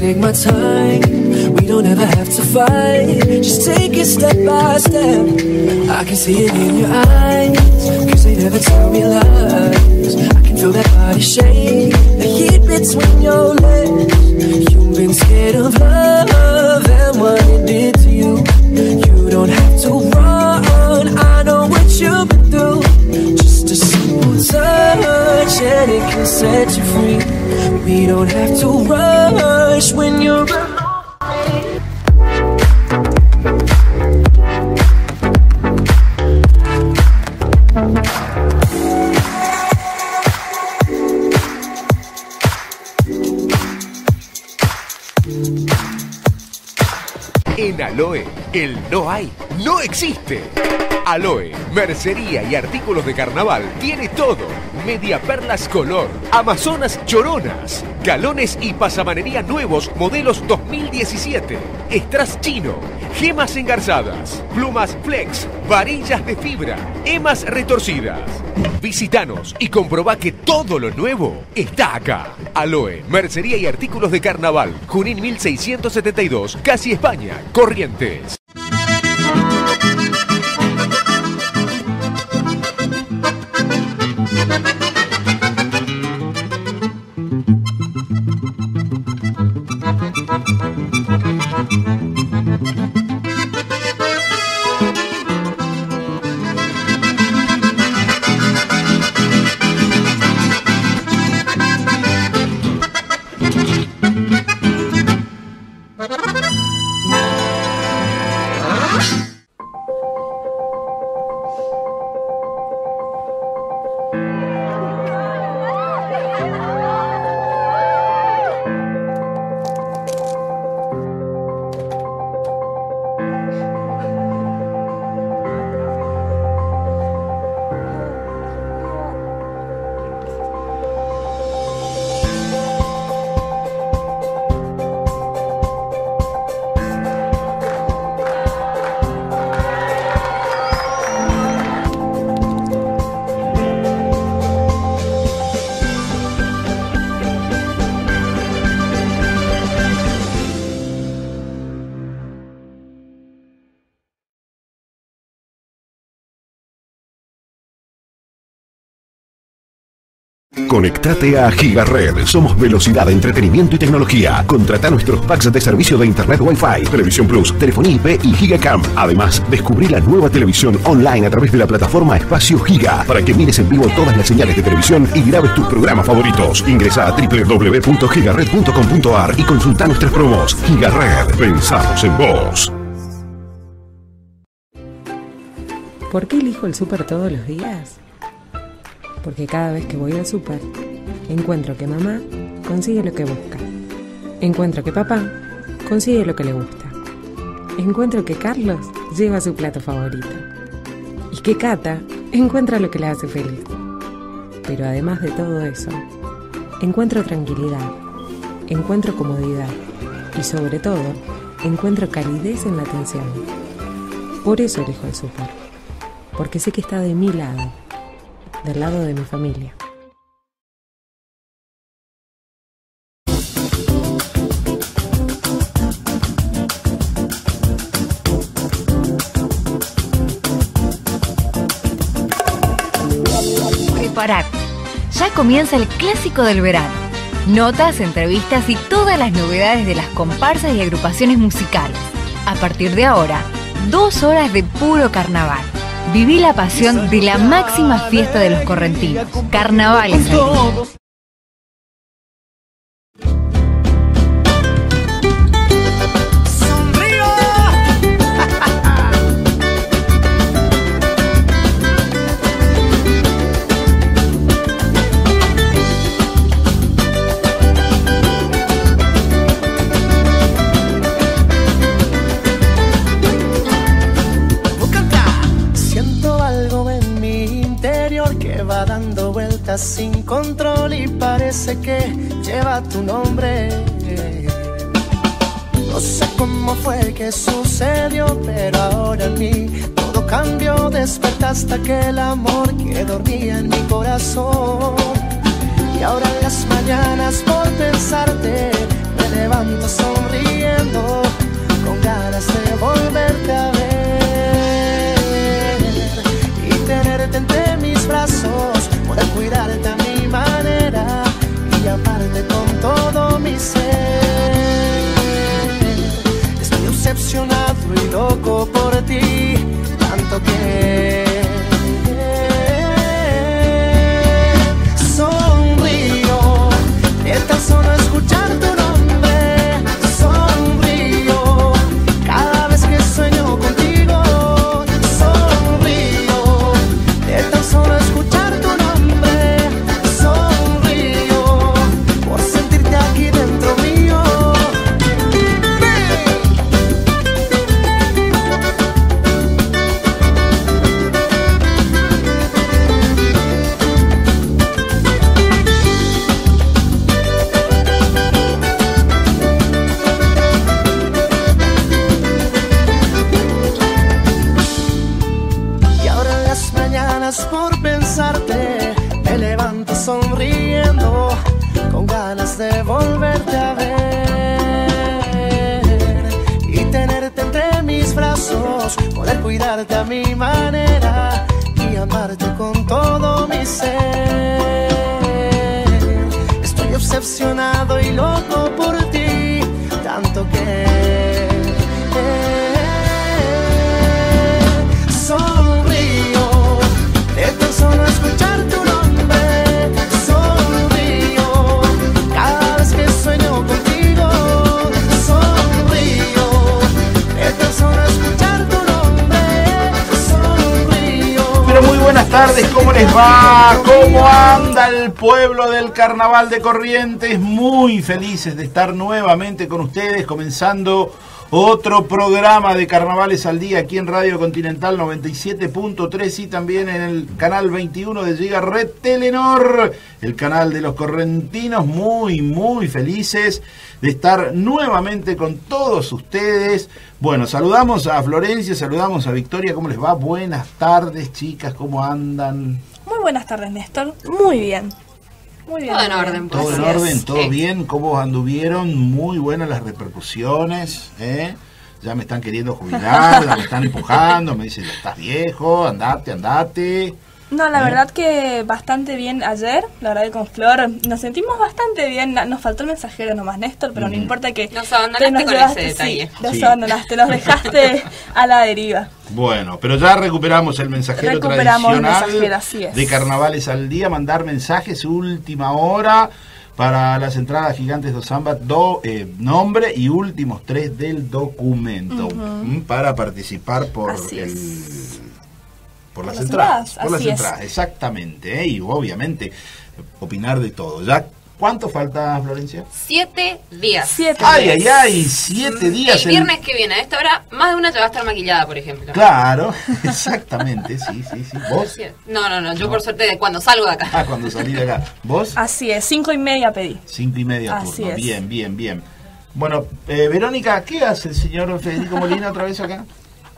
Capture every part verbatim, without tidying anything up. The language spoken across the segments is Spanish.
take my time. We don't ever have to fight. Just take it step by step. I can see it in your eyes, cause they never tell me lies. I can feel that body shake, the heat between your legs. You've been scared of love and what it did to you. You don't have to run, I know what you've been through. Just a simple touch and it can set you free. We don't have to rush when you're alone. En Aloe, el no hay, no existe. Aloe, mercería y artículos de carnaval, tiene todo. Media perlas color, amazonas choronas, galones y pasamanería nuevos modelos dos mil diecisiete. Strass chino, gemas engarzadas, plumas flex, varillas de fibra, emas retorcidas. Visítanos y comprobá que todo lo nuevo está acá. Aloe, mercería y artículos de carnaval, Junín mil seiscientos setenta y dos, Casi España, Corrientes. Conectate a Gigared. Somos velocidad, entretenimiento y tecnología. Contrata nuestros packs de servicio de internet Wi-Fi, Televisión Plus, telefonía I P y Gigacam. Además, descubrí la nueva televisión online a través de la plataforma Espacio Giga para que mires en vivo todas las señales de televisión y grabes tus programas favoritos. Ingresa a doble u doble u doble u punto gigared punto com punto a r y consulta nuestras promos. Gigared. Pensamos en vos. ¿Por qué elijo el súper todos los días? Porque cada vez que voy al súper, encuentro que mamá consigue lo que busca. Encuentro que papá consigue lo que le gusta. Encuentro que Carlos lleva su plato favorito. Y que Cata encuentra lo que le hace feliz. Pero además de todo eso, encuentro tranquilidad, encuentro comodidad y sobre todo, encuentro calidez en la atención. Por eso elijo el súper. Porque sé que está de mi lado. Del lado de mi familia. Preparate. Ya comienza el clásico del verano. Notas, entrevistas y todas las novedades de las comparsas y agrupaciones musicales. A partir de ahora, dos horas de puro carnaval. Viví la pasión de la máxima fiesta de los correntinos. Carnavales. Sin control y parece que lleva tu nombre. No sé cómo fue que sucedió, pero ahora en mí todo cambió. Despertaste aquel amor que dormía en mi corazón. Y ahora en las mañanas por pensarte me levanto solo ganas de volverte a ver y tenerte entre mis brazos, poder cuidarte a mi manera y amarte con todo mi ser. Estoy obsesionado y loco por ti, tanto que sonrío de tan solo escuchar tu nombre, sonrío cada vez que sueño contigo, sonrío de tan solo escuchar tu nombre, sonrío. Pero muy buenas tardes, ¿cómo les va? ¿Cómo anda el pueblo del Carnaval de Corrientes? Muy felices de estar nuevamente con ustedes, comenzando otro programa de Carnavales al Día aquí en Radio Continental noventa y siete punto tres y también en el canal veintiuno de Giga Red Telenor, el canal de los correntinos. Muy, muy felices de estar nuevamente con todos ustedes. Bueno, saludamos a Florencia, saludamos a Victoria. ¿Cómo les va? Buenas tardes, chicas, ¿cómo andan? Muy buenas tardes, Néstor. Muy bien. Muy bien. Todo en orden. Todo pues. en orden, todo Sí. bien. ¿Cómo anduvieron? Muy buenas las repercusiones, ¿eh? Ya me están queriendo jubilar, ya me están empujando, me dicen, estás viejo, andate, andate. No, la ¿Eh? verdad que bastante bien ayer. La verdad que con Flor nos sentimos bastante bien. Nos faltó el mensajero nomás, Néstor, pero Mm. no importa que... Nos abandonaste te nos con llevaste, ese detalle. Sí, nos Sí. abandonaste, nos dejaste a la deriva. Bueno, pero ya recuperamos el mensajero Recuperamos el tradicional mensajero, así es. de Carnavales al Día, mandar mensajes, última hora, para las entradas gigantes de Samba, do, eh, nombre y últimos tres del documento, ¿m? Para participar por Así el... es. Por, Por las las entradas, entradas, por las así es. entradas, exactamente, ¿eh? Y obviamente opinar de todo. ¿Ya cuánto falta, Florencia? Siete días. Siete Ay, ay, días. ay, siete días. El viernes que viene, a esta hora, más de una ya va a estar maquillada, por ejemplo. Claro, exactamente, sí, sí, sí. ¿Vos? No, no, no, yo por suerte cuando salgo de acá. Ah, cuando salí de acá. ¿Vos? Así es, cinco y media pedí. Cinco y media Así turno. es. Bien, bien, bien. Bueno, eh, Verónica, ¿qué hace el señor Federico Molina otra vez acá?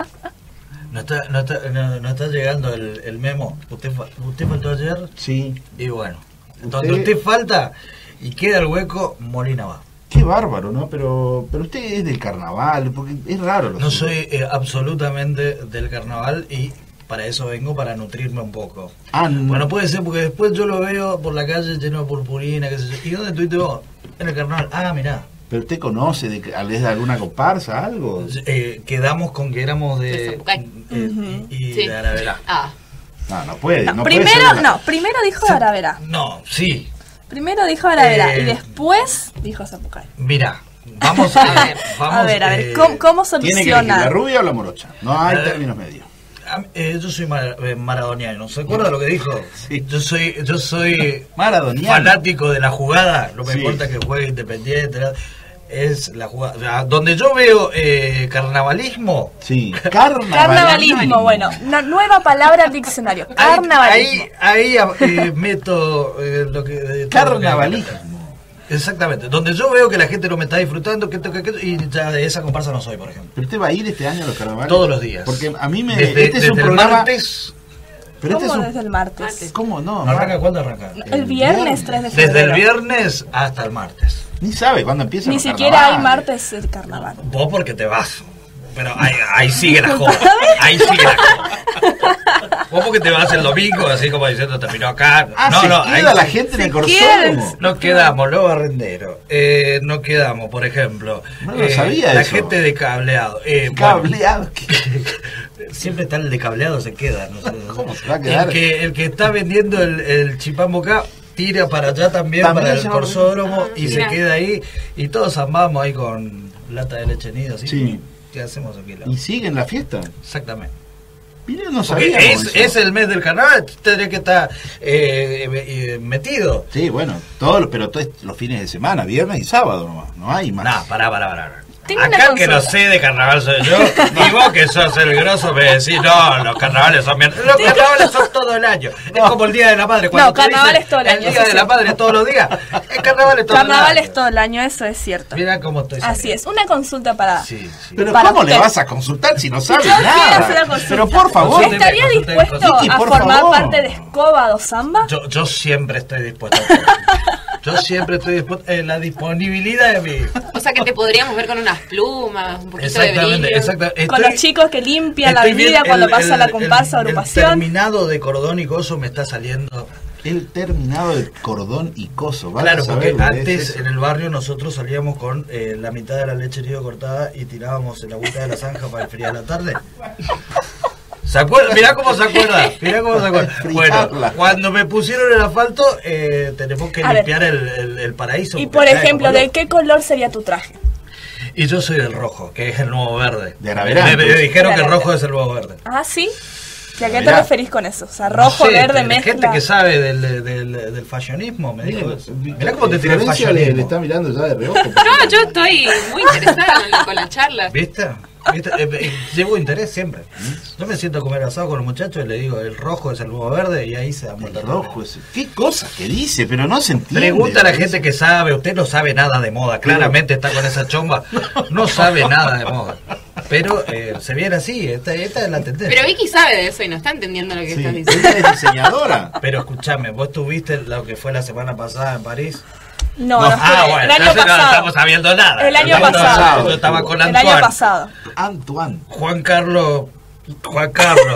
No está, no está, no, no está llegando el, el memo. Usted, fa- usted faltó ayer Sí. y bueno. Usted- Donde usted falta y queda el hueco, Molina va. Qué bárbaro, ¿no? Pero pero usted es del carnaval, porque es raro. Lo No suyo. soy eh, absolutamente del carnaval y para eso vengo, para nutrirme un poco. Ah, no. Bueno, puede ser porque después yo lo veo por la calle lleno de purpurina, qué sé yo. ¿Y dónde estuviste vos? En el carnaval. Ah, mirá. ¿Pero usted conoce de, que- de alguna comparsa, algo? Eh, quedamos con que éramos De de... Zapucay. eh, y y Sí. de Aravera. Ah, No, no puede. No, no puede ser primero, una- no, primero dijo Aravera. No, sí. Primero dijo Aravera Eh. y después dijo Zapucay. Mira, vamos a ver. Vamos, A ver, a ver, eh, ¿cómo, cómo Tiene que elegir soluciona? la rubia o la morocha. No hay Eh, términos medios. a- eh, yo soy mar- eh, maradoniano. ¿Se acuerda lo que dijo? Sí. Yo soy, yo soy Maradoniano. fanático de la jugada. No me Sí. importa que juegue Independiente. la- Es la jugada. O sea, donde yo veo eh, carnavalismo. Sí. Carnavalismo. Carnavalismo, bueno, una nueva palabra al diccionario. ahí- Carnavalismo. Ahí, ahí eh, meto eh, lo que. eh, todo lo que- Carnavalismo. Exactamente. Donde yo veo que la gente no me está disfrutando, que esto, que aquello, y ya de esa comparsa no soy, por ejemplo. ¿Pero usted va a ir este año a los carnavales? Todos los días. Porque a mí me... Desde, este es un desde el programa... martes. Pero este ¿Cómo es un... desde el martes? Martes. ¿Cómo no? ¿Arranca Mar- cuándo arranca? El viernes tres de Desde febrero. el viernes hasta el martes. Ni sabe cuándo empieza Ni los siquiera hay carnavales. martes de carnaval. Vos porque te vas. Pero ahí, ahí sigue la joda. Ahí sigue la joda. Vos porque te vas el domingo, así como diciendo terminó acá. Ah, no, se no, queda ahí la sí. gente en el queda- corsódromo. No quedamos, los barrenderos. Eh, no quedamos, por ejemplo. No lo eh, sabía La eso. gente de cableado. Eh, bueno, Cableado. siempre está el de cableado, se queda. No sé. ¿Cómo se va a quedar? El que, el que está vendiendo el, el chipamboca tira para allá también, También para el se va- corsódromo, Ah, y mira. se queda ahí. Y todos zambamos ahí con lata de leche nido. ¿Sí? Sí. ¿Qué hacemos aquí? ¿Y siguen la fiesta? Exactamente. Mira, no Porque sabía. es, es el mes del carnaval, tendría que estar eh, eh, metido. Sí, bueno, todos, los- pero todos los fines de semana, viernes y sábado nomás, no hay más. No, pará, pará, pará. Tengo una Acá el que no consulta. sé de carnaval soy yo, y vos que sos el grosso me decís, no, los carnavales son bien. Los carnavales son todo el año. Es como el Día de la Madre. Cuando No, te carnaval dicen, es todo el año, El Día eso de sí. la Madre todos los días. El carnaval es todo Carnaval el año. es todo el año, eso es cierto. Mira cómo estoy Así saliendo. es, una consulta para... Sí, sí. Pero Para ¿cómo le usted. vas a consultar si no sabes Yo quiero nada? hacer la consulta. Pero por favor. Consulte. ¿Estaría Consulta, dispuesto Vicky, a por formar favor. parte de Escoba do Samba? Yo, yo siempre estoy dispuesto a todo. Yo siempre estoy dispuesto, eh, la disponibilidad de mi... O sea que te podríamos ver con unas plumas, un poquito de Exactamente, brillo. exactamente. Con Estoy- los chicos que limpian la estoy avenida bien, cuando el- pasa el- la comparsa o el- agrupación. El terminado de cordón y coso me está saliendo. El terminado de cordón y coso. Vaya Claro, a porque saber lo que antes es eso. en el barrio nosotros salíamos con eh, la mitad de la leche herido cortada y tirábamos el agüita de la zanja para enfriar la tarde. ¿Se acuerda? Mirá cómo se acuerda. Mirá cómo se acuerda. Bueno, cuando me pusieron el asfalto, eh, tenemos que A ver. limpiar el, el- el paraíso. Y porque por cae ejemplo, como ¿de loco. qué color sería tu traje? Y yo soy del rojo, que es el nuevo verde. De Araverán, Me, me pues. dijeron De que el Araverán. rojo es el nuevo verde. Ah, ¿sí? ¿Y a qué te Mirá. referís con eso? O sea, rojo, No sé, verde, la mezcla. gente que sabe del, del, del fashionismo me dijo eso. Mirá cómo te tiré el Florencia le, fashionismo. le está mirando ya de reojo. No, yo estoy muy interesada en- con la charla. ¿Viste? ¿Viste? Eh, eh, llevo interés siempre. Yo me siento a comer asado con los muchachos y le digo, el rojo es el nuevo verde y ahí se da vuelta El todo. rojo es... ¿Qué cosa que dice? Pero no se entiende. Pregunta a la Florencia. gente que sabe, usted no sabe nada de moda, claramente está con esa chomba, no sabe nada de moda. Pero eh, se viene así, esta, esta es la tendencia. Pero Vicky sabe de eso y no está entendiendo lo que Sí, estás diciendo. ella es diseñadora. Pero escúchame, vos tuviste lo que fue la semana pasada en París. No, No. no, Ah, fue- bueno, el año entonces no pasado. estamos sabiendo nada. El año No, no, pasado. Yo estaba con El Antoine. año pasado. Antoine. Juan Carlos. Juan Carlos.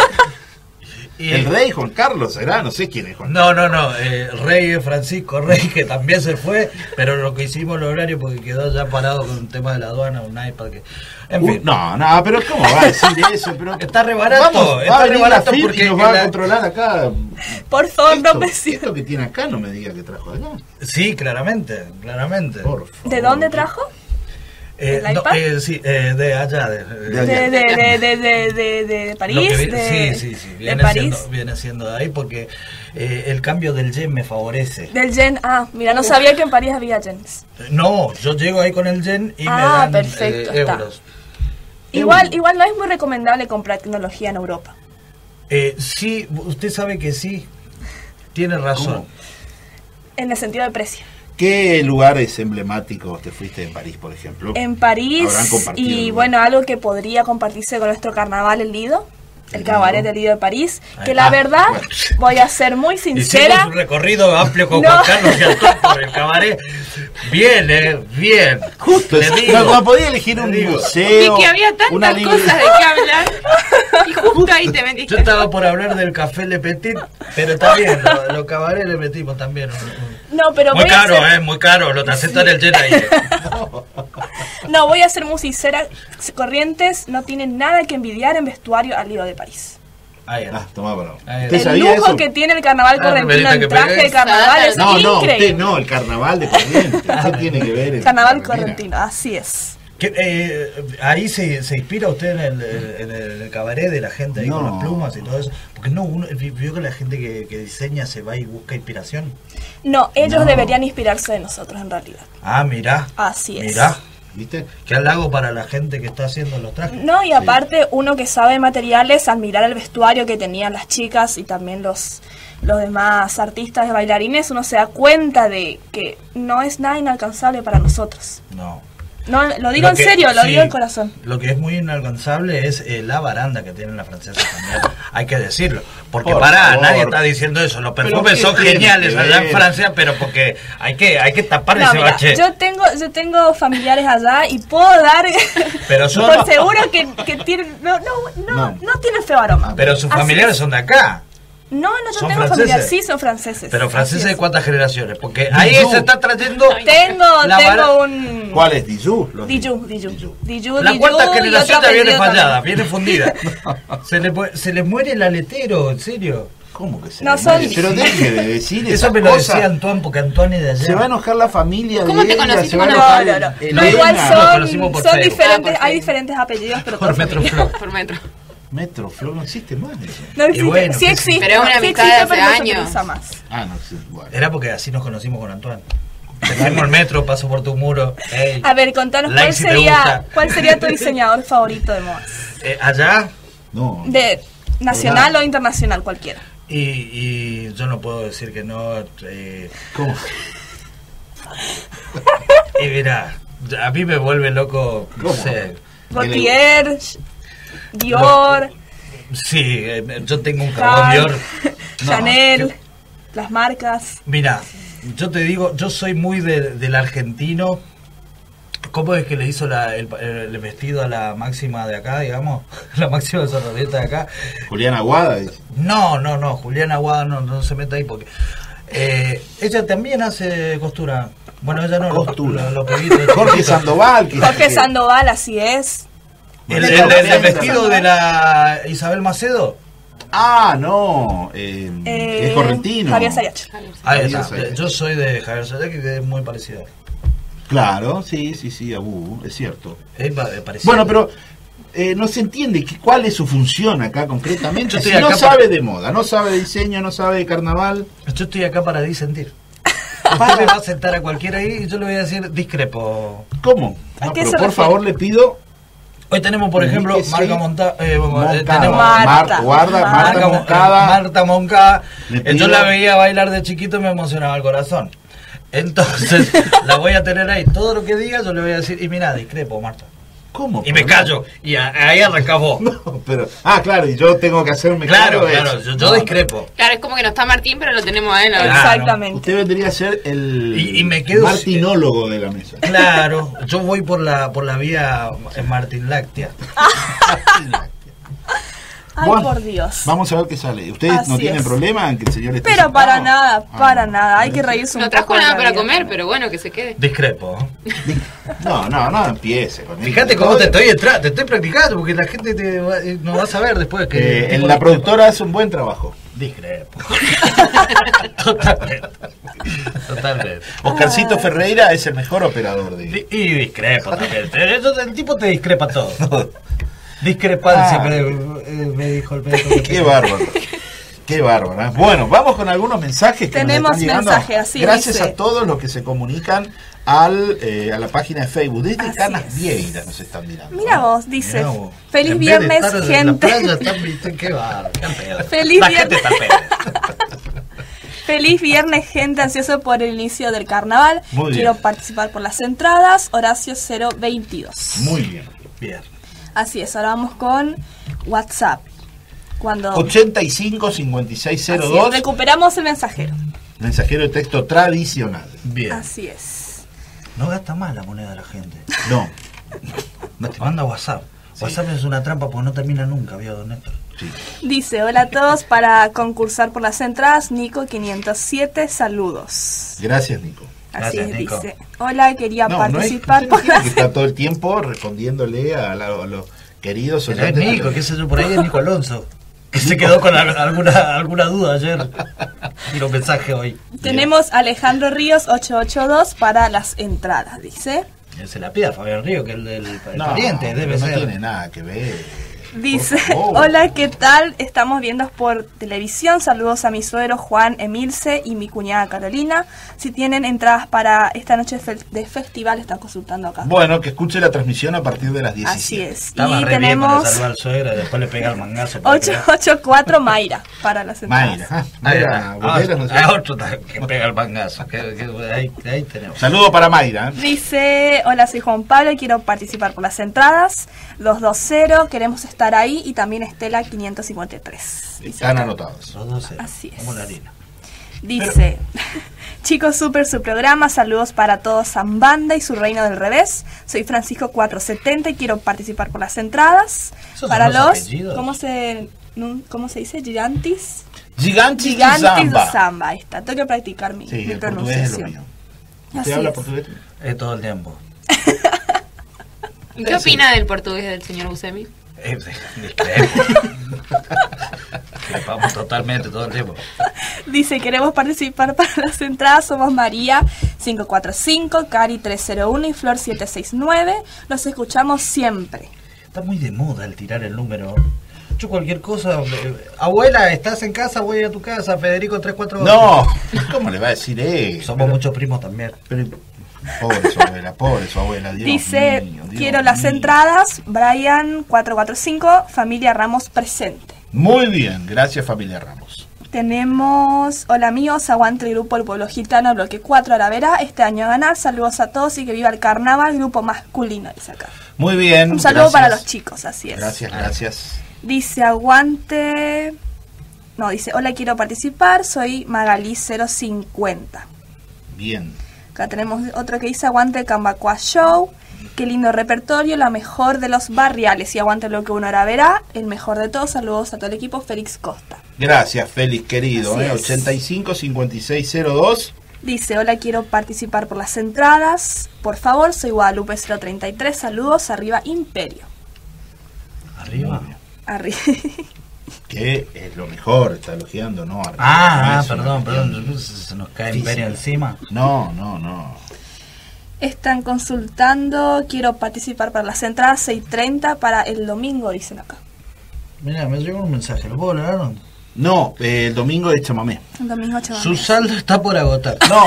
Y- El rey Juan Carlos será, no sé quién es Juan No, no, no, eh, el rey Francisco Rey, que también se fue, pero lo que hicimos el horario porque quedó ya parado con un tema de la aduana, un iPad que... En Uh, fin, no, no, pero ¿cómo va a decir eso? Pero está re barato, Vamos, está va a re venir la barato F I P porque y nos va la- a controlar acá. Por favor, no Esto, menciones. esto que tiene acá no me diga que trajo allá. Sí, claramente, claramente. Por favor. ¿De dónde trajo? Eh, ¿El no, iPad? eh, sí, eh, de allá. De, De allá. De, de, de, de, de, de, de Lo París. que vi- de, sí, sí, sí, de viene París. siendo, viene siendo de ahí porque eh, el cambio del yen me favorece. Del yen. Ah, mira, no sabía que en París había yens. No, yo llego ahí con el yen y me Ah, dan perfecto, eh, está. euros. Igual, igual no es muy recomendable comprar tecnología en Europa. Eh, sí, usted sabe que sí, tiene razón. ¿Cómo? En el sentido de precio. ¿Qué lugares emblemáticos te fuiste en París, por ejemplo? En París. Habrán compartido Y lugar. bueno, algo que podría compartirse con nuestro carnaval, el Lido. El El cabaret Lido. del Lido de París. Ahí Que va. la verdad, Bueno. voy a ser muy sincera. Hicimos un recorrido amplio con No. Juan Carlos y Antón por el cabaret. Bien, eh, bien. Justo, Le no, digo, no podía elegir un le digo. museo. Y que había una tantas libre- cosas de qué hablar. Y justo ahí te metiste. Yo estaba por hablar del café Le Petit, pero también, los lo cabaret le metimos también. un- un- No, pero Muy voy a caro, ser- eh, muy caro, lo te aceptan el yen ahí. eh. No, voy a ser muy sincera. Corrientes no tiene nada que envidiar en vestuario al Lido de París. Ahí está. Ah, tomá para. Ahí ¿Usted está. El sabía lujo eso? que tiene el carnaval Ah, correntino Remerita en que traje pegué. de carnaval es No, no, increíble. usted no, el carnaval de Corrientes. ¿Qué tiene que ver? el- Carnaval Mira. correntino, así es. ¿Qué, eh, ahí se, se inspira usted en el, en el- en el cabaret de la gente ahí con No. las plumas y todo eso. Porque no, uno vio que la gente que, que diseña se va y busca inspiración. No, ellos No. deberían inspirarse de nosotros en realidad. Ah, mirá. Así es. Mirá. ¿Viste? Qué halago para la gente que está haciendo los trajes. No, y aparte uno que sabe materiales, al mirar el vestuario que tenían las chicas y también los, los demás artistas de bailarines, uno se da cuenta de que no es nada inalcanzable para nosotros. No. No, lo digo Lo en que- serio, lo sí, digo en corazón. Lo que es muy inalcanzable es eh, la baranda que tienen las francesas también. Hay que decirlo. Porque Por pará, favor. nadie está diciendo eso. Los Pero perfumes ¿qué son tiene geniales que allá en ver? Francia, pero porque hay que hay que tapar No, ese mira, bache. yo tengo, yo tengo familiares allá y puedo dar Pero son- por seguro que, que tienen, no, no, no, No. no tienen feo aroma. Pero sus Así familiares es. son de acá. No, no, yo ¿Son tengo franceses? familiares, sí, son franceses. Pero franceses Así de es. cuántas generaciones. Porque ahí Dijon. se está trayendo Tengo, la vara- tengo un... ¿Cuál es? Dijon. Los Dijú, Dijú. Dijon. Dijú, La Dijú cuarta y generación otro ya viene apellido fallada, también. viene fundida. se, le, pu- se le muere el aletero, en serio. ¿Cómo que se No le son- muere? Pero deje de decir Eso esas me lo cosas. decía Antoine, porque Antoine es de allá. Se va a enojar la familia ¿Cómo de te ella, conociste se va a con enojar No, no, no. Elena. No, igual Nos son, conocimos por son Facebook. diferentes, Ah, por hay Facebook. diferentes apellidos, pero Por todos Metro familiares. Flow. Por metro. Metro Flow no existe más eso. No existe, Y bueno, sí que sí. existe. Pero es una sí amistad existe, de hace pero no se años. utiliza más. Ah, no existe. Bueno. Era porque así nos conocimos con Antoine. Te fuimos al metro, paso por tu muro. Ey. A ver, contanos, Like ¿cuál si te sería, gusta. ¿cuál sería tu diseñador favorito de modas? Eh, allá, No. De nacional o internacional, cualquiera. y, y yo no puedo decir que no. Eh, ¿Cómo? y mira, a mí me vuelve loco, no ¿Cómo? sé. Gaultier, Dior, Sí, eh, yo tengo un carbón Cal, Dior. Chanel, las marcas. Mira, yo te digo, yo soy muy de, del argentino. ¿Cómo es que le hizo la, el, el vestido a la máxima de acá, digamos? La máxima de Zorrolieta de acá. Juliana Aguada. Dice. No, no, no, Juliana Aguada no, no se meta ahí porque... Eh, ella también hace costura. Bueno, ella no, costura. Lo, lo, lo peguito, Jorge Sandoval. Jorge Sandoval, así es. ¿El, el, el, el vestido de la Isabel Macedo? Ah, no, eh, eh, es correntino. Javier Sayach. Ahí está. Yo soy de Javier Sayach, que es muy parecido. Claro, sí, sí, sí, Abu, es cierto. Es parecido. Bueno, pero eh, no se entiende que, cuál es su función acá concretamente. Yo Si estoy no acá sabe para... de moda, no sabe de diseño, no sabe de carnaval. Yo estoy acá para disentir. Usted me va a sentar a cualquiera ahí y yo le voy a decir discrepo. ¿Cómo? No, pero por favor le pido... Hoy tenemos, por ejemplo, Marta Monta, eh, Moncada. tenemos Marta, guarda, Marta, Marta Moncada. Marta Moncada. Le Yo pido- la veía bailar de chiquito y me emocionaba el corazón. Entonces, la voy a tener ahí. Todo lo que diga, yo le voy a decir, y mira, discrepo, Marta. ¿Cómo? Y me callo. Y a- ahí arrancabó. No, pero, ah, claro, y yo tengo que hacerme Claro, cargo de claro, eso. yo, yo No, discrepo. Claro, es como que no está Martín, pero lo tenemos a él ahora. Exactamente. Usted vendría a ser el Y- y me quedo- martinólogo de la mesa. Claro, yo voy por la por la vía eh, Martín Láctea. Ay, Bueno, por Dios. Vamos a ver qué sale. ¿Ustedes Así no tienen es. problema en que el señor esté Pero para sentado? nada, para nada. Hay que reírse un No poco. trajo de nada la para vida. comer, pero bueno, que se quede. Discrepo. ¿eh? No, no, no empiece con Fíjate esto. cómo te estoy entra- te estoy practicando porque la gente te va- eh, no va a saber después que Eh, tipo en de- la productora hace un buen trabajo. Discrepo. Totalmente. Totalmente. Oscarcito Ferreira es el mejor operador de... Di- Y discrepo también. Eso- El tipo te discrepa todo. Discrepancia, Ah. me, eh, me dijo el médico. que Qué tenía. bárbaro. Qué bárbaro. ¿eh? Bueno, vamos con algunos mensajes que Tenemos nos están llegando. mensajes, así Gracias dice. a todos los que se comunican al eh, a la página de Facebook. Desde Así Canas es. Vieira nos están mirando. Mira ¿no? vos, dice. Mirá vos. Feliz En vez de viernes, estar en gente. La playa, están, viste, qué bárbaro, qué pedo. Feliz La viernes. gente está pedo. Feliz viernes, gente, ansioso por el inicio del carnaval. Muy bien. Quiero participar por las entradas. Horacio cero veintidós. Muy bien. Bien. Así es, ahora vamos con WhatsApp. Cuando ochenta y cinco cincuenta y seis cero Así es, dos, recuperamos el mensajero. mensajero de texto tradicional. Bien. Así es. No gasta más la moneda de la gente. No. Te manda WhatsApp. WhatsApp es una trampa porque no termina nunca, ¿vio, don Néstor? Sí. Dice, hola a todos, para concursar por las entradas, Nico quinientos siete, saludos. Gracias, Nico. Así Gracias, es, Nico. dice, hola, quería No, no es, participar usted no por tiene las que estar todo el tiempo respondiéndole a, la- a los queridos Es oyentes. Nico, qué sé yo, por ahí es Nico Alonso. Que se quedó con al- alguna alguna duda ayer. Tiro mensaje hoy. Tenemos Alejandro Ríos ochocientos ochenta y dos para las entradas, dice. Que se la pida a Fabián Río, que es el del el No, pariente, pero debe no ser. tiene nada que ver. Dice, Por favor. hola, ¿qué tal? Estamos viendo por televisión. Saludos a mi suegro Juan Emilce y mi cuñada Carolina. Si tienen entradas para esta noche fe- de festival, están consultando acá. Bueno, que escuche la transmisión a partir de las Así diecisiete. es. Estaba Y re bien para tenemos salvar al suegro y después le pega el mangazo. para que- ochocientos ochenta y cuatro Mayra para las entradas. Mayra. Ah, Ahí Mayra, está. Boteras, no sé. Hay otro que pega el mangazo. Que, que- ahí, ahí tenemos. Saludo para Mayra. ¿eh? Dice, hola, soy Juan Pablo y quiero participar por las entradas. dos dos cero, queremos estar ahí. Y también Estela quinientos cincuenta y tres. Dice Están acá. anotados. Los dos ceros, Así es. como la harina. Dice, chicos, súper su programa, saludos para todos Zambanda y su reino del revés. Soy Francisco cuatrocientos setenta y quiero participar por las entradas. ¿Esos Para son los los, apellidos? ¿cómo se, nun- ¿cómo se dice? Gigantes. Gigantes Gigantes de de Zamba. Zamba, ahí está. Tengo que practicar mi, Sí, mi el portugués es lo pronunciación. mío. Así ¿Usted habla es. portugués? Es todo el tiempo. ¿Y qué opina del portugués del señor Buscemi? Es discrepo. Discrepamos totalmente todo el tiempo. Dice, queremos participar para las entradas. Somos María cinco cuatro cinco, Cari tres cero uno y Flor siete seis nueve. Los escuchamos siempre. Está muy de moda el tirar el número. Yo cualquier cosa. eh, abuela, ¿estás en casa? Voy a ir a tu casa. Federico tres cuatro ocho. No, ¿cómo le va a decir eso? Somos muchos primos también. Pero, pobre su abuela, pobre su abuela. Dios Dice, mío, Dios quiero las mío. entradas. Brian cuatro cuatro cinco, familia Ramos presente. Muy bien, gracias familia Ramos. Tenemos, hola amigos, aguante el grupo El Pueblo Gitano, bloque cuatro a la vera, este año a ganar, saludos a todos y que viva el carnaval, grupo masculino, dice acá. Muy bien. Un saludo gracias. para los chicos, así es. Gracias, gracias. Dice, aguante, no, dice, hola, quiero participar, soy Magalí cero cincuenta. Bien. Acá tenemos otro que dice aguante el Cambacua Show. Qué lindo repertorio, la mejor de los barriales. Y aguante lo que uno ahora verá. El mejor de todos. Saludos a todo el equipo. Félix Costa. Gracias, Félix, querido. Eh, es. ochenta y cinco cincuenta y seis cero dos. Dice, hola, quiero participar por las entradas. Por favor, soy Guadalupe cero treinta y tres. Saludos, arriba Imperio. ¿Arriba? Arriba. Que es lo mejor, está elogiando, ¿no? Arriba. Ah, No ah es perdón, una perdón. cuestión Se nos cae física. Imperio encima. No, no, no. Están consultando, quiero participar para las entradas seis treinta para el domingo, dicen acá. Mira, me llegó un mensaje. ¿Lo puedo leer? No, eh, el domingo es chamamé. El domingo, chaval. Su saldo está por agotar. No.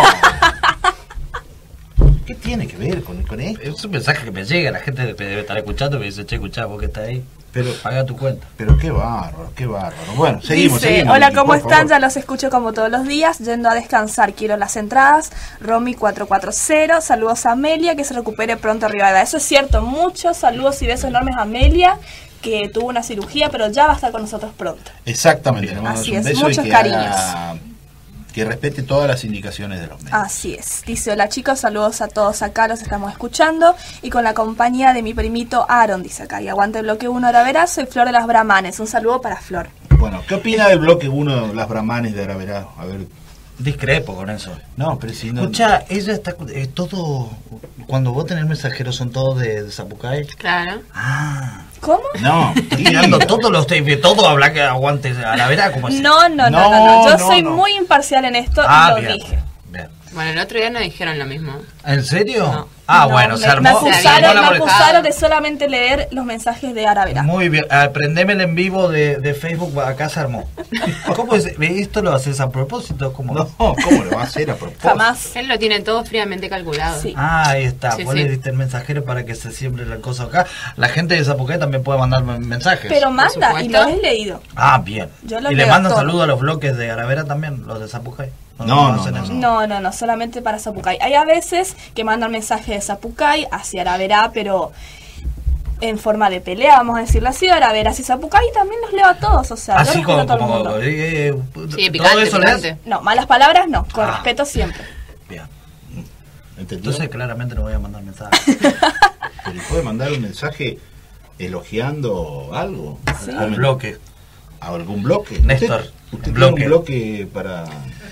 ¿Qué tiene que ver con, con esto? Es un mensaje que me llega, la gente debe estar escuchando y me dice, che, escuchá, vos que estás ahí, pero paga tu cuenta. Pero qué bárbaro, qué bárbaro. Bueno, seguimos, Dice, seguimos. hola, Vicky, ¿cómo por están? favor. Ya los escucho como todos los días, yendo a descansar, quiero las entradas. Romy cuatro cuatro cero, saludos a Amelia, que se recupere pronto arriba. Eso es cierto, muchos saludos y besos enormes a Amelia, que tuvo una cirugía, pero ya va a estar con nosotros pronto. Exactamente, le mandamos Así un es, beso muchos y que cariños. haga- que respete todas las indicaciones de los medios. Así es. Dice, hola chicos, saludos a todos acá, los estamos escuchando. Y con la compañía de mi primito Aaron, dice acá. Y aguante el bloque uno, ahora verás, soy Flor de las Brahmanes. Un saludo para Flor. Bueno, ¿qué opina del bloque uno, las brahmanes de Araverá? A ver. Discrepo con eso. No, pero si no... Escucha, ella está eh, todo. Cuando vos tenés mensajeros, son todos de, de Zapucay. Claro. Ah. ¿Cómo? No, estoy mirando todos los tapes, todo habla que aguante a la vera, como así. No, no, no, no, no, Yo soy muy imparcial en esto Ah, y lo bien, dije. Bueno, el otro día nos dijeron lo mismo. ¿En serio? Ah, No, bueno, me, se armó. me se acusaron, armó la me molestia. acusaron de solamente leer los mensajes de Aravera. Muy bien, aprendeme el en vivo de, de Facebook, acá se armó. ¿Cómo es? ¿Esto lo haces a propósito? ¿Cómo? No, ¿cómo lo va a hacer a propósito? Jamás. Él lo tiene todo fríamente calculado. Sí. Ah, ahí está. Sí, Vos sí. le diste el mensajero para que se siembre la cosa acá. La gente de Zapucay también puede mandar mensajes. Pero manda y supuesto. lo he leído. Ah, bien. Yo lo y le leo mandan todo. saludos a los bloques de Aravera también, los de Zapucay. No, no, hacen no, eso? No, no, no, solamente para Zapucay. Hay a veces que mandan mensajes de Zapucay hacia Aravera, pero en forma de pelea, vamos a decirlo así, Aravera hacia Zapucay, y también los leo a todos, o sea, yo Así respeto como, a todo el como mundo. eh, Sí, todo picante, eso lees. picante. No, malas palabras no, con Ah. respeto siempre. Bien. ¿Entendió? Entonces claramente no voy a mandar mensajes. Pero le puede mandar un mensaje elogiando algo. Sí. Al bloque. ¿A algún bloque? Néstor, ¿Usted, usted tiene bloque. un bloque para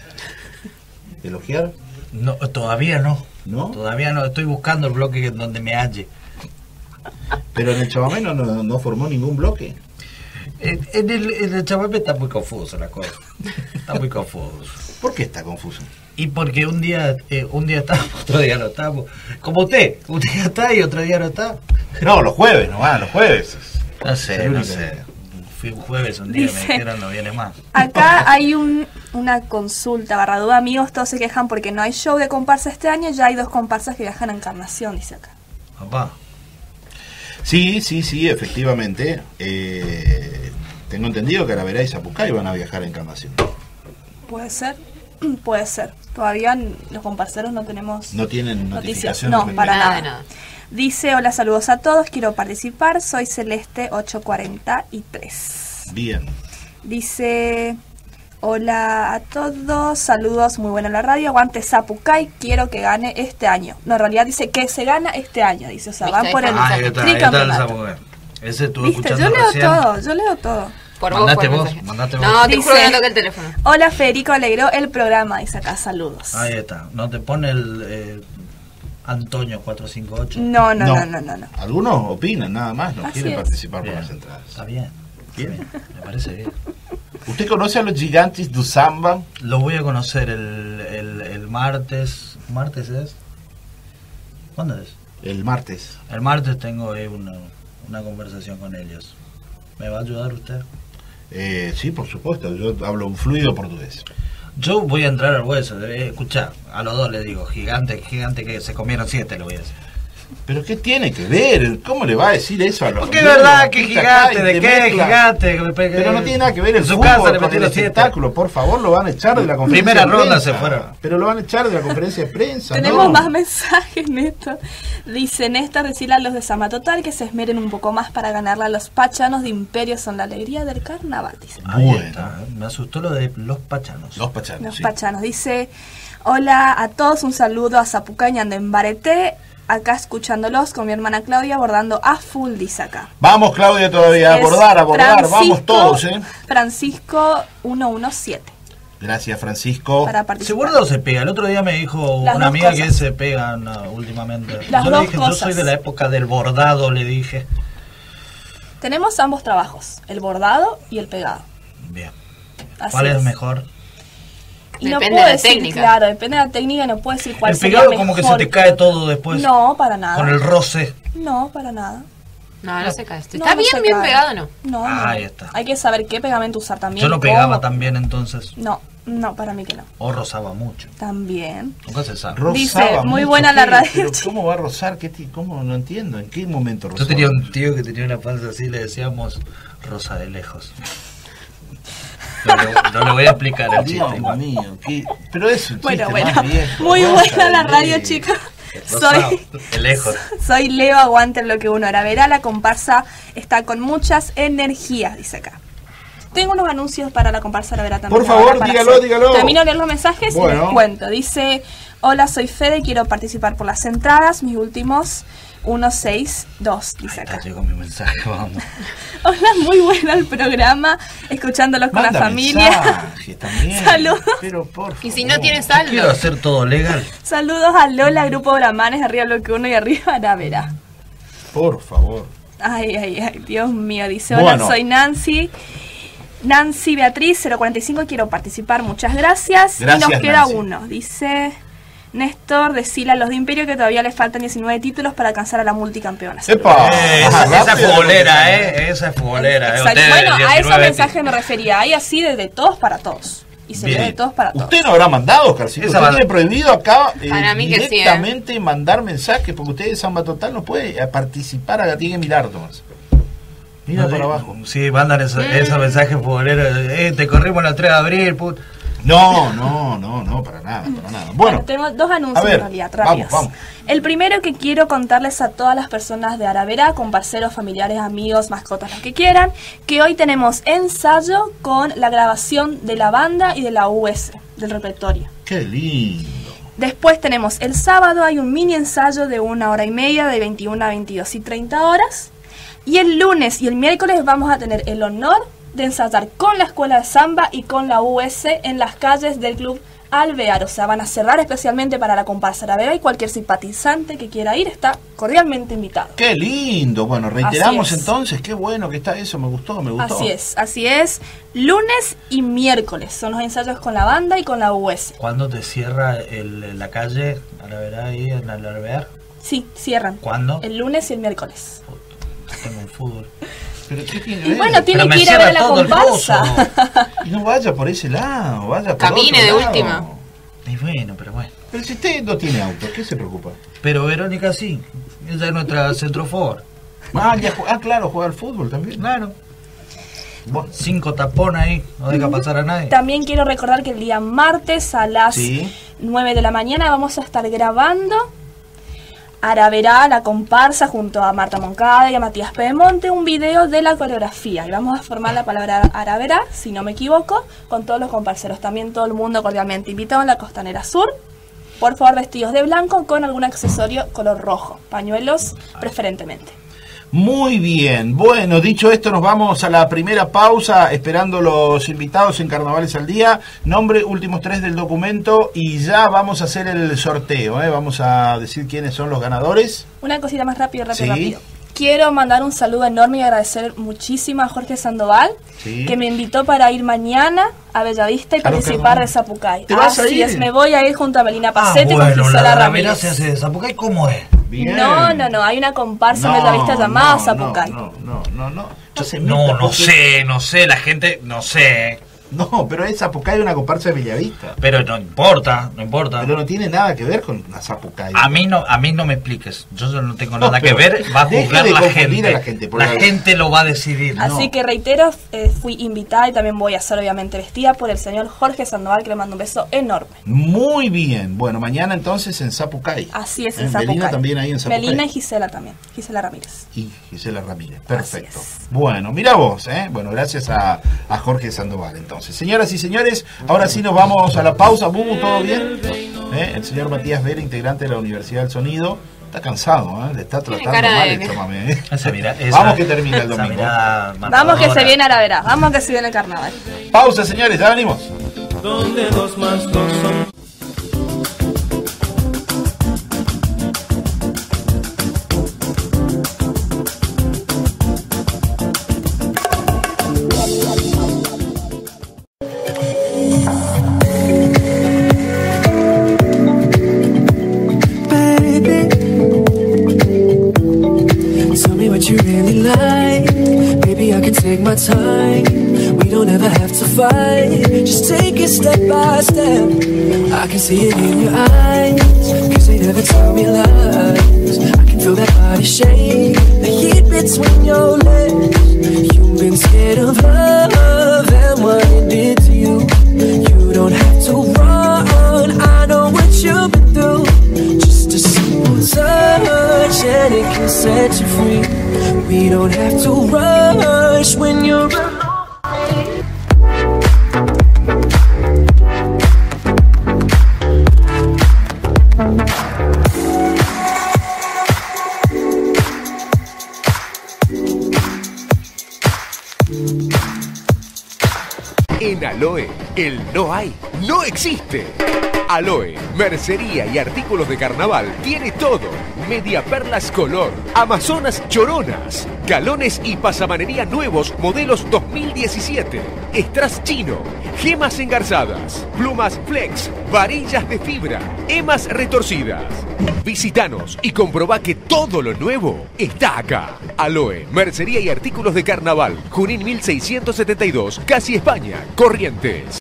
elogiar? No, todavía no. ¿No? Todavía no. Estoy buscando el bloque en donde me halle. Pero en el Chamamé no, no, no formó ningún bloque. En, en el, en el Chamamé está muy confuso la cosa. Está muy confuso. ¿Por qué está confuso? Y porque un día eh, un día estamos, otro día no estamos. Como usted, un día está y otro día no está. No, los jueves, no va, los jueves. No sé, El no único sé. Fui un jueves un día y me Dice- dijeron no viene más. Acá hay un, una consulta, barra duda, amigos, todos se quejan porque no hay show de comparsa este año, ya hay dos comparsas que viajan a Encarnación, dice acá. Papá. Sí, sí, sí, efectivamente. Eh, tengo entendido que Araverá y Zapucay van a viajar a Encarnación. Puede ser, puede ser. Todavía n- los comparseros no tenemos No tienen noticias. notificación. No, respecto- para Nada nada. de nada. Dice, hola, saludos a todos, quiero participar, soy Celeste ocho cuarenta y tres. Bien. Dice, hola a todos, saludos, muy buena la radio, aguante Zapucay, quiero que gane este año. No, en realidad dice que se gana este año, dice, o sea, van ¿Viste? por el Ah, ahí está, ahí está el tricampeonato. Zapucay. Ese estuve ¿Viste? escuchando Yo leo recién. todo, yo leo todo. Por Mandate vos, por vos, mensaje. mandate vos. No, te Dice- juro que no toqué el teléfono. Hola Federico, alegró el programa, dice acá, saludos. Ahí está. No te pone el eh, Antonio cuatro cinco ocho. No, no, no, no, no, no. Algunos opinan nada más, no Así quieren es. participar por Bien. las entradas. Está bien. Bien. Me parece bien. ¿Usted conoce a los gigantes do samba? Lo voy a conocer el, el, el martes. ¿Martes es? ¿Cuándo es? El martes. El martes tengo eh, una, una conversación con ellos. ¿Me va a ayudar usted? Eh, sí, por supuesto, yo hablo un fluido portugués. Yo voy a entrar al hueso. Eh, escuchá, a los dos les digo, gigante, gigante que se comieron siete, lo voy a decir. ¿Pero qué tiene que ver? ¿Cómo le va a decir eso a los Porque es amigos? verdad que Pinta acá gigante, y ¿de te qué? mezcla. Gigante. Pero no tiene nada que ver el En su fútbol casa le con el metieron siete. espectáculo. Por favor, lo van a echar de la conferencia Primera de ronda prensa. se fueron. Pero lo van a echar de la conferencia de prensa. Tenemos ¿no? más mensajes, Néstor. Dice Néstor, decirle a los de Sama Total que se esmeren un poco más para ganarle a los pachanos de Imperio, son la alegría del carnaval, dice. Ahí Bueno. está. Me asustó lo de los pachanos. Los pachanos, Los sí. pachanos. Dice, Hola a todos, un saludo a Zapucay y Andembarete. Acá escuchándolos con mi hermana Claudia, bordando a full, dice acá. Vamos, Claudia, todavía a Es bordar, a bordar. Francisco- Vamos todos, ¿eh? Francisco ciento diecisiete. Gracias, Francisco. Para ¿Se participar. borda o se pega? El otro día me dijo Las una dos amiga cosas. que se pegan uh, últimamente. Las yo dos le dije, cosas. yo soy de la época del bordado, le dije. Tenemos ambos trabajos, el bordado y el pegado. Bien. Así ¿Cuál es es. mejor? Y no Depende puedo de la decir, técnica. claro, depende de la técnica, no puedo decir cuál El sería pegado mejor. como que se te cae todo después. No, para nada. Con el roce. No, para nada. No, no se cae. Está No, bien, no se bien cae. pegado, ¿no? No, no. Ahí está. Hay que saber qué pegamento usar también. Yo no y pegaba cómo. también entonces. No, no, para mí que no. O rozaba mucho. También. Nunca se sabe. Rozaba Dice, muy mucho, buena la ¿qué? radio, Pero chica. ¿cómo va a rozar? ¿Qué ti- ¿Cómo? No entiendo. ¿En qué momento rozaba? Yo tenía un tío que tenía una panza así, le decíamos rosa de lejos. No, le- no le voy a explicar el chiste. Dios mío, ¿qué? Pero es un Bueno, chiste bueno. más viejo. Muy Rosa buena la de radio, lejos. chicas. Rosado, Soy, de lejos. soy Leo, aguante lo que uno. Ahora verá, la comparsa está con muchas energías, dice acá. Tengo unos anuncios para la comparsa Ahora verá también. Por favor, ahora para dígalo, hacer. dígalo. Termino de leer los mensajes y Bueno. les cuento. Dice, hola, soy Fede, quiero participar por las entradas, mis últimos ciento sesenta y dos, dice acá. Ya llegó mi mensaje, vamos. Hola, muy bueno el programa, escuchándolos con Manda la familia. mensajes también. Saludos. Pero por favor. Y si no tienes Quiero saldo. hacer todo legal. Saludos a Lola, grupo Bramanes, arriba bloque uno y arriba Aravera. Por favor. Ay, ay, ay, Dios mío, dice, hola, Bueno. soy Nancy. Nancy Beatriz cero cuarenta y cinco, quiero participar, muchas gracias. Gracias, y nos queda Nancy. uno, dice Néstor, decile a los de Imperio que todavía les faltan diecinueve títulos para alcanzar a la multicampeona. ¡Epa! Eh, Ajá, esa, esa rápido. es futbolera, ¿eh? Esa es futbolera. eh. Exacto. Ustedes, Bueno, a ese diecinueve mensaje me refería, hay así de, de todos para todos. Y se Bien. ve de todos para todos. Usted no habrá mandado, Oscarcito. Esa Usted va- tiene prohibido acá eh, Para mí que sí, ¿eh? directamente mandar mensajes, porque usted de Samba Total no puede eh, participar, acá tiene que mirar, Tomás. Mira No, para sí, abajo. Sí, mandan esa- esos mensajes futboleros. Eh, te corrimos el tres de abril, put. No, no, no, no, para nada, para nada. Bueno, tengo dos anuncios a ver, en realidad, vamos, rápidos. vamos. El primero que quiero contarles a todas las personas de Aravera, comparceros, familiares, amigos, mascotas, los que quieran, que hoy tenemos ensayo con la grabación de la banda y de la U S, del repertorio. qué lindo. Después tenemos el sábado, hay un mini ensayo de una hora y media, de veintiuna a veintidós y treinta horas. Y el lunes y el miércoles vamos a tener el honor de ensayar con la Escuela de Samba y con la U S en las calles del Club Alvear. O sea, van a cerrar especialmente para la comparsa Aravera y cualquier simpatizante que quiera ir está cordialmente invitado. Qué lindo. Bueno, reiteramos Así es. entonces, qué bueno que está eso, me gustó, me gustó. Así es, así es. Lunes y miércoles son los ensayos con la banda y con la U S. ¿Cuándo te cierra el, la calle? A la verá ahí en el Alvear. Sí, cierran. ¿Cuándo? El lunes y el miércoles. Tengo un fútbol. Pero ¿qué tiene que Y ver? bueno, tiene Pero me que ir a ver cierra la todo el comparsa. coso. Y no vaya por ese lado, vaya por Camine otro de lado. última. Y bueno, pero bueno. Pero si usted no tiene auto, ¿qué se preocupa? Pero Verónica sí. Ella es nuestra centrofor. Ah, ya ju- ah, claro, juega al fútbol también. Claro. Bueno, Cinco tapones ahí. No deja pasar a nadie. También quiero recordar que el día martes a las Sí. nueve de la mañana vamos a estar grabando Aravera, la comparsa, junto a Marta Moncada y a Matías Pedemonte, un video de la coreografía. Y vamos a formar la palabra Aravera, si no me equivoco, con todos los comparseros. También todo el mundo cordialmente invitado en la Costanera Sur. Por favor, vestidos de blanco con algún accesorio color rojo. Pañuelos, preferentemente. muy bien. Bueno, dicho esto, nos vamos a la primera pausa, esperando los invitados en Carnavales al Día. Nombre, últimos tres del documento y ya vamos a hacer el sorteo, ¿eh? Vamos a decir quiénes son los ganadores. Una cosita más rápido, rápido, Sí. rápido. Quiero mandar un saludo enorme y agradecer muchísimo a Jorge Sandoval, Sí. que me invitó para ir mañana a Bellavista y Claro, participar perdón. de Zapucay. ¿Te vas a Así ir? es, me voy a ir junto a Melina Ah, Pacete bueno, con Gisela la Ramírez. Ramírez se hace de Zapucay, ¿cómo es? Bien. No, no, no, hay una comparsa en No, Bellavista llamada no, Zapucay. No, no, no, no. No, se meta No, no porque- sé, no sé, la gente, no sé. No, pero es Zapucay una comparsa de Bellavista. Pero no importa, no importa. Pero no tiene nada que ver con la Zapucay. A mí no, a mí no me expliques. Yo no tengo No, nada que pero ver. Va a deje juzgar de la confundir gente. a la gente, por La la- gente lo va a decidir. Así No. que reitero, eh, fui invitada y también voy a ser obviamente vestida por el señor Jorge Sandoval, que le mando un beso enorme. Muy bien. Bueno, mañana entonces en Zapucay. Así es, Eh, en Zapucay. Melina también ahí en Zapucay. Melina y Gisela también, Gisela Ramírez. Y Gisela Ramírez. Perfecto. Así es. Bueno, mira vos, ¿eh? Bueno, gracias a, a Jorge Sandoval entonces. entonces. Señoras y señores, ahora sí nos vamos a la pausa. Bubu, ¿todo bien? ¿Eh? El señor Matías Vera, integrante de la Universidad del Sonido, está cansado, ¿eh? Le está tratando mal esto, mami. ¿eh? Esa mirada, esa, vamos que termina el domingo. Vamos que se viene a la vera, vamos que se viene el carnaval. Pausa, señores, ya venimos. Donde dos más dos son. Take my time, we don't ever have to fight. Just take it step by step. I can see it in your eyes, cause they never tell me lies. I can feel that body shake, the heat between your legs. You've been scared of love and what it did to you. You don't have to run, I know what you've been through. Just a simple touch and it can set you free. We don't have to rush when you're alone. En Aloe, el no hay, no existe. Aloe, mercería y artículos de carnaval, tiene todo. Media perlas color, amazonas choronas, galones y pasamanería nuevos modelos dos mil diecisiete, strass chino, gemas engarzadas, plumas flex, varillas de fibra, emas retorcidas. Visítanos y comprobá que todo lo nuevo está acá. Aloe, mercería y artículos de carnaval, Junín mil seiscientos setenta y dos, Casi España, Corrientes.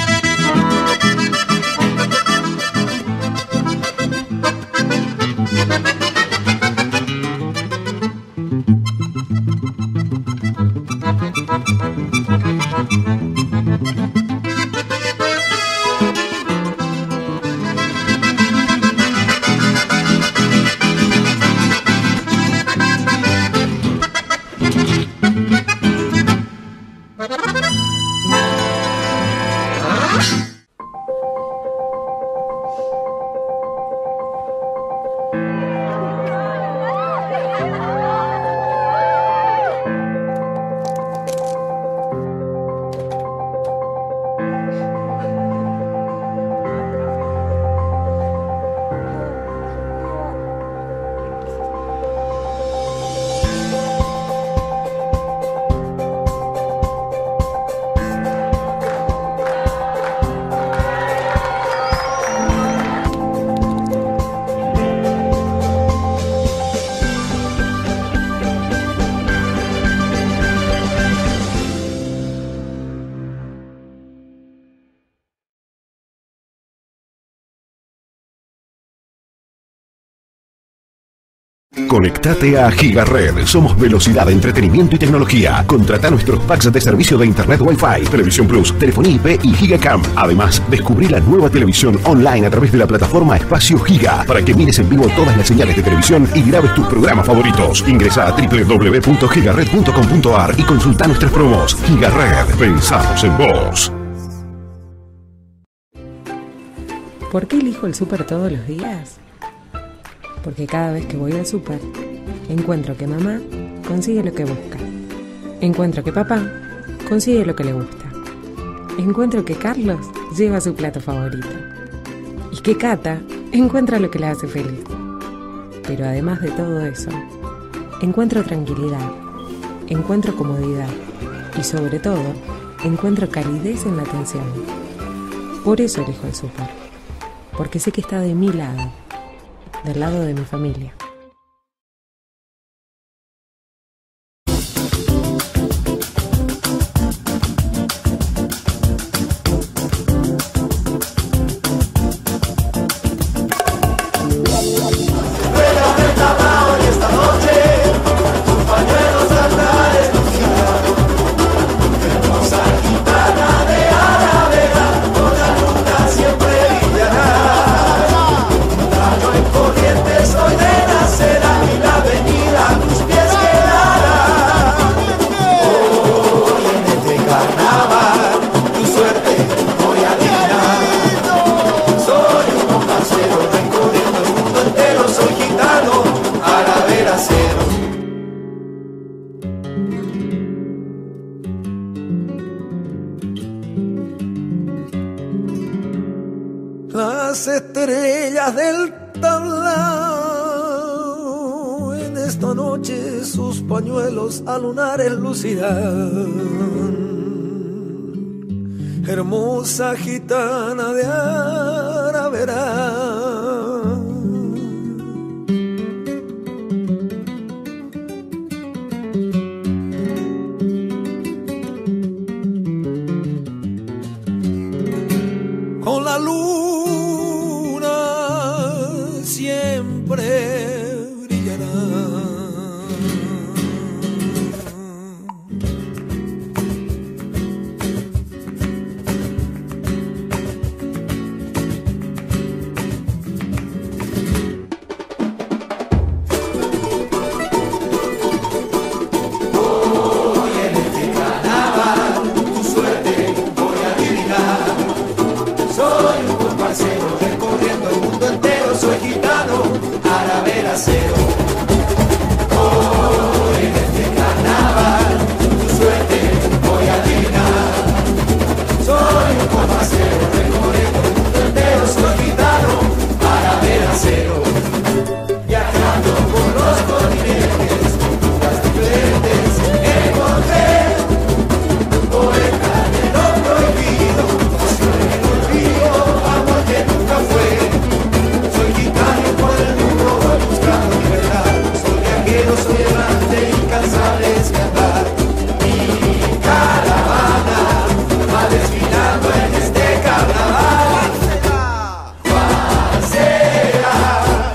Conectate a Gigared. Somos velocidad, entretenimiento y tecnología. Contrata nuestros packs de servicio de Internet Wi-Fi, Televisión Plus, telefonía I P y Gigacam. Además, descubrí la nueva televisión online a través de la plataforma Espacio Giga para que mires en vivo todas las señales de televisión y grabes tus programas favoritos. Ingresa a doble u doble u doble u punto gigared punto com punto a r y consulta nuestras promos. Gigared, pensamos en vos. ¿Por qué elijo el súper todos los días? Porque cada vez que voy al súper, encuentro que mamá consigue lo que busca. Encuentro que papá consigue lo que le gusta. Encuentro que Carlos lleva su plato favorito. Y que Cata encuentra lo que la hace feliz. Pero además de todo eso, encuentro tranquilidad, encuentro comodidad y sobre todo, encuentro calidez en la atención. Por eso elijo el súper. Porque sé que está de mi lado. Del lado de mi familia. Soy de la el tablao. En esta noche sus pañuelos a lunares lucirán. Hermosa gitana de Araverá. Con la luna siempre brillará. Recorriendo el mundo entero, soy gitano, araveracero. Oh, en este carnaval, tu suerte voy a adivinar. Soy un compasero, recorriendo el mundo entero, soy gitano, araveracero. Viajando por los continentes, culturas diferentes, encontré poeta de lo prohibido, pasión en el olvido. Nunca fue, soy gitano por el mundo, voy buscando libertad. Soy viajero, soy errante, incansable es cantar. Mi caravana va desfilando en este carnaval. ¿Cuál será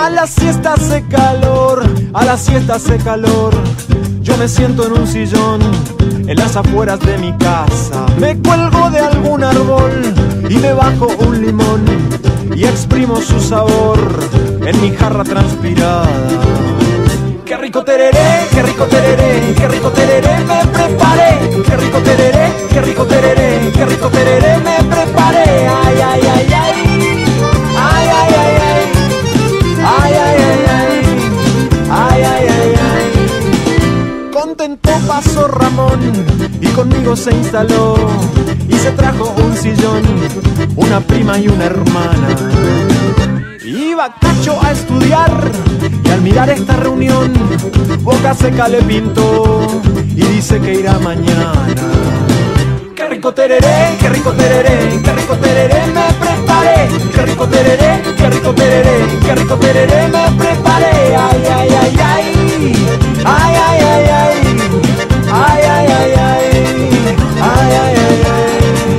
A la siesta hace calor, a la siesta hace calor. Yo me siento en un sillón, en las afueras de mi casa. Me cuelgo de algún árbol y me bajo un limón y exprimo su sabor en mi jarra transpirada. Qué rico tereré, qué rico tereré, qué rico tereré me preparé. Qué rico tereré, qué rico tereré, qué rico tereré me preparé. Ay, ay, ay, ay. Ay, ay, ay, ay. Ay, ay, ay, ay. Ay, ay, ay, ay. Contento pasó Ramón y conmigo se instaló y se trajo un sillón, una prima y una hermana. Iba Cacho a estudiar y al mirar esta reunión boca seca le pintó y dice que irá mañana. Qué rico tereré, qué rico tereré, qué rico tereré me preparé. Qué rico tereré, qué rico tereré, qué rico tereré me preparé. Ay, ay, ay, ay. Ay, ay, ay, ay. Ay, ay, ay, ay. Ay, ay, ay, ay.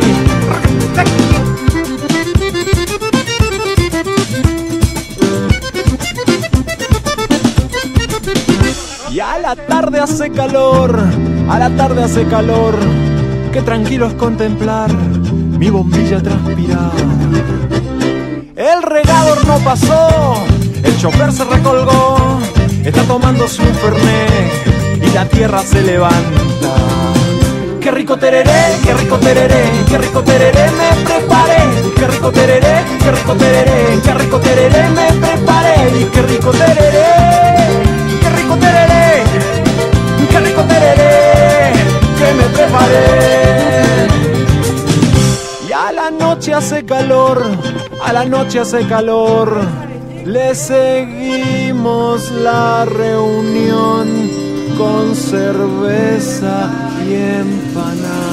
Y a la tarde hace calor, a la tarde hace calor. Qué tranquilo es contemplar mi bombilla transpirada. El regador no pasó, el chofer se recolgó, está tomando su fernet y la tierra se levanta. Qué rico tereré, qué rico tereré, qué rico tereré me preparé. Qué rico tereré, qué rico tereré, qué rico tereré me preparé. Y qué rico tereré, qué rico tereré, qué rico tereré que me preparé. Y a la noche hace calor, a la noche hace calor. Le seguimos la reunión con cerveza y empanadas.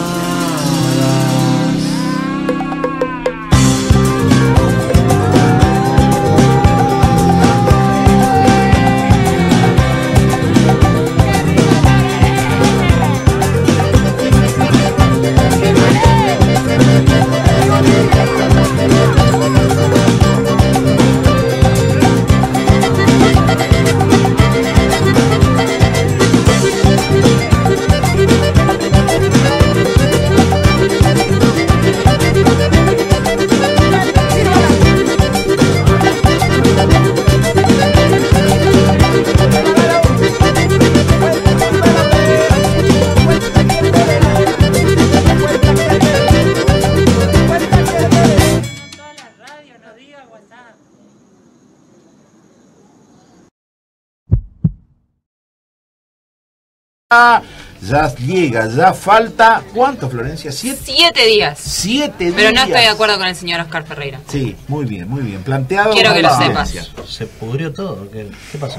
Ya llega, ya falta. ¿Cuánto, Florencia? ¿Siete? Siete días. Siete días. Pero no estoy de acuerdo con el señor Oscar Ferreira. Sí, muy bien, muy bien. Planteado. Quiero que lo sepas. Se pudrió todo. ¿Qué, qué pasó?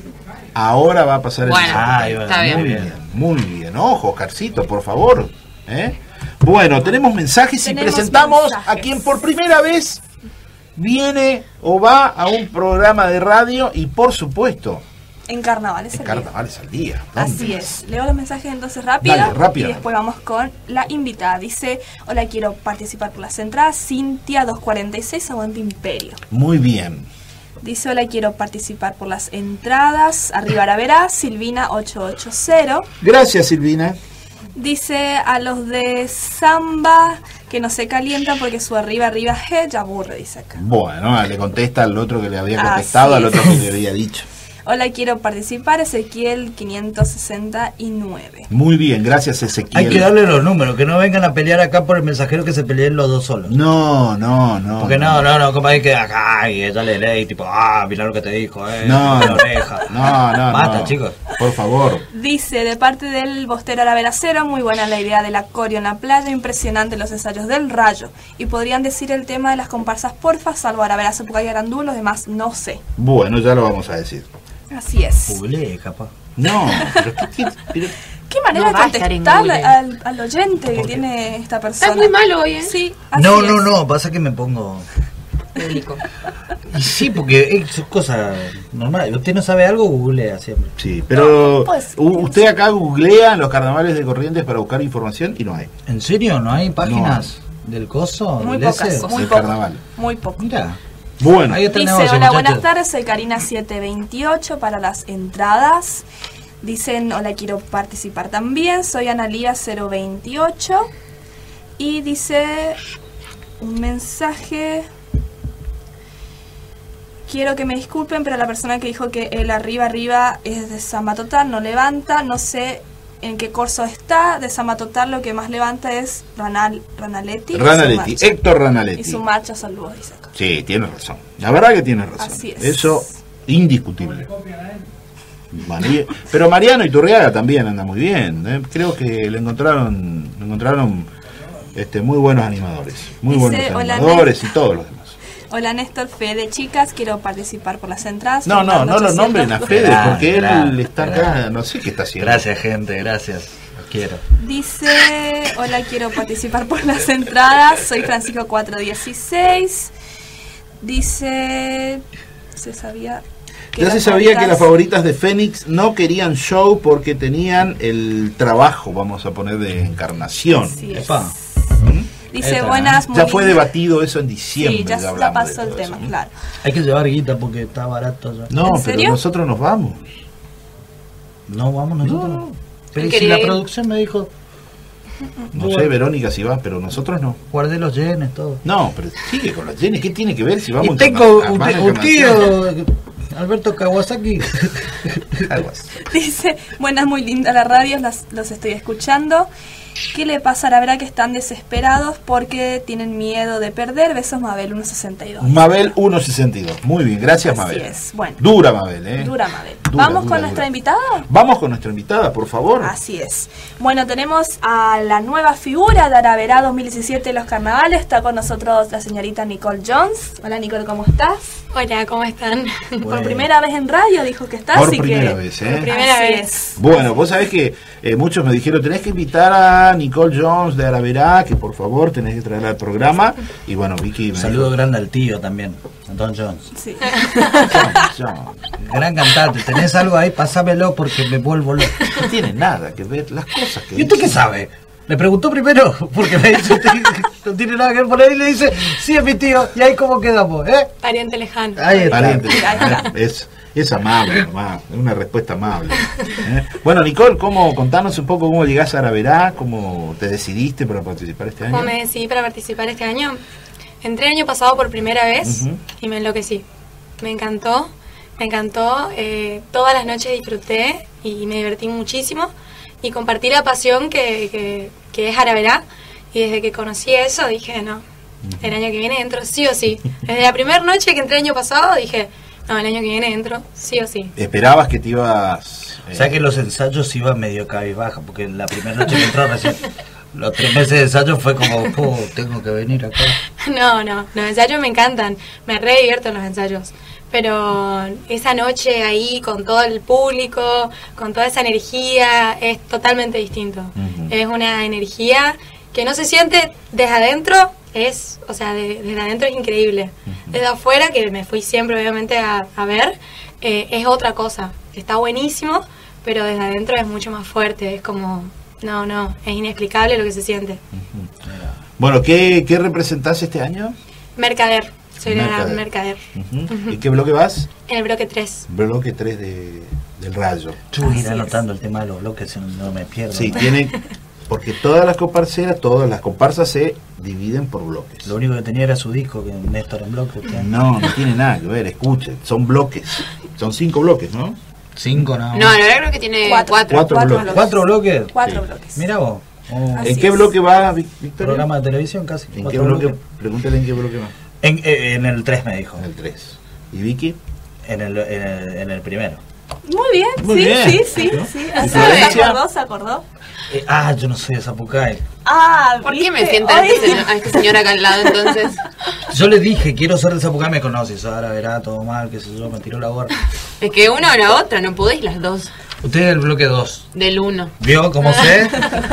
Ahora va a pasar bueno, el. Ah, está muy bien. bien, muy bien. Ojo, Oscarcito, por favor. ¿Eh? Bueno, tenemos mensajes Tenemos y presentamos mensajes. a quien por primera vez viene o va a un programa de radio y por supuesto. En carnavales al día. Carnavales al día. ¿Dónde? Así es. Leo los mensajes entonces rápido. Dale, rápido. Y después vamos con la invitada. Dice, hola, quiero participar por las entradas. Cintia doscientos cuarenta y seis, Aguante Imperio. Muy bien. Dice, hola, quiero participar por las entradas. Arriba Aravera, Silvina ochocientos ochenta. Gracias, Silvina. Dice a los de Samba que no se calientan porque su arriba, arriba, G ya aburre, dice acá. Bueno, le contesta al otro que le había Así contestado, al otro es. que le había dicho. Hola, quiero participar, Ezequiel quinientos sesenta y nueve. Muy bien, gracias, Ezequiel. Hay que darle los números, que no vengan a pelear acá por el mensajero, que se peleen los dos solos. No, no, no. Porque no, no, no, como hay que acá y dale ley, tipo, ah, mirá lo que te dijo, eh. No, la no, oreja. no, no. Basta, no. chicos. Por favor. Dice, de parte del Bostero Aravera Cero, muy buena la idea del acorio en la playa, impresionante los ensayos del Rayo. Y podrían decir el tema de las comparsas, porfa, salvo Aravera, Sepuca y Arandú, los demás no sé. Bueno, ya lo vamos a decir. Así es. Googleé, capaz. No, pero ¿qué, qué, pero... ¿Qué manera No de va a estar en contestarle Google. al, al oyente que tiene esta persona? Estás muy malo hoy, ¿eh? Sí, así No, es. no, no, pasa que me pongo... Público. Y sí, porque es cosa normal. Usted no sabe algo, googlea siempre. Sí, pero No, pues, u- usted acá googlea los carnavales de Corrientes para buscar información y no hay. ¿En serio? ¿No hay páginas del coso? Muy del pocas, ese? muy del poco. carnaval. Muy poco. Mira, Bueno, ahí está el Dice, negocio, hola, muchachos. buenas tardes, soy Karina siete veintiocho para las entradas. Dicen, hola, quiero participar también, soy Analía cero veintiocho. Y dice un mensaje, quiero que me disculpen, pero la persona que dijo que el arriba arriba es de Samba Total, no levanta, no sé en qué curso está. De Samba Total lo que más levanta es Ranal, Ranaletti. y su Ranaletti, marcha. Héctor Ranaletti. Y su marcha, saludos, dice acá. Sí, tienes razón. La verdad que tienes razón. Así es. Eso, indiscutible. Mari- Pero Mariano Iturriaga también anda muy bien. ¿eh? Creo que le encontraron, le encontraron este, muy buenos animadores. Muy Dice, buenos hola, animadores y todos los demás. Hola Néstor, Fede, chicas, quiero participar por las entradas. No, no, no lo nombren a Fede Gra- porque él gra- está acá, gra- no sé qué está haciendo. Gracias, gente, gracias. Los quiero. Dice, hola, quiero participar por las entradas. Soy Francisco cuatro dieciséis. Dice, se sabía que Ya se las sabía que favoritas- las favoritas de Fénix no querían show porque tenían el trabajo, vamos a poner, de encarnación. Así es. Epa. Dice, Esta, buenas, muy Ya fue lindas- debatido eso en diciembre. Sí, ya, ya ya hablamos pasó de el todo tema, eso, ¿no? claro. Hay que llevar guita porque está barato ya. No, ¿En pero serio? nosotros nos vamos. No, vamos nosotros. No. Pero Él si quería la ir. producción me dijo, No sé, Verónica, si va, pero nosotros no. guardé los yenes, todo. No, pero sigue con los yenes. ¿Qué tiene que ver si vamos Y a tengo encarna- un, a un encarnación? tío, Alberto Kawasaki. Algo así. Dice, buenas, muy linda la radio, las- los estoy escuchando. ¿Qué le pasa a la verdad que están desesperados porque tienen miedo de perder? Besos, Mabel uno sesenta y dos. Mabel uno sesenta y dos. Muy bien, gracias, Así Mabel. es, bueno. Dura, Mabel, ¿eh? Dura, Mabel. Dura, ¿Vamos dura, con nuestra dura. invitada? Vamos con nuestra invitada, por favor. Así es. Bueno, tenemos a la nueva figura de Araverá dos mil diecisiete de los carnavales. Está con nosotros la señorita Nicole Jones. Hola, Nicole, ¿cómo estás? Hola, ¿cómo están? Por primera vez en radio dijo que está, Por así primera que... vez, ¿eh? Por primera Así vez. es. Bueno, vos sabés que eh, muchos me dijeron, tenés que invitar a Nicole Jones de Araverá, que por favor tenés que traerla al programa. Y bueno, Vicky me Saludo dijo, grande al tío también, a Don Jones. Sí. Jones, Gran cantante, ¿tenés algo ahí? Pasámelo porque me vuelvo loco. no tiene nada que ver las cosas que ¿Y usted qué dice. sabe? Le preguntó primero, porque me dice, usted no tiene nada que ver por ahí, y le dice, sí, es mi tío, y ahí cómo quedamos, ¿eh? Pariente lejano. Ahí está. Pariente, Ahí está. es, es amable, nomás, es una respuesta amable. ¿eh? Bueno, Nicole, ¿cómo, contanos un poco cómo llegás a Araverá, cómo te decidiste para participar este año. ¿Cómo me decidí para participar este año? Entré el año pasado por primera vez Ujú. y me enloquecí. Me encantó, me encantó. eh, todas las noches disfruté y me divertí muchísimo. Y compartí la pasión que, que, que es Araverá. Y desde que conocí eso dije, no, el año que viene entro sí o sí. Desde la primera noche que entré el año pasado dije, no, el año que viene entro sí o sí. ¿Esperabas que te ibas...? O sea que los ensayos iban medio cabizbaja, porque la primera noche que entró recién, los tres meses de ensayo fue como, oh, tengo que venir acá. No, no, los ensayos me encantan, me re divierto en los ensayos, pero esa noche ahí con todo el público, con toda esa energía, es totalmente distinto. Ujú. Es una energía que no se siente desde adentro, es, o sea, de- desde adentro es increíble. Desde afuera, que me fui siempre obviamente a, a ver, eh, es otra cosa. Está buenísimo, pero desde adentro es mucho más fuerte, es como, no, no, es inexplicable lo que se siente. Bueno, ¿qué, qué representás este año? Mercader, soy la Mercader. Mercader. Ujú. ¿Y qué bloque vas? En el bloque tres. Bloque tres de, del Rayo. Yo voy a ir Así es. anotando el tema de los bloques, si no, no me pierdo. Sí, ¿no? tiene... Porque todas las comparseras, todas las comparsas se dividen por bloques. Lo único que tenía era su disco, que Néstor en bloque. ¿usted? No, no tiene nada que ver, escuchen, son bloques. Son cinco bloques, ¿no? Cinco, no. No, ahora creo que tiene Cuatro. cuatro. Cuatro Cuatro bloques. ¿Cuatro bloques? Cuatro Sí. bloques. Mira vos. Oh, Así ¿En qué es. bloque va, Vic- Victoria? programa de televisión casi. ¿En qué cuatro bloque? bloques. Pregúntale en qué bloque va. En, eh, en el tres me dijo. En el tres. ¿Y Vicky? En el, en el, en el primero. Muy bien, Muy sí, bien. sí, sí, sí. ¿Y ¿Se Florencia? acordó? ¿Se acordó? Eh, ah, yo no soy de Zapucay. Ah, ¿Por qué me ¿viste? sientan a Hoy- este, señor, a este señor acá al lado entonces? Yo le dije, quiero ser de Zapucay, me conoce. Ahora verá todo mal, qué sé yo, me tiró la gorra. Es que una o la otra, no podéis las dos. Usted es el bloque dos. Del uno. ¿Vio cómo sé?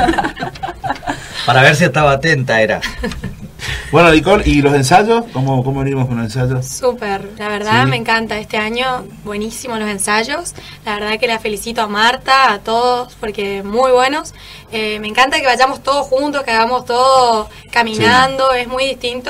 Para ver si estaba atenta era. Bueno, Nicole, ¿y los ensayos? ¿Cómo, cómo venimos con los ensayos? Súper, la verdad Sí. me encanta este año, buenísimos los ensayos, la verdad que la felicito a Marta, a todos, porque muy buenos. Eh, me encanta que vayamos todos juntos, que hagamos todo caminando, es muy distinto.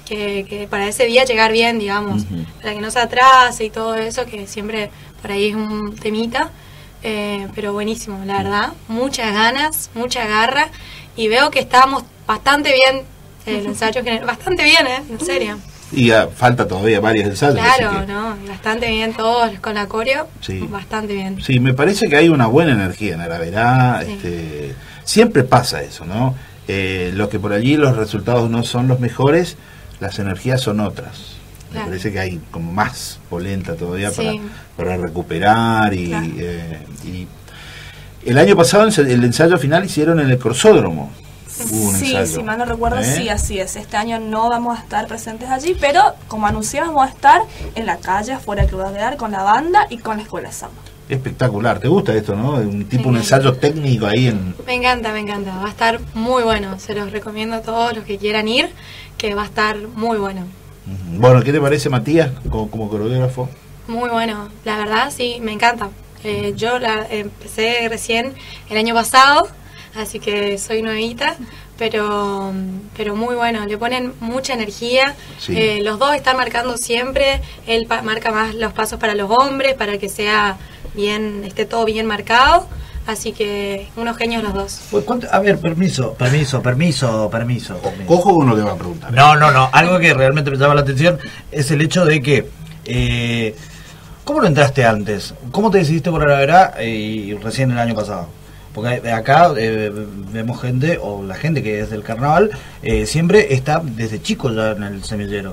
que, que para ese día llegar bien, digamos, Ujú. para que no se atrase y todo eso, que siempre por ahí es un temita. Eh, pero buenísimo, la verdad, muchas ganas, mucha garra, y veo que estábamos bastante bien, eh, el ensayo general, bastante bien, ¿eh? En serio. Y ah, falta todavía varios ensayos. Claro, así que- no, bastante bien todos con la coreo, Sí. bastante bien. Sí, me parece que hay una buena energía en Araverá. Sí. Este, siempre pasa eso, ¿no? Eh, lo que por allí los resultados no son los mejores, las energías son otras. Me Claro. parece que hay como más polenta todavía Sí. para, para recuperar y, Claro. eh, y el año pasado el ensayo final hicieron en el Corsódromo. Hubo un Sí, ensayo. si mal no recuerdo, ¿Eh? sí, así es. Este año no vamos a estar presentes allí, pero como anuncié, vamos a estar en la calle, afuera del Club de Quedar, con la banda y con la Escuela de Samba. Espectacular, ¿te gusta esto, no? Un tipo, un Me ensayo técnico ahí en... Me encanta, me encanta, va a estar muy bueno, se los recomiendo a todos los que quieran ir, que va a estar muy bueno. Bueno, ¿qué te parece, Matías, como, como coreógrafo? Muy bueno, la verdad sí, me encanta. Eh, yo la empecé recién el año pasado, así que soy nuevita, pero pero muy bueno, le ponen mucha energía. Sí. Eh, los dos están marcando siempre, él pa- marca más los pasos para los hombres, para que sea bien, esté todo bien marcado, así que unos genios los dos. Pues, ¿cuánto- A ver, permiso, permiso, permiso, permiso. permiso. Cojo uno que va a preguntar. No, no, no. Algo que realmente me llama la atención es el hecho de que... Eh, ¿Cómo lo entraste antes? ¿Cómo te decidiste por Araverá eh, recién el año pasado? Porque de acá eh, vemos gente, o la gente que es del carnaval, eh, siempre está desde chico ya en el semillero.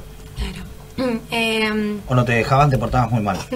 Eh, ¿O no te dejaban, te portabas muy mal?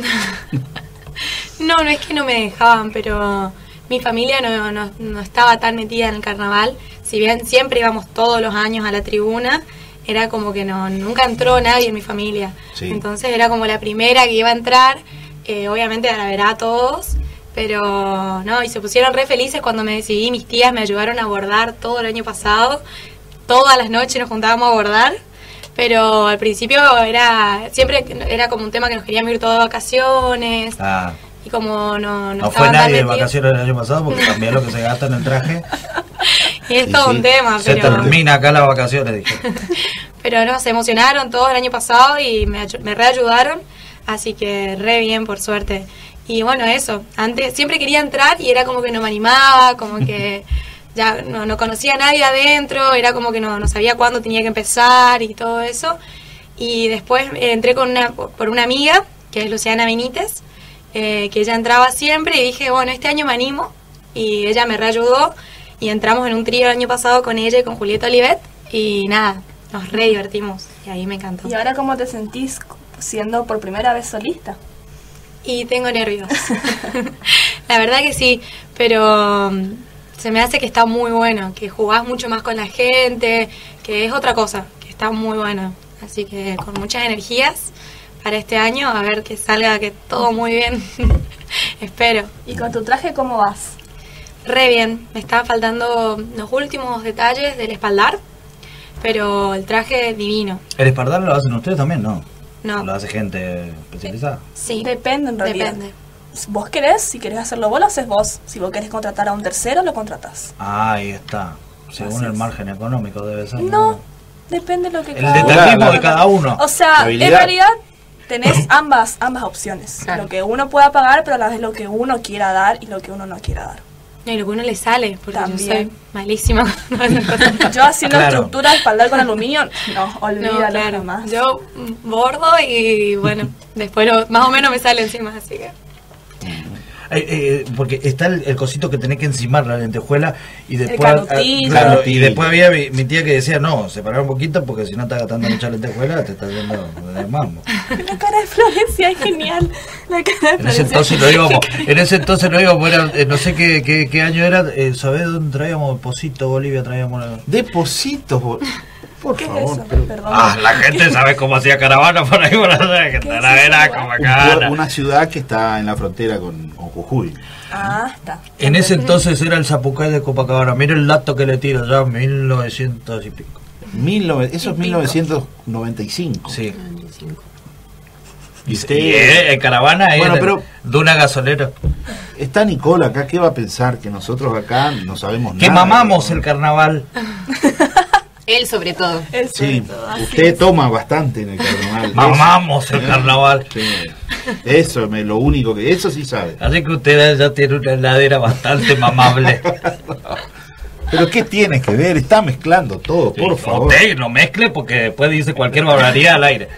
No, no es que no me dejaban, pero mi familia no, no, no estaba tan metida en el carnaval. Si bien siempre íbamos todos los años a la tribuna, era como que no nunca entró nadie en mi familia. Sí. Entonces era como la primera que iba a entrar, eh, obviamente a la verá a todos, pero no, y se pusieron re felices cuando me decidí. Mis tías me ayudaron a bordar todo el año pasado. Todas las noches nos juntábamos a bordar. Pero al principio era siempre era como un tema que nos queríamos ir todas de vacaciones. Ah, Y como no, no, no fue estaban tan nadie de metidos- vacaciones el año pasado porque también lo que se gasta en el traje. Y es Y todo sí, un tema, se pero, termina acá las vacaciones, dije. pero no, se emocionaron todos el año pasado y me, ayu- me reayudaron, así que re bien, por suerte. Y bueno, eso, antes siempre quería entrar y era como que no me animaba, como que ya no, no conocía a nadie adentro, era como que no, no sabía cuándo tenía que empezar y todo eso. Y después eh, entré con una, por una amiga, que es Luciana Benítez, eh, que ella entraba siempre y dije, bueno, este año me animo, y ella me reayudó y entramos en un trío el año pasado con ella y con Julieta Olivet y nada, nos re divertimos y ahí me encantó. ¿Y ahora cómo te sentís siendo por primera vez solista? Y tengo nervios. La verdad que sí, pero um, se me hace que está muy bueno, que jugás mucho más con la gente, que es otra cosa, que está muy bueno. Así que con muchas energías para este año, a ver que salga que todo muy bien. Espero. ¿Y con tu traje cómo vas? Re bien, me estaban faltando los últimos detalles del espaldar, pero el traje divino. ¿El espaldar lo hacen ustedes también? No. No. ¿Lo hace gente especializada? Sí. Depende en realidad. Depende. Vos querés, si querés hacerlo vos, lo haces vos. Si vos querés contratar a un tercero, lo contratás. Ah, ahí está. Según Así el es. margen económico debe ser. No, depende de lo que El cada detallismo uno- de cada uno. O sea, La en habilidad. realidad tenés ambas ambas opciones. Claro. Lo que uno pueda pagar, pero a la vez lo que uno quiera dar y lo que uno no quiera dar. Y lo que uno le sale, porque yo También. soy malísima con esas cosas. Yo haciendo Claro. estructura de espaldar con aluminio, no, No, olvídalo claro. jamás. Yo mm, bordo y bueno, después lo, más o menos me sale encima, así que... Eh, eh, porque está el, el cosito que tenés que encimar la lentejuela y después canutito. ah, claro, y después había mi, mi tía que decía no, separar un poquito porque si no estás gastando mucha lentejuela te estás yendo de mambo. La cara de Florencia es genial. La cara de En ese Florencia. entonces lo íbamos, en ese entonces lo íbamos, era, eh, no sé qué, qué, qué año era, eh, ¿sabés dónde traíamos Posito, Bolivia? Traíamos la- Depositos, bo- por ¿Qué es favor. eso? pero- Perdón. Ah, la gente sabe cómo hacía caravana por ahí, por la que ¿Qué es la vera eso, como Un acá. pueblo- una ciudad que está en la frontera con, con Jujuy. Ah, está. En ese entonces era el Zapucay de Copacabana. Mira el dato que le tiro ya, mil novecientos y pico. mil nove- eso es mil novecientos noventa y cinco. Sí. Y Y, usted- eh, en caravana Bueno, era pero- de una gasolera. Está Nicole acá, ¿qué va a pensar? Que nosotros acá no sabemos Que nada. mamamos el carnaval. Él sobre todo. Él sobre Sí, todo, así usted es. toma bastante en el carnaval. Mamamos Eso, el ¿eh? carnaval. Sí. Eso es lo único que... Eso sí sabe. Así que usted ya tiene una heladera bastante mamable. Pero ¿qué tiene que ver? Está mezclando todo, por Sí, favor. Usted no mezcle porque después dice cualquier barbaridad al aire.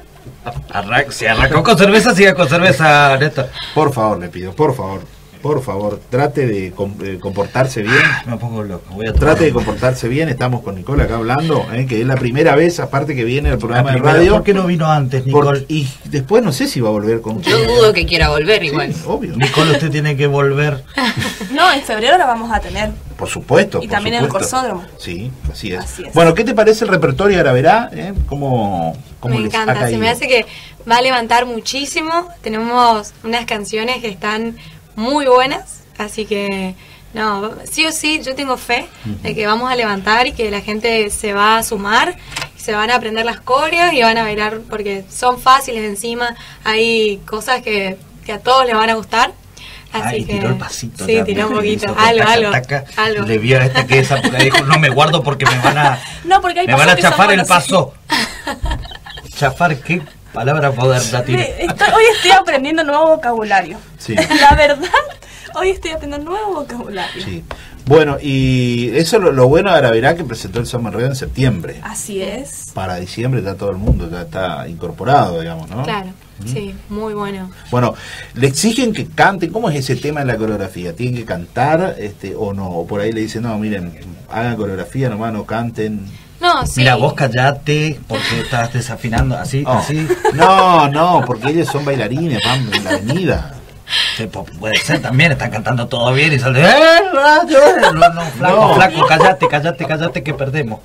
Arran si arrancó con cerveza, siga con cerveza, Néstor. Por favor, le pido, por favor. Por favor, trate de com- eh, comportarse bien. Me pongo loco. Voy a tomar Trate de un- comportarse bien. Estamos con Nicole acá hablando, eh, que es la primera vez, aparte que viene al programa La de primera, radio. ¿por qué no vino antes, Por- Nicole? y después no sé si va a volver con Yo usted. dudo que quiera volver igual. Sí, obvio. Nicole, usted tiene que volver. No, en febrero la vamos a tener. Por supuesto. Y por también en el supuesto. Corsódromo. Sí, así es. Así es. Bueno, ¿qué te parece el repertorio de Araverá? Eh? ¿Cómo, cómo Me les ha encanta, se caído? me hace que va a levantar muchísimo. Tenemos unas canciones que están muy buenas, así que no, sí o sí, yo tengo fe de que vamos a levantar y que la gente se va a sumar, se van a aprender las coreas y van a bailar porque son fáciles encima, hay cosas que, que a todos les van a gustar. Así Ay, que tiró el pasito. sí, ya, tiró un ¿viste? poquito, Hizo algo, taca, algo, taca, algo. Le vio a esta que esa porque dijo, no me guardo porque me van a, No, porque hay me van pasos a que son chafar el buenos. paso. Chafar, qué palabra moderna tiene. Eh, estoy- hoy estoy aprendiendo nuevo vocabulario. Sí. La verdad, hoy estoy aprendiendo nuevo vocabulario. Sí. Bueno, y eso lo, lo bueno de Araverá, que presentó el Summer Red en septiembre. Así es. Para diciembre está todo el mundo, ya está incorporado, digamos, ¿no? Claro, sí, muy bueno. Bueno, le exigen que canten. ¿Cómo es ese tema en la coreografía? ¿Tienen que cantar este, o no? O por ahí le dicen, no, miren, hagan coreografía nomás, no canten. No, sí. Mira, vos callate porque estás desafinando así, Oh. así. No, no, porque ellos son bailarines, van en la avenida. Sí, po- puede ser también, están cantando todo bien y sale. ¡Eh, rayo! No, no, flaco, No. flaco, callate, callate, callate que perdemos.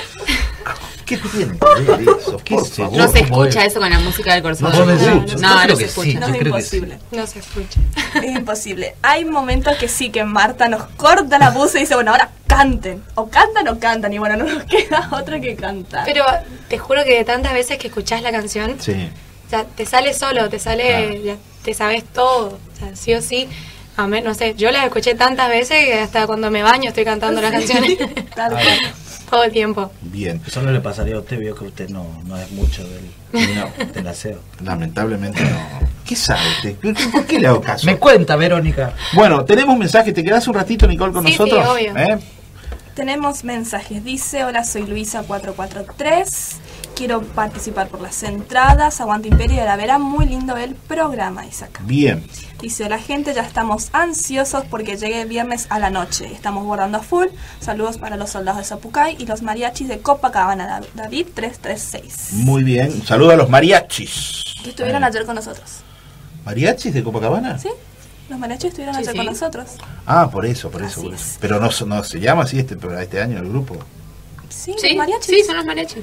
¿Qué tiene que ver eso? Por sé favor. No se ¿cómo escucha es? eso con la música del No, Corsódromo. vos decís, No, yo no, creo no se que sí. escucha. No, Yo es creo que sí. imposible. No se escucha. Es imposible. Hay momentos que sí, que Marta nos corta la voz y dice, bueno, ahora canten. O cantan o cantan. Y bueno, no nos queda otra que cantar. Pero te juro que de tantas veces que escuchás la canción, Sí. ya te sale solo, te sale, Claro. ya te sabes todo. O sea, sí o sí. A mí, no sé, yo las escuché tantas veces que hasta cuando me baño estoy cantando las canciones. Tal Ay, cual. Todo el tiempo. Bien. Eso no le pasaría a usted, vio que usted no, no es mucho del, No, del aseo. lamentablemente no. ¿Qué sabe usted? ¿Por qué- ¿Por qué le hago caso? Me cuenta, Verónica. Bueno, tenemos mensaje. ¿Te quedás un ratito, Nicole, con Sí, sí, nosotros? obvio. ¿Eh? Tenemos mensajes. Dice, hola, soy Luisa cuatro cuatro tres. Quiero participar por las entradas. Aguante Imperio de la Vera. Muy lindo el programa, dice acá. Bien. Dice, la gente ya estamos ansiosos porque llegue el viernes a la noche. Estamos guardando a full. Saludos para los soldados de Zapucay y los mariachis de Copacabana. Dav- David tres tres seis. Muy bien. Saludos a los mariachis. Que estuvieron ayer con nosotros. ¿Mariachis de Copacabana? ¿Sí? Los mariachis estuvieron Sí, ayer sí. con nosotros. Ah, por eso, por eso. Así por eso. es. Pero no, no se llama así este, este año el grupo. Sí, Sí, los mariachis. sí, son los mariachis.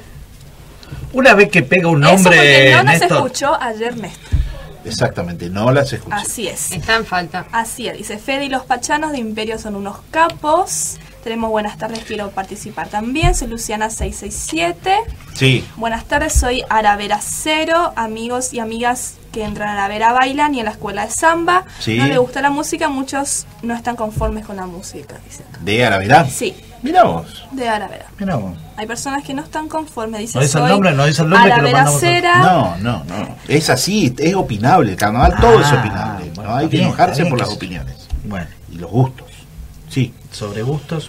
Una vez que pega un Eso nombre, porque no nos Néstor. escuchó ayer Néstor. Exactamente, no las escuché. Así es. Está en falta. Así es, dice Fede y los pachanos de Imperio son unos capos. Tenemos buenas tardes, quiero participar también. Soy Luciana seiscientos sesenta y siete. Sí. Buenas tardes, soy Aravera Cero. Amigos y amigas que entran a Aravera bailan y en la escuela de samba. Sí. No les gusta la música, muchos no están conformes con la música, dice acá. ¿De Araverá? Sí, Mirá vos. de Aravera. Mirá vos. Hay personas que no están conformes, dice No dice el soy nombre, no dice el nombre que lo Aravera mandamos a- Cera. No, no, no. Es así, es opinable. El carnaval todo es Ah, opinable. bueno, no hay está que bien, enojarse está bien por que las sí. opiniones. Bueno, Y los gustos. Sí. sobre gustos.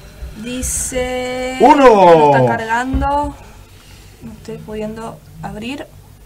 Dice... Uno. No está cargando. No estoy pudiendo abrir.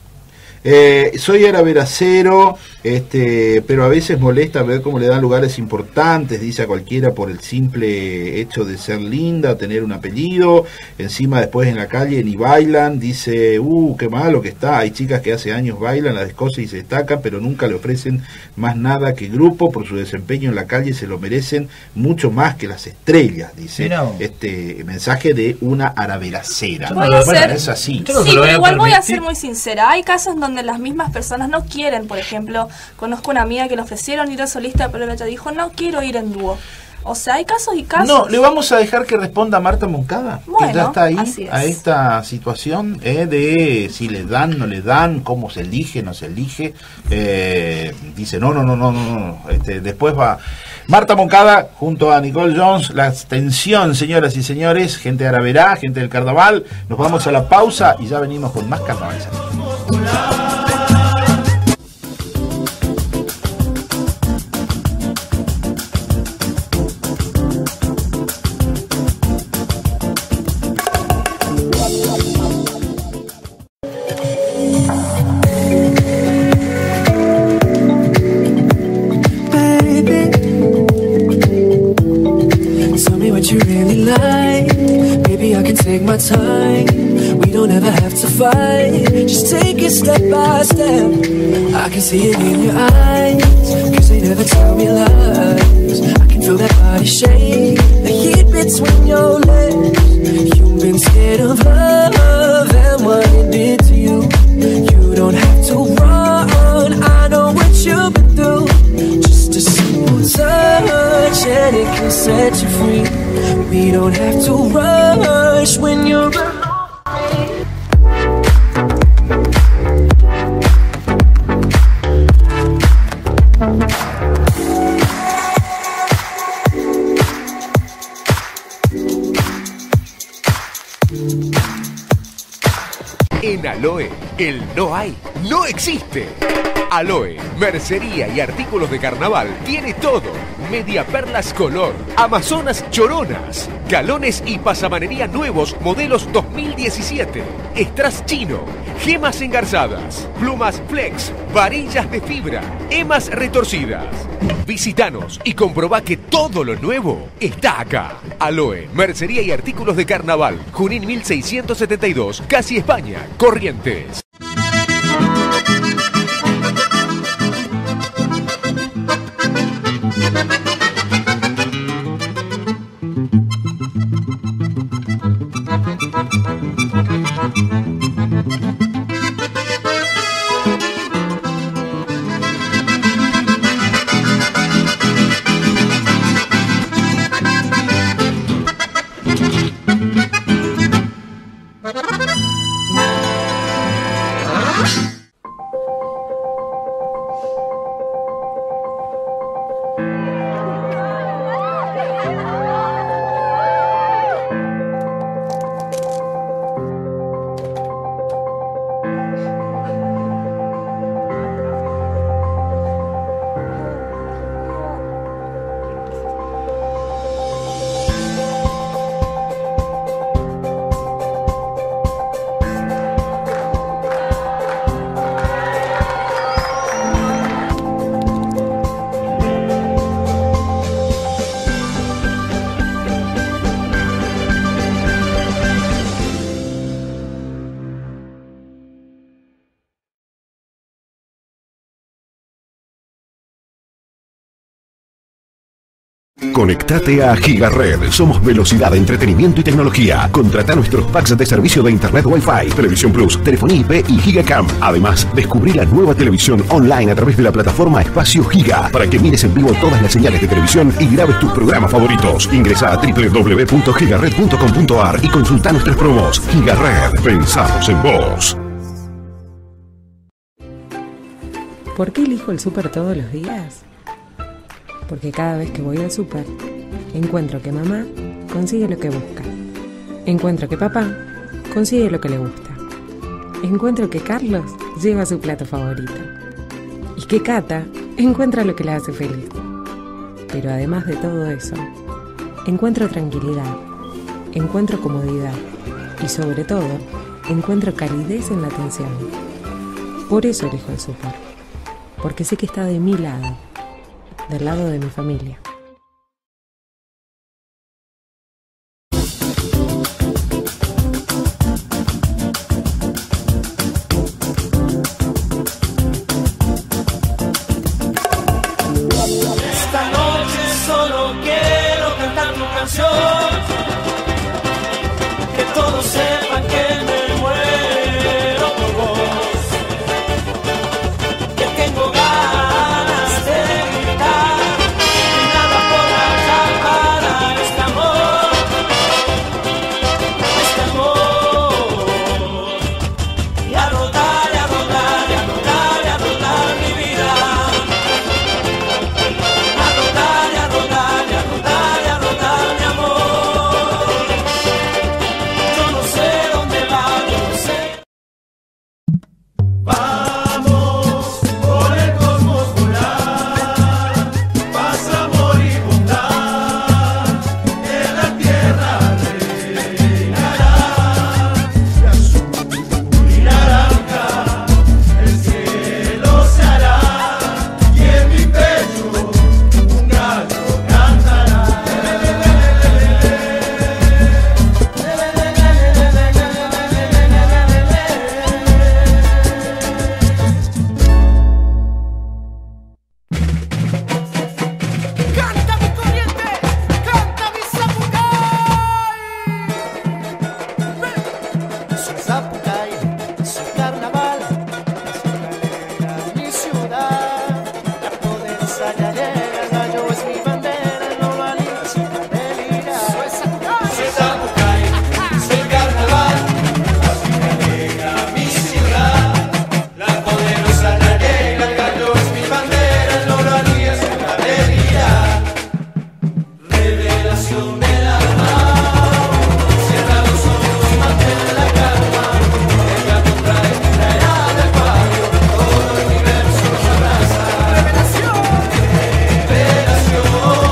Eh, soy Aravera Cero, este, pero a veces molesta ver cómo le dan lugares importantes, dice a cualquiera por el simple hecho de ser linda, tener un apellido. Encima después en la calle ni bailan, dice, uh, qué malo que está. Hay chicas que hace años bailan, las cosas y se destacan, pero nunca le ofrecen más nada que grupo. Por su desempeño en la calle se lo merecen mucho más que las estrellas, dice. Mira vos. Este mensaje de una araveracera. Yo Voy no a lo- hacer- Es así. Yo no Sí, se lo voy pero a igual voy a permitir. ser muy sincera. Hay casos donde las mismas personas no quieren. Por ejemplo, conozco una amiga que le ofrecieron ir a solista, pero ella dijo, no quiero ir en dúo. O sea, hay casos y casos. No, le vamos a dejar que responda Marta Moncada, que Bueno, ya está ahí así es. a esta situación eh, de si le dan, no le dan, cómo se elige, no se elige. Eh, dice, no, no, no, no, no, no. Este, después va... Marta Moncada junto a Nicole Jones, la extensión, señoras y señores, gente de Araverá, gente del carnaval. Nos vamos a la pausa y ya venimos con más carnaval. Take my time, we don't ever have to fight. Just take it step by step. I can see it in your eyes, cause they never tell me lies. I can feel that body shake, the heat between your legs. You've been scared of love and what it did to you. You don't have to run, I know what you've been through. Just a simple touch and it can set you free. We don't have to rush when you're alone. En Aloe, el no hay, no existe. Aloe, mercería y artículos de carnaval, tiene todo. Media perlas color, amazonas choronas, galones y pasamanería nuevos modelos dos mil diecisiete, strass chino, gemas engarzadas, plumas flex, varillas de fibra, emas retorcidas. Visítanos y comprobá que todo lo nuevo está acá. Aloe, mercería y artículos de carnaval, Junín mil seiscientos setenta y dos, Casi España, Corrientes. Conectate a Gigared. Somos velocidad, entretenimiento y tecnología. Contrata nuestros packs de servicio de Internet Wi-Fi, Televisión Plus, telefonía I P y Gigacam. Además, descubrí la nueva televisión online a través de la plataforma Espacio Giga para que mires en vivo todas las señales de televisión y grabes tus programas favoritos. Ingresa a doble u doble u doble u punto gigared punto com punto a r y consulta nuestros promos. Gigared. Pensamos en vos. ¿Por qué elijo el súper todos los días? Porque cada vez que voy al súper, encuentro que mamá consigue lo que busca. Encuentro que papá consigue lo que le gusta. Encuentro que Carlos lleva su plato favorito. Y que Cata encuentra lo que la hace feliz. Pero además de todo eso, encuentro tranquilidad, encuentro comodidad y sobre todo, encuentro calidez en la atención. Por eso elijo el súper. Porque sé que está de mi lado. Del lado de mi familia. Esta noche solo quiero cantar tu canción, que todos sepan que me muero por vos, que tengo ganas de gritar, y nada podrá acabar este amor, este amor, y a rodar, y a rodar, y a rodar, y a rodar mi vida. A rodar, y a rodar. poderosa ya llega, el gallo es mi bandera, no lo haría sin delirar. Soy Zapucay, soy carnaval, así me alegra mi ciudad. La poderosa ya llega, el gallo es mi bandera, no lo haría sin delirar. Revelación del alma, cierra los ojos, mantén la calma. El gato trae, traerá del patio, todo el universo nos abraza. Revelación, revelación,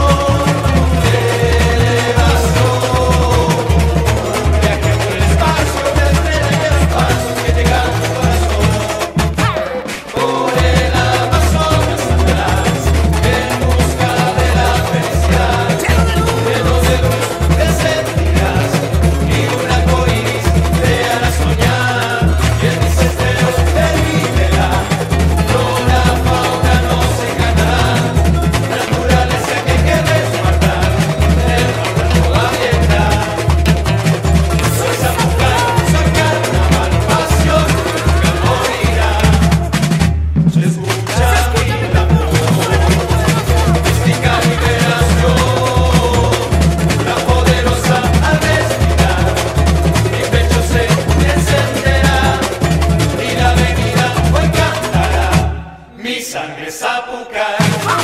elevación. Viaje por el espacio, me estrella y los pasos que llegan a tu corazón. Por el Amazonas atrás, en busca de la felicidad. Llenos de luz te sentirás y un arcoíris te hará soñar. Y en mis esteros te vivirá, flora, fauna no se ganará. Naturaleza que hay que resguardar, el norte toda abierta. Soy Zapucay, soy carnaval, pasión que nunca morirá. Se escucha mi tambor, mística liberación. La poderosa al respirar, mi pecho se encenderá y la avenida hoy cantará mi sangre Zapucay.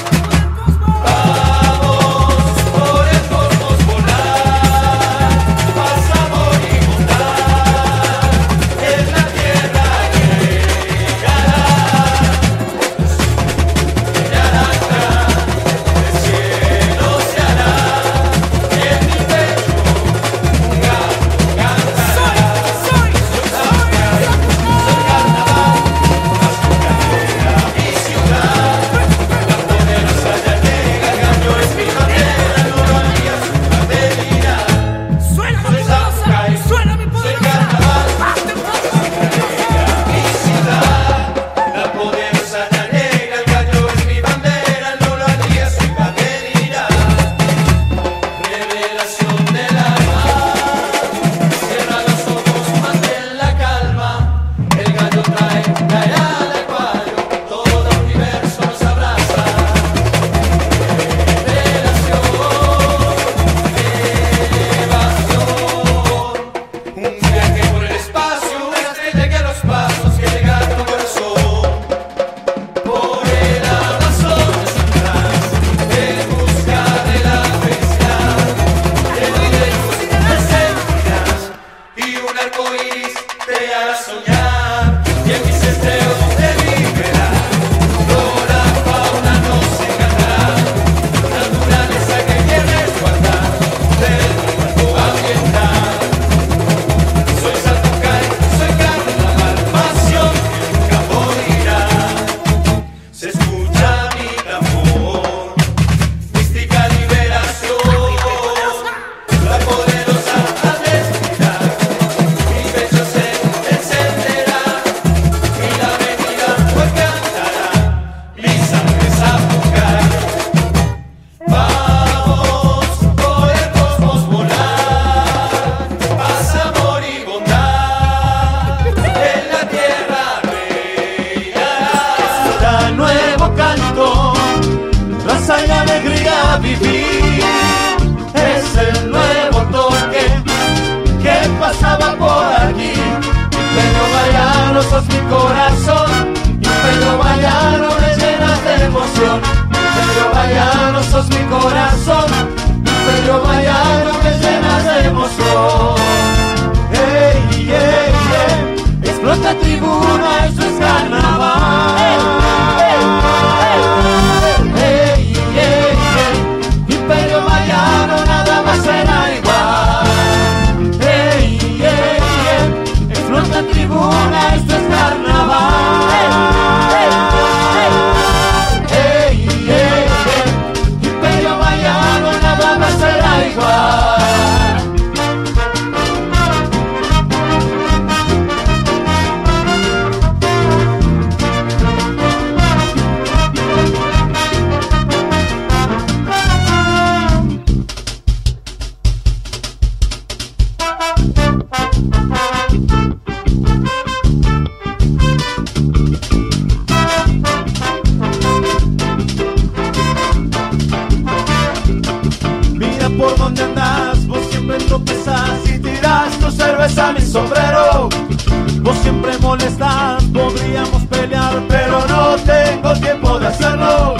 Vamos por el cosmos volar, paz, amor y bondad, en la tierra llegará. Yaracá, el cielo se hará, y en mi pecho un gato cantará. Soy Zapucay, soy carnaval, Zapucay mi ciudad. La poderosa ya llega, el gallo es mi bandera, no lo haría sin delirar. Soy Zapucay, soy carnaval, mi ciudad. La poderosa ya llega, el gallo es mi bandera, no lo haría sin delirar. Revelación del alma, cierra los ojos, mantén la calma. El gallo trae, traerá al acuario, todo el universo nos abraza. Revelación, elevación, un viaje por el espacio, una estrella que a los pasos que llega a tu corazón. Por el Amazonas atrás, en busca de la felicidad. Lleno de luz te sentirás y un arcoíris te hará soñar. Y en mis esteros te vivirá, flora, fauna no se ganará. Naturaleza que quieres guardar, del cuerpo ambiental. Soy Zapucay, soy carnaval, pasión que nunca morirá. Se escucha mi tambor, mística liberación. La poderosa al respirar, mi pecho se encenderá y la avenida hoy cantará mi sangre Zapucay. Vamos por el cosmos volar, paz, amor y bondad, en la tierra reinará. Nuevo canto, raza y alegría vivir, es el nuevo toque que pasaba por aquí. Pedro Bayano sos mi corazón, y Pedro Bayano me llenas de emoción. Pedro Bayano sos mi corazón, y Pedro Bayano me llenas de emoción. Hey, hey, hey, explota tribuna, eso es carnaval. Hey, hey, hey, Imperio Bayano nada más será igual. Hey, hey, hey, explota tribuna, esto es carnaval. allá por donde andás, vos siempre tropezás y tirás tu cerveza a mi sombrero. Vos siempre molestás, podríamos pelear, pero no tengo tiempo de hacerlo.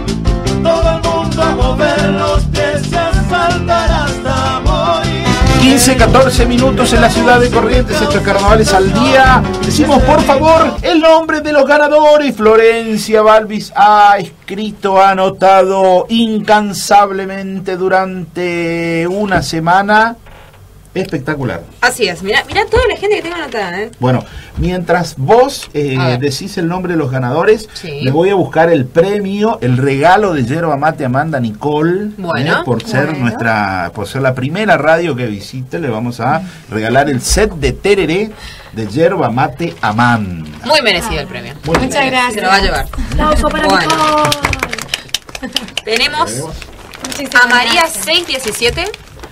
Todo el mundo a mover los pies y a saltar hasta morir. quince, catorce minutos en la ciudad de Corrientes, estos carnavales al día. Decimos por favor el nombre de los ganadores. Florencia Balvis ha escrito, ha anotado incansablemente durante una semana. Espectacular. Así es, mira, mira toda la gente que tengo anotada, ¿eh? Bueno, mientras vos eh, decís el nombre de los ganadores, Sí. le voy a buscar el premio, el regalo de yerba mate Amanda Nicole. Bueno. eh, por ser Bueno. nuestra, por ser la primera radio que visite, le vamos a regalar el set de tereré de yerba mate Amanda. Muy merecido el premio. Muy Muchas bien. gracias. Se lo va a llevar. Aplauso para Bueno. Nicole. Tenemos Muchísimas a María gracias. seis diecisiete.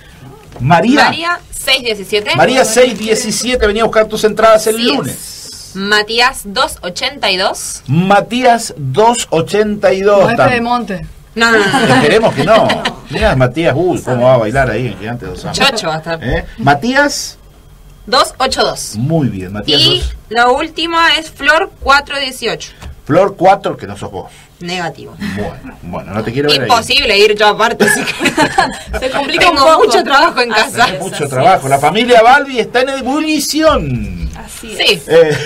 María. María seis diecisiete. María seis diecisiete, venía a buscar tus entradas el Así es. lunes. Matías dos ochenta y dos. Matías dos ochenta y dos. No es Pedemonte. No, no, no. Esperemos que no. Mirá, Matías, uy, cómo va a bailar ahí en Gigante dos Años. Chocho va a estar. ¿Eh? Matías, dos ochenta y dos. muy bien, Matías Y dos. la última es Flor cuatro dieciocho. Flor cuatro, que no sos vos. Negativo. Bueno, bueno, no te quiero ver ahí. Imposible ir yo aparte, así que Se complica un tengo poco. mucho trabajo en casa. Así es, Mucho así trabajo. La familia Balbi está en ebullición. Así es. Sí, Eh,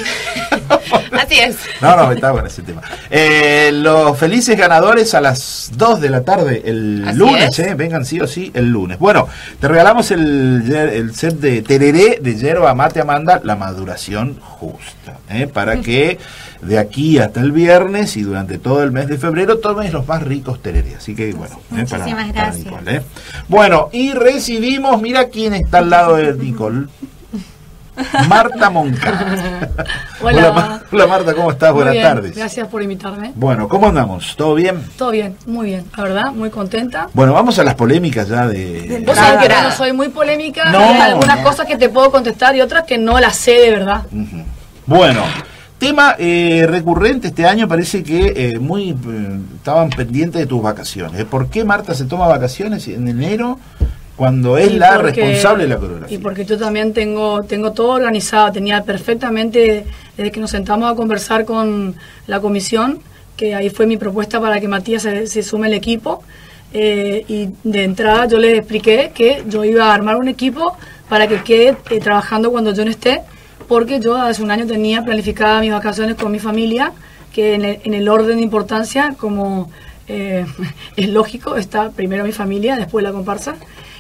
así es. no, no, está bueno ese tema. Eh, los felices ganadores a las dos de la tarde el Así lunes, es. eh, vengan sí o sí el lunes. Bueno, te regalamos el, yer- el set de tereré de yerba mate Amanda, la maduración justa, eh, para que de aquí hasta el viernes y durante todo el mes de febrero tomes los más ricos tereré. Así que bueno, eh, para, Muchísimas para gracias. Nicole, eh. Bueno, y recibimos, mira quién está al lado de Nicole. Marta Moncada. Hola. Mar- Hola Marta, ¿cómo estás? Muy Buenas bien, tardes. Gracias por invitarme. Bueno, ¿cómo andamos? ¿Todo bien? Todo bien, muy bien. La verdad, muy contenta. Bueno, vamos a las polémicas ya de... Vos sabés que yo no soy muy polémica. No, hay algunas no. cosas que te puedo contestar y otras que no las sé de verdad. Ujú. Bueno, tema eh, recurrente este año, parece que eh, muy eh, estaban pendientes de tus vacaciones. ¿Por qué Marta se toma vacaciones en enero cuando es Y la porque- responsable de la coreografía? Y porque yo también tengo tengo todo organizado, tenía perfectamente, desde que nos sentamos a conversar con la comisión, que ahí fue mi propuesta para que Matías se, se sume al equipo, eh, y de entrada yo les expliqué que yo iba a armar un equipo para que quede eh, trabajando cuando yo no esté, porque yo hace un año tenía planificadas mis vacaciones con mi familia, que en el, en el orden de importancia, como eh, es lógico, está primero mi familia, después la comparsa.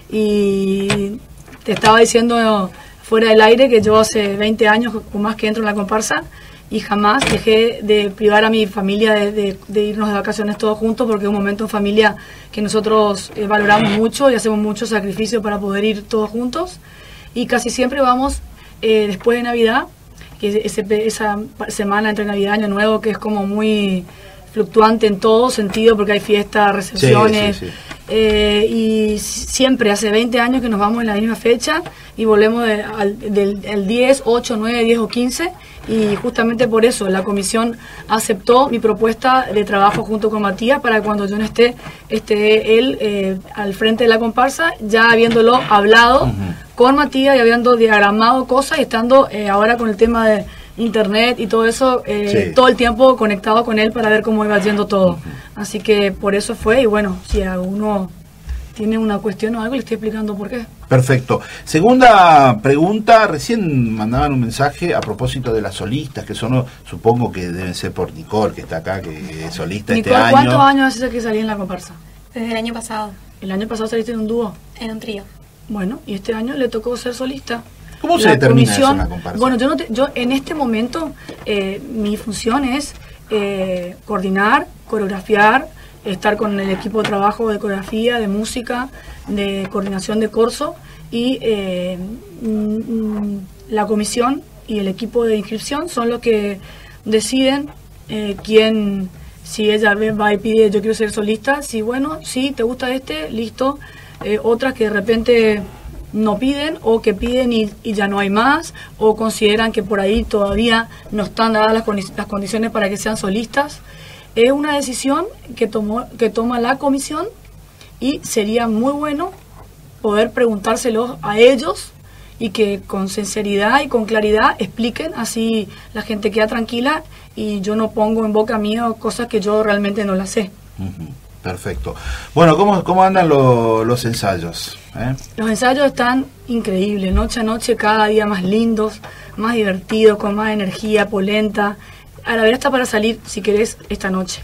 Y te estaba diciendo fuera del aire que yo hace veinte años o más que entro en la comparsa y jamás dejé de privar a mi familia de, de- de irnos de vacaciones todos juntos, porque es un momento en familia que nosotros eh, valoramos mucho y hacemos mucho sacrificio para poder ir todos juntos. Y casi siempre vamos eh, después de Navidad, que es ese- esa semana entre Navidad y Año Nuevo, que es como muy fluctuante en todo sentido, porque hay fiestas, recepciones. Sí, sí, sí. Eh, y siempre, hace veinte años que nos vamos en la misma fecha y volvemos de- al, del, del diez, ocho, nueve, diez o quince, y justamente por eso la comisión aceptó mi propuesta de trabajo junto con Matías para que cuando yo no esté, esté él eh, al frente de la comparsa, ya habiéndolo hablado con Matías y habiendo diagramado cosas y estando eh, ahora con el tema de internet y todo eso, eh, Sí. todo el tiempo conectado con él para ver cómo iba yendo todo. Así que por eso fue, y bueno, si a uno tiene una cuestión o algo, le estoy explicando por qué. Perfecto. Segunda pregunta, recién mandaban un mensaje a propósito de las solistas, que son, supongo que deben ser por Nicole, que está acá, que es solista Nicole, este ¿cuántos año. años hace que salí en la comparsa? Desde el año pasado, El año pasado saliste en un dúo. en un trío. Bueno, y este año le tocó ser solista. ¿Cómo se La determina eso en comisión- la comparsa? Bueno, yo, no te- yo en este momento eh, mi función es eh, coordinar, coreografiar, estar con el equipo de trabajo de coreografía, de música, de coordinación de corso, y eh, mm, mm, la comisión y el equipo de inscripción son los que deciden eh, quién, si ella ve- va y pide yo quiero ser solista, si bueno, si te gusta este, listo. Eh, otras que de repente no piden, o que piden y, y ya no hay más, o consideran que por ahí todavía no están dadas las, condi- las condiciones para que sean solistas. Es una decisión que tomó que toma la comisión, y sería muy bueno poder preguntárselos a ellos y que con sinceridad y con claridad expliquen, así la gente queda tranquila y yo no pongo en boca mía cosas que yo realmente no las sé. Uh-huh. Perfecto. Bueno, ¿cómo, cómo andan lo, los ensayos? ¿Eh? Los ensayos están increíbles, noche a noche, cada día más lindos, más divertidos, con más energía, polenta. Aravera está para salir, si querés, esta noche.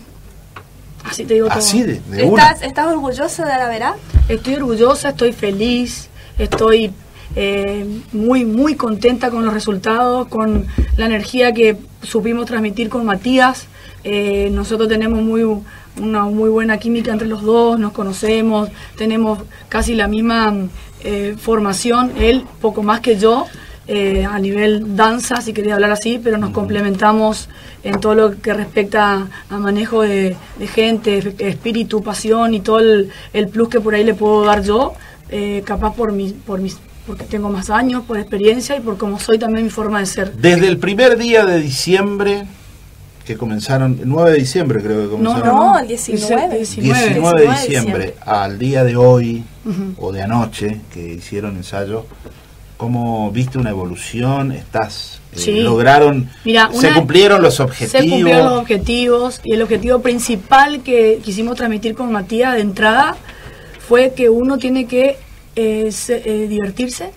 Así te digo todo. Así de, de una. ¿Estás, ¿Estás orgullosa de Aravera? Estoy orgullosa, estoy feliz, estoy eh, muy, muy contenta con los resultados, con la energía que supimos transmitir con Matías. Eh, nosotros tenemos muy... una muy buena química entre los dos, nos conocemos, tenemos casi la misma eh, formación, él poco más que yo, eh, a nivel danza, si quería hablar así, pero nos complementamos en todo lo que respecta a manejo de, de gente, espíritu, pasión y todo el, el plus que por ahí le puedo dar yo, eh, capaz por mi, por mis, porque tengo más años, por experiencia y por cómo soy también mi forma de ser. Desde el primer día de diciembre que comenzaron, el nueve de diciembre creo que comenzaron. No, no, el diecinueve. diecinueve de diciembre al día de hoy, uh-huh, o de anoche, que hicieron ensayo, ¿cómo viste una evolución? ¿Estás, eh, sí, lograron, mira, se una, cumplieron los objetivos? Se cumplieron los objetivos y el objetivo principal que quisimos transmitir con Matías de entrada fue que uno tiene que eh, se, eh, divertirse,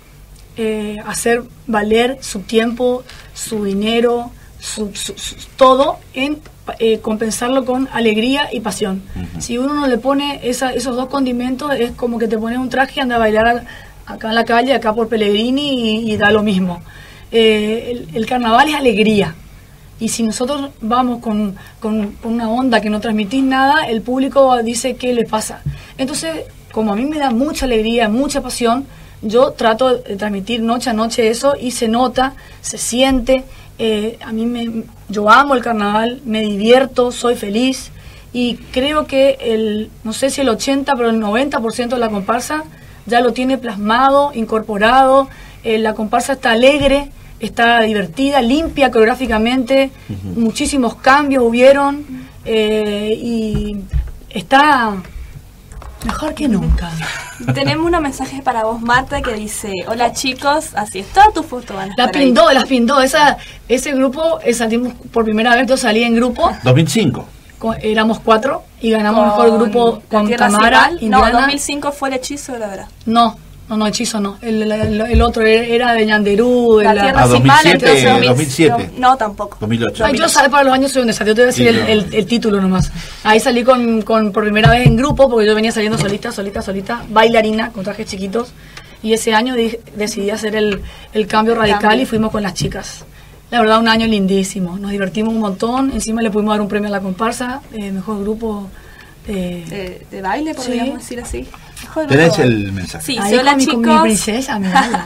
eh, hacer valer su tiempo, su dinero, Su, su, su, todo en eh, compensarlo con alegría y pasión. Uh-huh. Si uno no le pone esa, esos dos condimentos, es como que te pones un traje y anda a bailar a, acá en la calle, acá por Pellegrini y, y da lo mismo. Eh, el, el carnaval es alegría. Y si nosotros vamos con, con, con una onda que no transmitís nada, el público dice qué le pasa. Entonces, como a mí me da mucha alegría, mucha pasión, yo trato de transmitir noche a noche eso y se nota, se siente. Eh, a mí me, yo amo el carnaval, me divierto, soy feliz y creo que el, no sé si el ochenta, pero el noventa por ciento de la comparsa ya lo tiene plasmado, incorporado. Eh, la comparsa está alegre, está divertida, limpia coreográficamente, uh-huh, muchísimos cambios hubieron eh, y está mejor que nunca. Tenemos unos mensajes para vos, Marta, que dice: hola chicos, así es, toda tu foto van a La estar pindó, ahí. las pindó, esa, ese grupo, eh, salimos por primera vez, yo salí en grupo. dos mil cinco. Con, éramos cuatro y ganamos Con mejor grupo con Tamara, Indiana. No, dos mil cinco fue el hechizo de la verdad. No, no, no, hechizo no. El, el, el, el otro era de Ñanderú. De la, la Tierra ah, Sin Mal, entonces dos mil siete. No, no, tampoco. dos mil ocho. Ay, yo sabes para los años soy un desastre. Yo te voy a decir sí, el, no. el, el título nomás. Ahí salí con, con por primera vez en grupo, porque yo venía saliendo solita, solita, solita, bailarina, con trajes chiquitos. Y ese año di, decidí hacer el, el cambio radical cambio. Y fuimos con las chicas. La verdad, un año lindísimo. Nos divertimos un montón. Encima le pudimos dar un premio a la comparsa, eh, mejor grupo de, de, de baile, podríamos sí. decir así. ¿Tenés el mensaje? Sí, ahí hola con chicos. Mi, con mi princesa,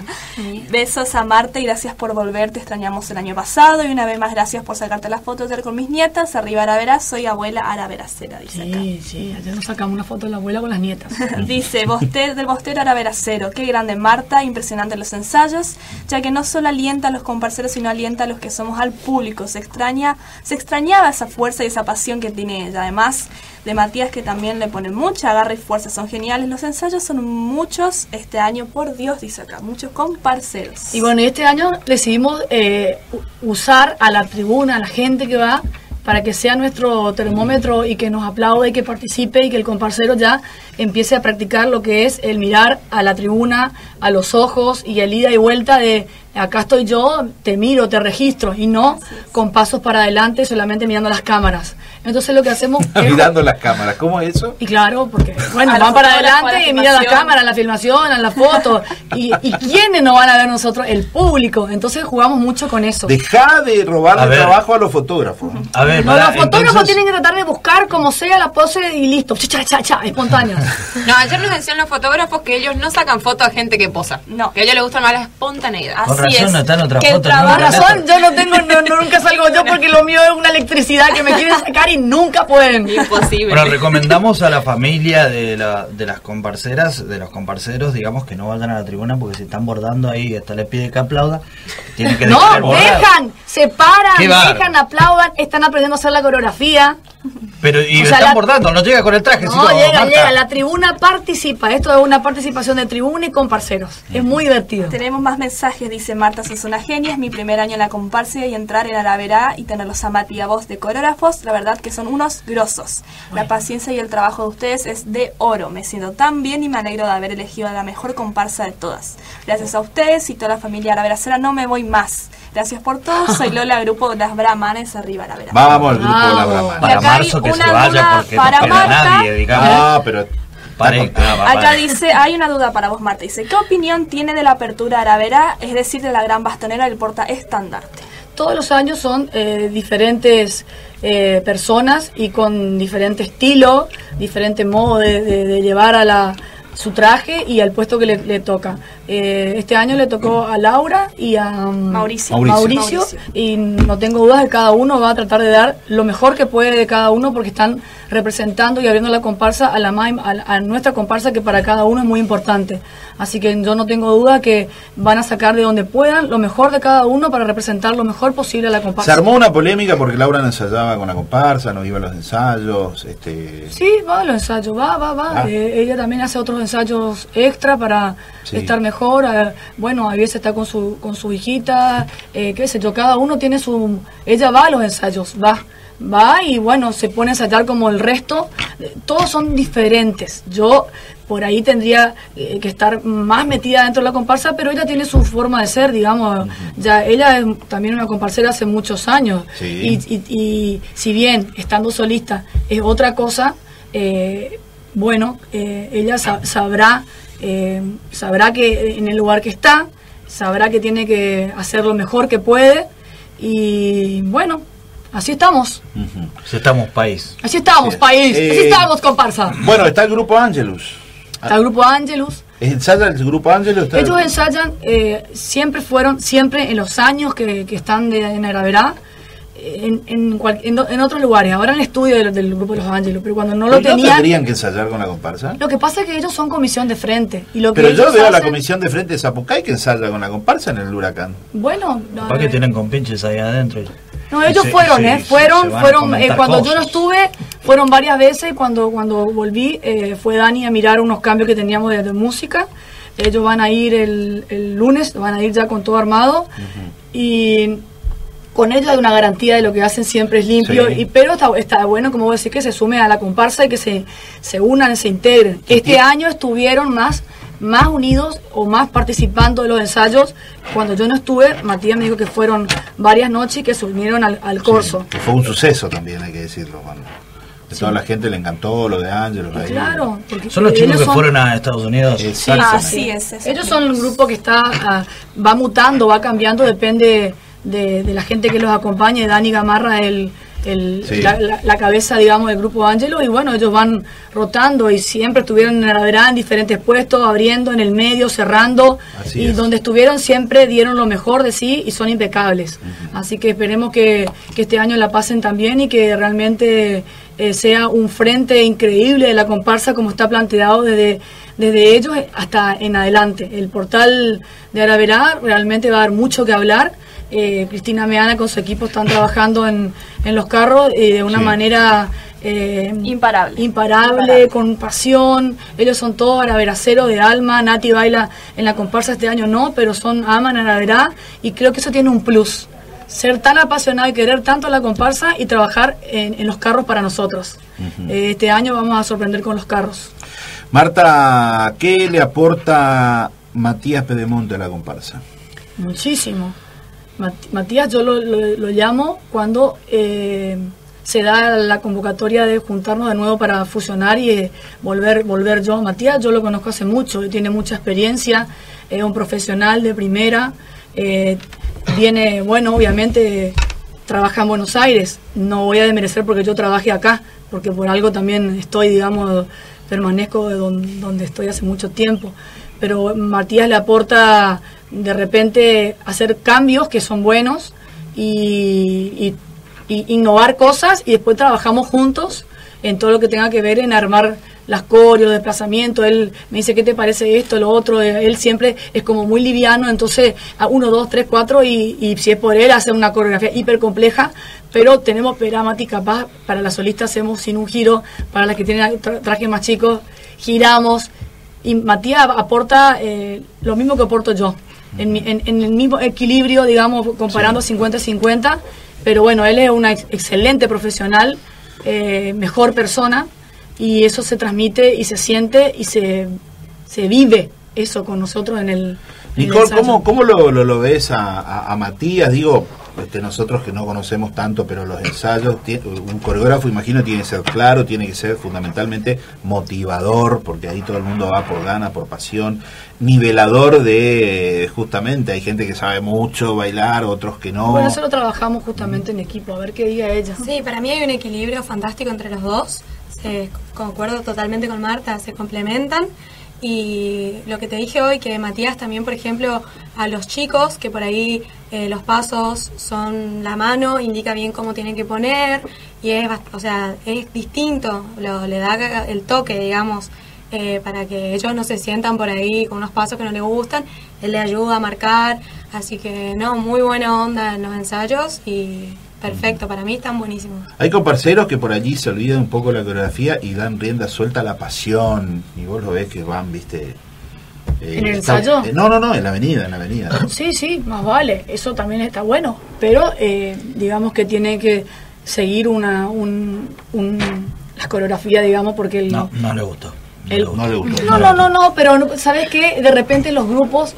besos a Marta y gracias por volver. Te extrañamos el año pasado y una vez más gracias por sacarte las fotos de con mis nietas. Arriba Aravera, soy abuela Araveracera, dice sí, acá. Sí, ayer nos sacamos una foto de la abuela con las nietas. Dice, Boster, del Bostero Araveracero. Qué grande Marta, impresionante los ensayos, ya que no solo alienta a los comparceros, sino alienta a los que somos al público. Se extraña, se extrañaba esa fuerza y esa pasión que tiene ella. Además de Matías, que también le pone mucha garra y fuerza, son geniales. Los ensayos son muchos este año, por Dios, dice acá, muchos comparceros. Y bueno, y este año decidimos eh, usar a la tribuna, a la gente que va, para que sea nuestro termómetro y que nos aplaude y que participe y que el comparcero ya empiece a practicar lo que es el mirar a la tribuna, a los ojos y el ida y vuelta de acá estoy yo, te miro, te registro y no con pasos para adelante solamente mirando las cámaras. Entonces lo que hacemos es... Mirando las cámaras, ¿cómo es eso? Y claro, porque bueno, van para adelante y miran las cámaras, la filmación, la foto. Y, ¿Y quiénes nos van a ver nosotros? El público. Entonces jugamos mucho con eso. Deja de robarle trabajo a los fotógrafos. A ver, no, para, los fotógrafos entonces... tienen que tratar de buscar como sea la pose y listo. Cha, cha, cha, espontáneo. No, ayer nos decían los fotógrafos que ellos no sacan fotos a gente que posa. No. Que a ellos les gusta más la espontaneidad. Con Así razón es. No están otras que fotos. Con razón, yo no tengo, no, no, nunca salgo yo porque lo mío es una electricidad que me quieren sacar y nunca pueden. Imposible. Pero recomendamos a la familia de, la, de las comparceras, de los comparceros, digamos, que no vayan a la tribuna porque se están bordando ahí, hasta le pide que aplauda. Tienen que no, dejan, se paran, dejan, aplaudan, están aprendiendo a hacer la coreografía. Pero y O lo sea, están la- bordando, no llega con el traje. No, sí, como llega, Marta. llega, la tribuna participa. Esto es una participación de tribuna y con parceros. Es muy divertido. Tenemos más mensajes, dice Marta, sos una genia, es mi primer año en la comparsa y entrar en Araverá y tenerlos a Mati y a vos de coreógrafos, la verdad que son unos grosos. La paciencia y el trabajo de ustedes es de oro, me siento tan bien y me alegro de haber elegido a la mejor comparsa de todas. Gracias a ustedes y toda la familia araveracera, no me voy más. Gracias por todo, soy Lola, grupo Las Brahmanes, arriba Araverá. Vamos al grupo de la Vamos. Brahma. Para Y acá hay marzo que una se vaya duda porque no para queda Marta. nadie, digamos. Ah, pero Pare- ah, va, Acá pare. dice, hay una duda para vos, Marta. Dice, ¿qué opinión tiene de la apertura Araverá, es decir, de la gran bastonera del porta estandarte? Todos los años son eh, diferentes eh, personas y con diferente estilo, diferente modo de, de- de llevar a la su traje y al puesto que le, le toca. Eh, este año le tocó a Laura y a um, Mauricio. Mauricio, Mauricio. y no tengo dudas de que cada uno va a tratar de dar lo mejor que puede de cada uno porque están representando y abriendo la comparsa a, la, ma- a, la- a nuestra comparsa que para cada uno es muy importante. Así que yo no tengo duda que van a sacar de donde puedan lo mejor de cada uno para representar lo mejor posible a la comparsa. se armó una polémica porque Laura no ensayaba con la comparsa, no iba a los ensayos. Este, Sí, va a los ensayos, va, va, va. Ah. Eh, ella también hace otros ensayos extra para Sí. estar mejor. Eh, bueno, a veces está con su con su hijita, eh, qué sé yo, cada uno tiene su... Ella va a los ensayos, va. Va y bueno, se pone a ensayar como el resto. Eh, Todos son diferentes. Yo por ahí tendría eh, que estar más metida dentro de la comparsa, pero ella tiene su forma de ser, digamos. Ya ella es también una comparsera hace muchos años. Sí. Y, y- y si bien estando solista es otra cosa, eh, bueno, eh, ella sa- sabrá, eh, sabrá que en el lugar que está, sabrá que tiene que hacer lo mejor que puede y bueno, así estamos, Si estamos país. así estamos, Sí. país, Eh, así estamos, comparsa. Bueno, está el grupo Angelus. Está el grupo Angelus. ¿Ensaya el grupo Angelus? Está Ellos el- ensayan, eh, siempre fueron, siempre en los años que, que están de, en Araverá, en, en, cual- en, en otros lugares. Ahora en el estudio del, del grupo de los Ángeles, pero cuando no lo ¿Pero no tenían. tendrían que ensayar con la comparsa? Lo que pasa es que ellos son comisión de frente. Y lo que Pero yo ellos veo a la hacen- comisión de frente de Zapucay que ensaya con la comparsa en el Huracán. Bueno, no, Capaz que tienen compinches ahí adentro. no, ellos Se- fueron, se- ¿eh? se- Fueron, se van a fueron, eh, comentar cuando yo cosas. no estuve, fueron varias veces. Cuando, cuando volví, eh, fue Dani a mirar unos cambios que teníamos de, de música. Ellos van a ir el, el lunes, van a ir ya con todo armado. Y con ellos hay una garantía de lo que hacen siempre es limpio. Sí. Y, pero está, está bueno, como vos decís, que se sume a la comparsa y que se, se unan, se integren. Este año estuvieron más más unidos o más participando de los ensayos. Cuando yo no estuve, Matías me dijo que fueron varias noches y que se unieron al, al corso. Que fue un suceso también, hay que decirlo. Cuando a toda la gente le encantó lo de Angelus. ahí. Claro, porque Son los chicos ellos que son- fueron a Estados Unidos. Sí, Exactamente. sí. es, es. Ellos son un grupo que está ah, va mutando, va cambiando, depende de, de la gente que los acompañe. Dani Gamarra el, el- Sí. la, la- la cabeza, digamos, del grupo Ángelo, y bueno, ellos van rotando y siempre estuvieron en Araverá en diferentes puestos, abriendo en el medio, cerrando, Así y es. donde estuvieron siempre dieron lo mejor de sí y son impecables. Así que esperemos que, que este año la pasen también y que realmente eh, sea un frente increíble de la comparsa como está planteado desde, desde ellos hasta en adelante. El portal de Araverá realmente va a dar mucho que hablar. Eh, Cristina Meana con su equipo están trabajando en, en los carros y de una Sí. manera eh, Imparable. imparable, Imparable. con pasión. Ellos son todos araveraceros de alma. Nati baila en la comparsa este año no, pero son aman Araverá y creo que eso tiene un plus. Ser tan apasionado y querer tanto la comparsa y trabajar en, en los carros para nosotros. Eh, este año vamos a sorprender con los carros. Marta, ¿qué le aporta Matías Pedemonte a la comparsa? Muchísimo. Mat- Matías yo lo, lo- lo llamo cuando eh, se da la convocatoria de juntarnos de nuevo para fusionar y eh, volver volver yo. Matías yo lo conozco hace mucho, tiene mucha experiencia, es un profesional de primera, eh, viene, bueno, obviamente trabaja en Buenos Aires, no voy a desmerecer porque yo trabaje acá, porque por algo también estoy, digamos, permanezco de don- donde estoy hace mucho tiempo, pero Matías le aporta de repente hacer cambios que son buenos y, y- y innovar cosas y después trabajamos juntos en todo lo que tenga que ver en armar las coreos, desplazamiento, él me dice, ¿qué te parece esto, lo otro? Él siempre es como muy liviano, entonces a uno, dos, tres, cuatro, y, y si es por él, hace una coreografía hiper compleja, pero tenemos Peramati, capaz, para la solista hacemos sin un giro, para las que tienen tra trajes más chicos, giramos, y Matías aporta eh, lo mismo que aporto yo, en, en, en el mismo equilibrio, digamos, comparando cincuenta cincuenta, pero bueno, él es una ex excelente profesional, eh, mejor persona, y eso se transmite y se siente y se, se vive eso con nosotros en el... Nicole, ¿cómo, cómo lo, lo, lo ves a, a, a Matías? Digo, este, nosotros que no conocemos tanto, pero los ensayos, un coreógrafo, imagino, tiene que ser claro, tiene que ser fundamentalmente motivador, porque ahí todo el mundo va por ganas, por pasión, nivelador de, justamente, hay gente que sabe mucho bailar, otros que no. Bueno, eso lo trabajamos justamente en equipo, a ver qué diga ella. Sí, para mí hay un equilibrio fantástico entre los dos, se, concuerdo totalmente con Marta, se complementan. Y lo que te dije hoy, que Matías también, por ejemplo, a los chicos, que por ahí eh, los pasos son la mano, indica bien cómo tienen que poner, y es, o sea, es distinto, lo, le da el toque, digamos, eh, para que ellos no se sientan por ahí con unos pasos que no les gustan, él le ayuda a marcar, así que no, muy buena onda en los ensayos y... Perfecto, para mí están buenísimos. Hay comparceros que por allí se olvidan un poco la coreografía y dan rienda suelta a la pasión. Y vos lo ves que van, viste... Eh, ¿En el ensayo? Eh, no, no, no, en la avenida, en la avenida. ¿No? Sí, sí, más vale. Eso también está bueno. Pero eh, digamos que tiene que seguir una un, un, la coreografía, digamos, porque... El, no, no le gustó. No, el, no le gustó. No, no, no, no, pero ¿sabes qué? De repente los grupos,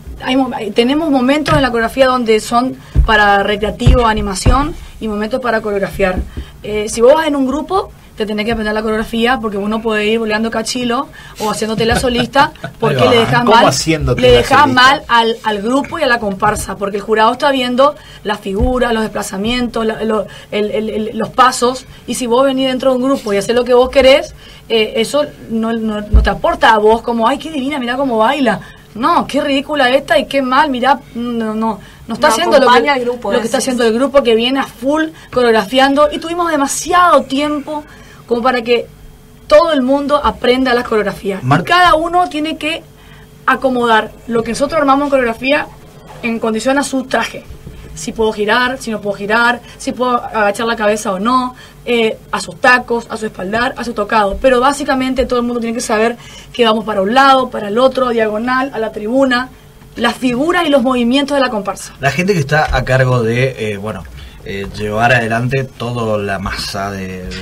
hay, tenemos momentos en la coreografía donde son para recreativo, animación, y momentos para coreografiar. Eh, si vos vas en un grupo, te tenés que aprender la coreografía, porque uno puede ir voleando cachilo o haciéndote la solista, porque le dejas mal, le dejas mal al, al grupo y a la comparsa, porque el jurado está viendo las figuras, los desplazamientos, la, lo, el, el, el, los pasos, y si vos venís dentro de un grupo y haces lo que vos querés, eh, eso no, no, no te aporta a vos como, ay, qué divina, mirá cómo baila. No, qué ridícula esta y qué mal, mirá, no, no, no está no haciendo lo que, grupo, lo que está haciendo el grupo, que viene a full coreografiando, y tuvimos demasiado tiempo como para que todo el mundo aprenda las coreografías. Mar y cada uno tiene que acomodar lo que nosotros armamos en coreografía en condición a su traje. Si puedo girar, si no puedo girar, si puedo agachar la cabeza o no, eh, a sus tacos, a su espaldar, a su tocado. Pero básicamente todo el mundo tiene que saber que vamos para un lado, para el otro, diagonal, a la tribuna, las figuras y los movimientos de la comparsa. La gente que está a cargo de, eh, bueno, eh, llevar adelante toda la masa de, de, de,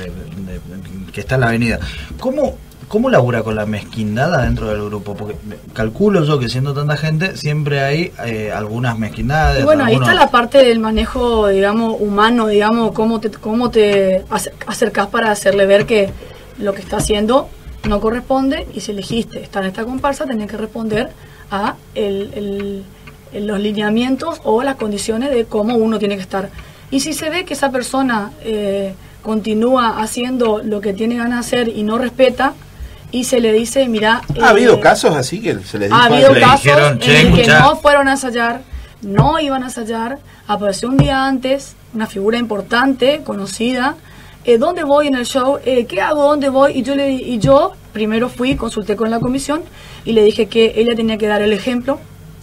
de, que está en la avenida, ¿cómo... ¿Cómo labura con la mezquindad dentro del grupo? Porque calculo yo que siendo tanta gente siempre hay eh, algunas mezquindades. Y bueno, algunos... ahí está la parte del manejo, digamos, humano, digamos, cómo te, cómo te acercás para hacerle ver que lo que está haciendo no corresponde, y si elegiste estar en esta comparsa, tenés que responder a el, el, el, los lineamientos o las condiciones de cómo uno tiene que estar. Y si se ve que esa persona eh, continúa haciendo lo que tiene ganas de hacer y no respeta, y se le dice, mira... ¿Ha eh, habido casos así que se les dijo? Ha habido casos dijeron, en que no fueron a ensayar, no iban a ensayar, apareció un día antes, una figura importante, conocida, eh, ¿dónde voy en el show? Eh, ¿Qué hago? ¿Dónde voy? Y yo, le, y yo primero fui, consulté con la comisión, y le dije que ella tenía que dar el ejemplo,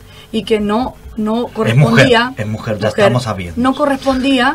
y que no, no correspondía... Es mujer, es mujer ya mujer, estamos sabiendo. No correspondía,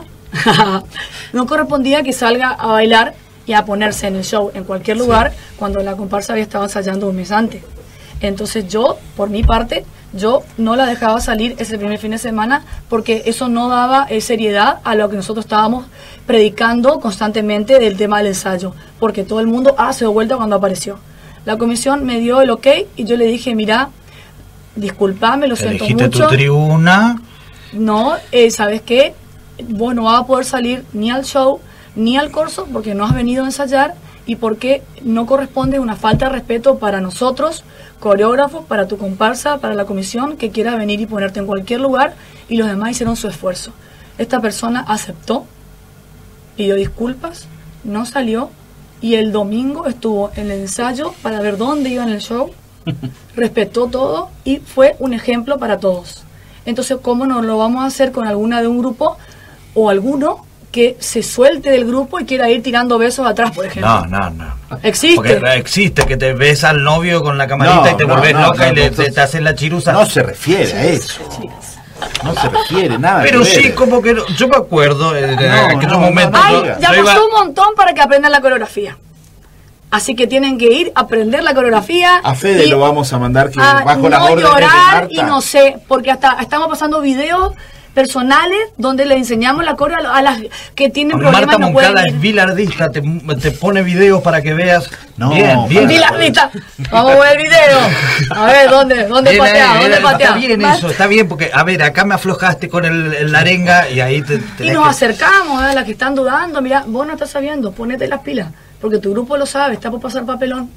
no correspondía que salga a bailar y a ponerse en el show en cualquier lugar, sí, cuando la comparsa había estado ensayando un mes antes. Entonces yo, por mi parte, yo no la dejaba salir ese primer fin de semana, porque eso no daba eh, seriedad a lo que nosotros estábamos predicando constantemente del tema del ensayo, porque todo el mundo ah, se dio vuelta cuando apareció. La comisión me dio el ok y yo le dije, mira, disculpame, lo siento mucho. Elegiste tu tribuna. No, eh, ¿sabes qué? Vos no vas a poder salir ni al show ni al corso porque no has venido a ensayar, y porque no corresponde una falta de respeto para nosotros, coreógrafos, para tu comparsa, para la comisión, que quiera venir y ponerte en cualquier lugar, y los demás hicieron su esfuerzo. Esta persona aceptó, pidió disculpas, no salió, y el domingo estuvo en el ensayo para ver dónde iba en el show, respetó todo y fue un ejemplo para todos. Entonces, ¿cómo no lo vamos a hacer con alguna de un grupo o alguno que se suelte del grupo y quiera ir tirando besos atrás, por ejemplo. No, no, no. Existe. Porque existe que te ves al novio con la camarita No, y te no, volvés no, loca no, y le, no, te, te haces la chirusa. No se refiere a eso. No se refiere nada. Pero que sí, ver. como que no- yo me acuerdo eh, de No, aquellos no, momentos. Ay, yo- ya yo iba- pasó un montón para que aprendan la coreografía. Así que tienen que ir a aprender la coreografía. A Fede y lo vamos a mandar que a bajo las no órdenes de llorar Marta. y no sé, porque hasta estamos pasando videos personales donde le enseñamos la coreo a, a las que tienen problemas Marta y no Moncada pueden es ir. bilardista, te, te pone videos para que veas. No, bien, bien. Bilardista. Vamos a ver el video. A ver, ¿dónde, dónde Bien, patea? eh, ¿Dónde está patea? bien eso, está bien, porque, a ver, acá me aflojaste con el, el- la arenga y ahí te Y tenés nos que- acercamos a las que están dudando. Mira, vos no estás sabiendo, ponete las pilas. Porque tu grupo lo sabe, está por pasar papelón.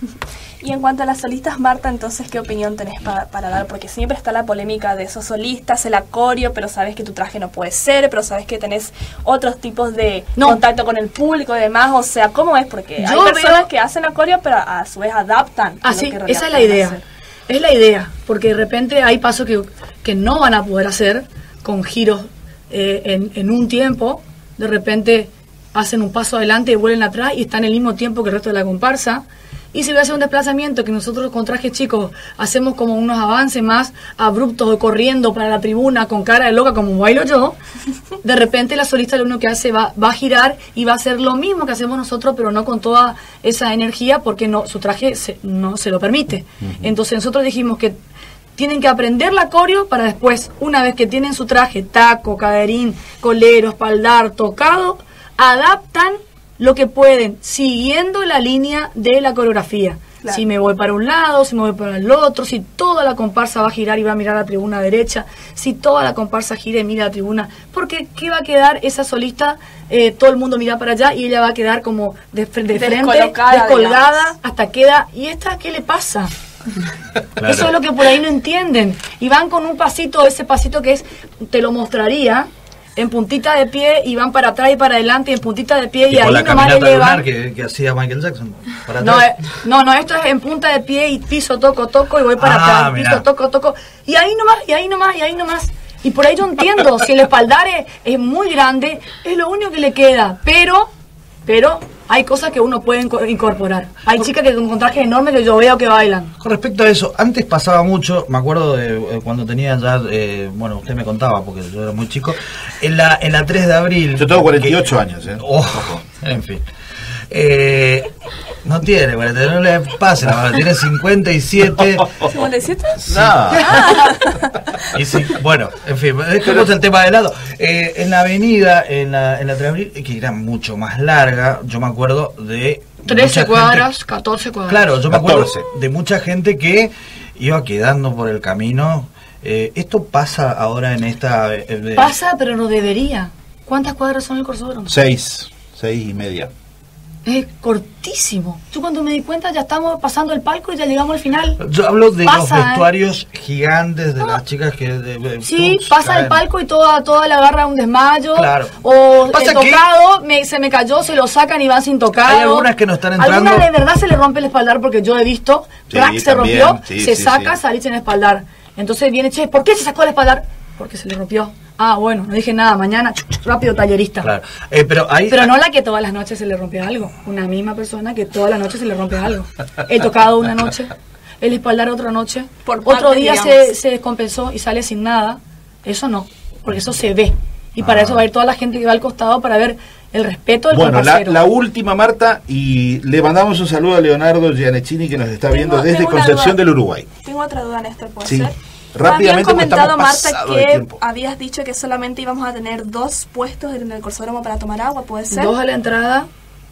Y en cuanto a las solistas, Marta, entonces, ¿qué opinión tenés pa- para dar? Porque siempre está la polémica de esos solistas, el acorio, pero sabes que tu traje no puede ser, pero sabes que tenés otros tipos de contacto con el público y demás. O sea, ¿cómo es? Porque Yo hay personas veo- que hacen acorio, pero a su vez adaptan. Así, lo que en realidad esa es la pueden idea. hacer. Es la idea, porque de repente hay pasos que, que no van a poder hacer con giros eh, en, en un tiempo. De repente hacen un paso adelante y vuelven atrás y están en el mismo tiempo que el resto de la comparsa. Y si voy a hacer un desplazamiento que nosotros con trajes chicos hacemos como unos avances más abruptos de corriendo para la tribuna con cara de loca como bailo yo, de repente la solista lo único que hace va, va a girar y va a hacer lo mismo que hacemos nosotros, pero no con toda esa energía porque no su traje se- no se lo permite. Entonces nosotros dijimos que tienen que aprender la coreo para después, una vez que tienen su traje, taco, caderín, colero, espaldar, tocado, adaptan lo que pueden, siguiendo la línea de la coreografía. Claro. Si me voy para un lado, si me voy para el otro, si toda la comparsa va a girar y va a mirar a la tribuna derecha, si toda la comparsa gira y mira a la tribuna, porque ¿qué va a quedar esa solista? Eh, todo el mundo mira para allá y ella va a quedar como de, fr- de frente, Descolocada, descolgada, digamos. hasta queda, ¿y esta qué le pasa? Claro. Eso es lo que por ahí no entienden. Y van con un pasito, ese pasito que es, te lo mostraría, en puntita de pie y van para atrás y para adelante y en puntita de pie y Tipo ahí la nomás caminata elevan. lunar que, que hacía Michael Jackson. Para No, atrás. eh, no, no, esto es en punta de pie y piso, toco, toco y voy para Ah, atrás, mirá. piso, toco, toco. Y ahí nomás, y ahí nomás, y ahí nomás. Y por ahí yo entiendo, si el espaldar es, es muy grande, es lo único que le queda. Pero, pero hay cosas que uno puede inco- incorporar. Hay chicas que con trajes enormes que yo veo que bailan. Con respecto a eso, antes pasaba mucho, me acuerdo de eh, cuando tenía ya, eh, bueno, usted me contaba porque yo era muy chico, en la, en la tres de abril. Yo tengo cuarenta y ocho años, ¿eh? Ojo, en fin. Eh, no tiene, cuarenta, no le pase, la verdad, tiene cincuenta y siete. ¿cincuenta y siete? No. Y sí, bueno, en fin, dejemos el tema de lado. Eh, en la avenida, en la, en la tres de abril, que era mucho más larga, yo me acuerdo de... trece mucha cuadras, gente- catorce cuadras. Claro, yo me acuerdo catorce. de mucha gente que iba quedando por el camino. Eh, ¿Esto pasa ahora en esta...? eh, eh, Pasa, pero no debería. ¿Cuántas cuadras son el Corsódromo? Seis, seis y media. Es cortísimo. Yo cuando me di cuenta ya estamos pasando el palco y ya llegamos al final. Yo hablo de Pasa, los ¿eh? vestuarios gigantes de las chicas que... de- de- Sí, tuts, pasa el caen. palco y toda, toda la agarra un desmayo. Claro. O Pasa el que- tocado, me- se me cayó, se lo sacan y van sin tocado. Hay algunas que no están entrando. Algunas de verdad se le rompe el espaldar porque yo he visto, Sí, rack se también, rompió, sí, se sí, saca, sí. salís en espaldar. Entonces viene, che, ¿por qué se sacó el espaldar? Porque se le rompió. Ah, bueno, no dije nada, mañana, chuc, chuc, rápido, tallerista. Claro. Eh, pero hay... Pero no la que todas las noches se le rompe algo. Una misma persona que todas las noches se le rompe algo. He tocado una noche, el espaldar otra noche, Por otro partes, día digamos. se, se descompensó y sale sin nada. Eso no, porque eso se ve. Y para Ah. eso va a ir toda la gente que va al costado para ver el respeto del Bueno, la, comparsero. la última, Marta, y le mandamos un saludo a Leonardo Gianecchini que nos está Tengo- viendo desde tengo una Concepción duda. del Uruguay. Tengo otra duda, Néstor, ¿puede Sí. ser? Rápidamente, Habían porque comentado, estamos Marta, pasados de que tiempo. habías dicho que solamente íbamos a tener dos puestos en el Corsódromo para tomar agua, ¿puede ser? Dos a la entrada,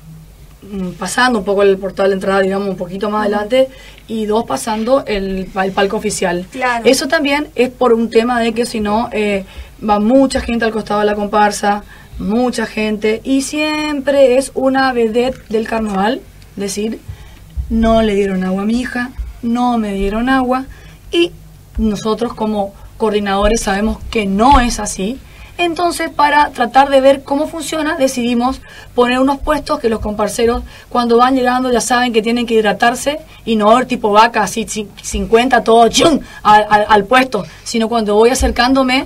mm, pasando un poco el portal de entrada, digamos, un poquito más adelante, y dos pasando el, el palco oficial. Claro. Eso también es por un tema de que si no, eh, va mucha gente al costado de la comparsa, mucha gente, y siempre es una vedette del carnaval, decir, no le dieron agua a mi hija, no me dieron agua, y nosotros como coordinadores sabemos que no es así. Entonces, para tratar de ver cómo funciona, decidimos poner unos puestos que los comparseros, cuando van llegando, ya saben que tienen que hidratarse y no ir tipo vaca, así ci- cincuenta, todo chum, al, al- al puesto, sino cuando voy acercándome,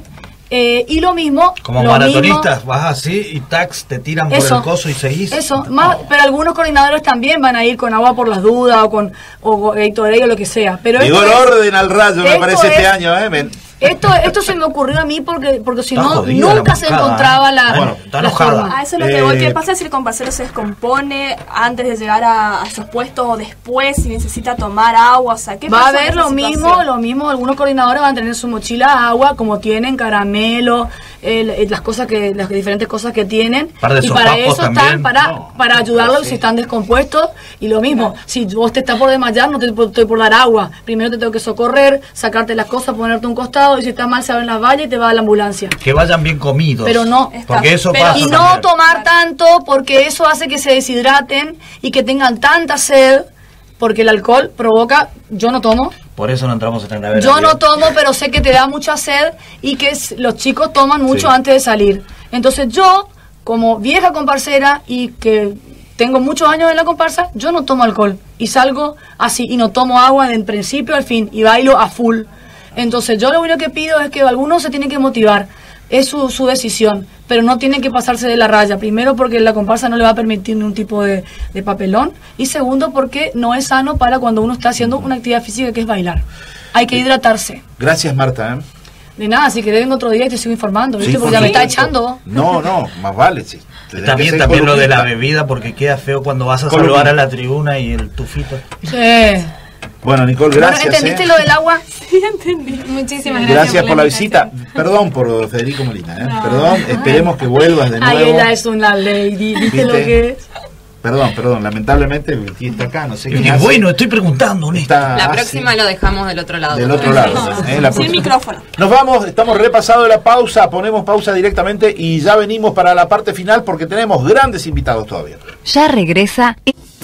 Eh, y lo mismo... Como lo maratonistas, mismo, vas así y tax, te tiran eso, por el coso y seguís. Eso, más, pero algunos coordinadores también van a ir con agua por las dudas o con o Gatorade o lo que sea. Pero Digo el es, orden al rayo, me parece es, este año, ¿eh? Men. Esto, esto se me ocurrió a mí porque, porque si Está no, jodida nunca la se moscada, encontraba ¿eh? la, Bueno, está la enojada. forma. A eso es lo que Eh, voy. ¿Qué pasa si el compasero se descompone antes de llegar a, a esos puestos o después si necesita tomar agua? O sea, ¿qué Va a pasa en haber esa lo situación? mismo, lo mismo, algunos coordinadores van a tener en su mochila agua, como tienen caramelo, el- el- las cosas que, las diferentes cosas que tienen. Par de Y para sopapos eso también. están, para, No, para ayudarlos si están descompuestos. Y lo mismo, si vos te estás por desmayar, no te estoy por dar agua. Primero te tengo que socorrer, sacarte las cosas, ponerte un costado, y si estás mal se abren las vallas y te va a la ambulancia. Que vayan bien comidos. Pero no, Porque eso Pero- pasa y no también. tomar tanto, porque eso hace que se deshidraten y que tengan tanta sed, porque el alcohol provoca, yo no tomo, Por eso no entramos en la nevera. yo no tomo, pero sé que te da mucha sed y que s- los chicos toman mucho Sí. antes de salir. Entonces yo, como vieja comparsera y que tengo muchos años en la comparsa, yo no tomo alcohol y salgo así y no tomo agua de principio al fin y bailo a full. Entonces yo lo único que pido es que algunos se tienen que motivar, es su, su decisión, pero no tienen que pasarse de la raya. Primero porque la comparsa no le va a permitir ningún tipo de, de papelón y segundo porque no es sano para cuando uno está haciendo una actividad física que es bailar. Hay que hidratarse. Gracias, Marta. ¿eh? De nada, si querés vengo otro día y te sigo informando, ¿viste? Sí, Porque por ya me está supuesto. echando. No, no, más vale. Sí. Tenés Está que bien ser también lo de la columnista. bebida porque queda feo cuando vas a Columnista. saludar a la tribuna y el tufito. Sí. Bueno, Nicole, Bueno, gracias. ¿entendiste ¿eh? lo del agua? Sí, entendí. Muchísimas Gracias por la visita. Perdón por Federico Molina. ¿eh? Perdón, esperemos que vuelvas de nuevo. Ay, ella es una lady, ¿viste, ¿Viste? lo que es? Perdón, perdón, lamentablemente el tío está acá, no sé Y qué hace. bueno, estoy preguntando, Está La así, próxima lo dejamos del otro lado. del otro lado. ¿eh? La Sin próxima. micrófono. Nos vamos, estamos repasado la pausa, ponemos pausa directamente y ya venimos para la parte final porque tenemos grandes invitados todavía. Ya regresa.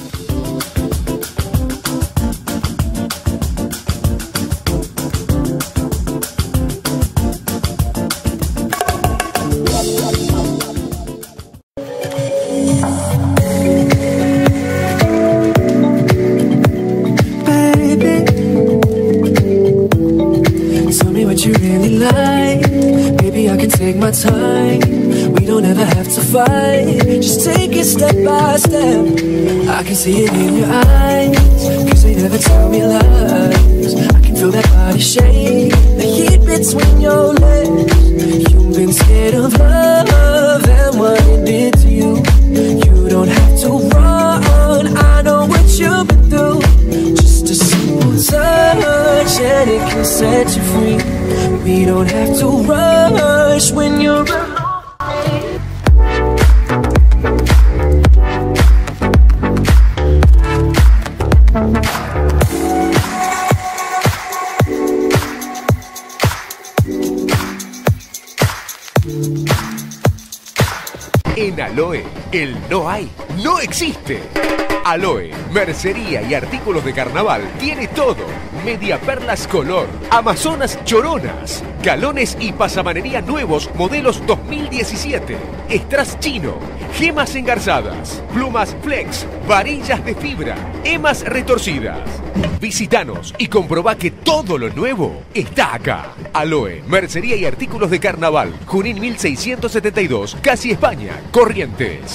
Baby, tell me what you really like. Maybe I can take my time. We don't ever have to fight. Just take it step by step. I can see it in your eyes, cause they never tell me lies. I can feel that body shake, the heat between your legs. You've been scared of love and what it did to you. You don't have to run, I know what you've been through. Just a simple touch and it can set you free. We don't have to rush when you're alone. En Aloe, el no hay, no existe. Aloe, mercería y artículos de carnaval, tiene todo. Media perlas color, amazonas choronas, galones y pasamanería nuevos modelos dos mil diecisiete. Strass chino, gemas engarzadas, plumas flex, varillas de fibra, emas retorcidas. Visítanos y comprobá que todo lo nuevo está acá. Aloe, mercería y artículos de carnaval, Junín mil seiscientos setenta y dos, Casi España, Corrientes.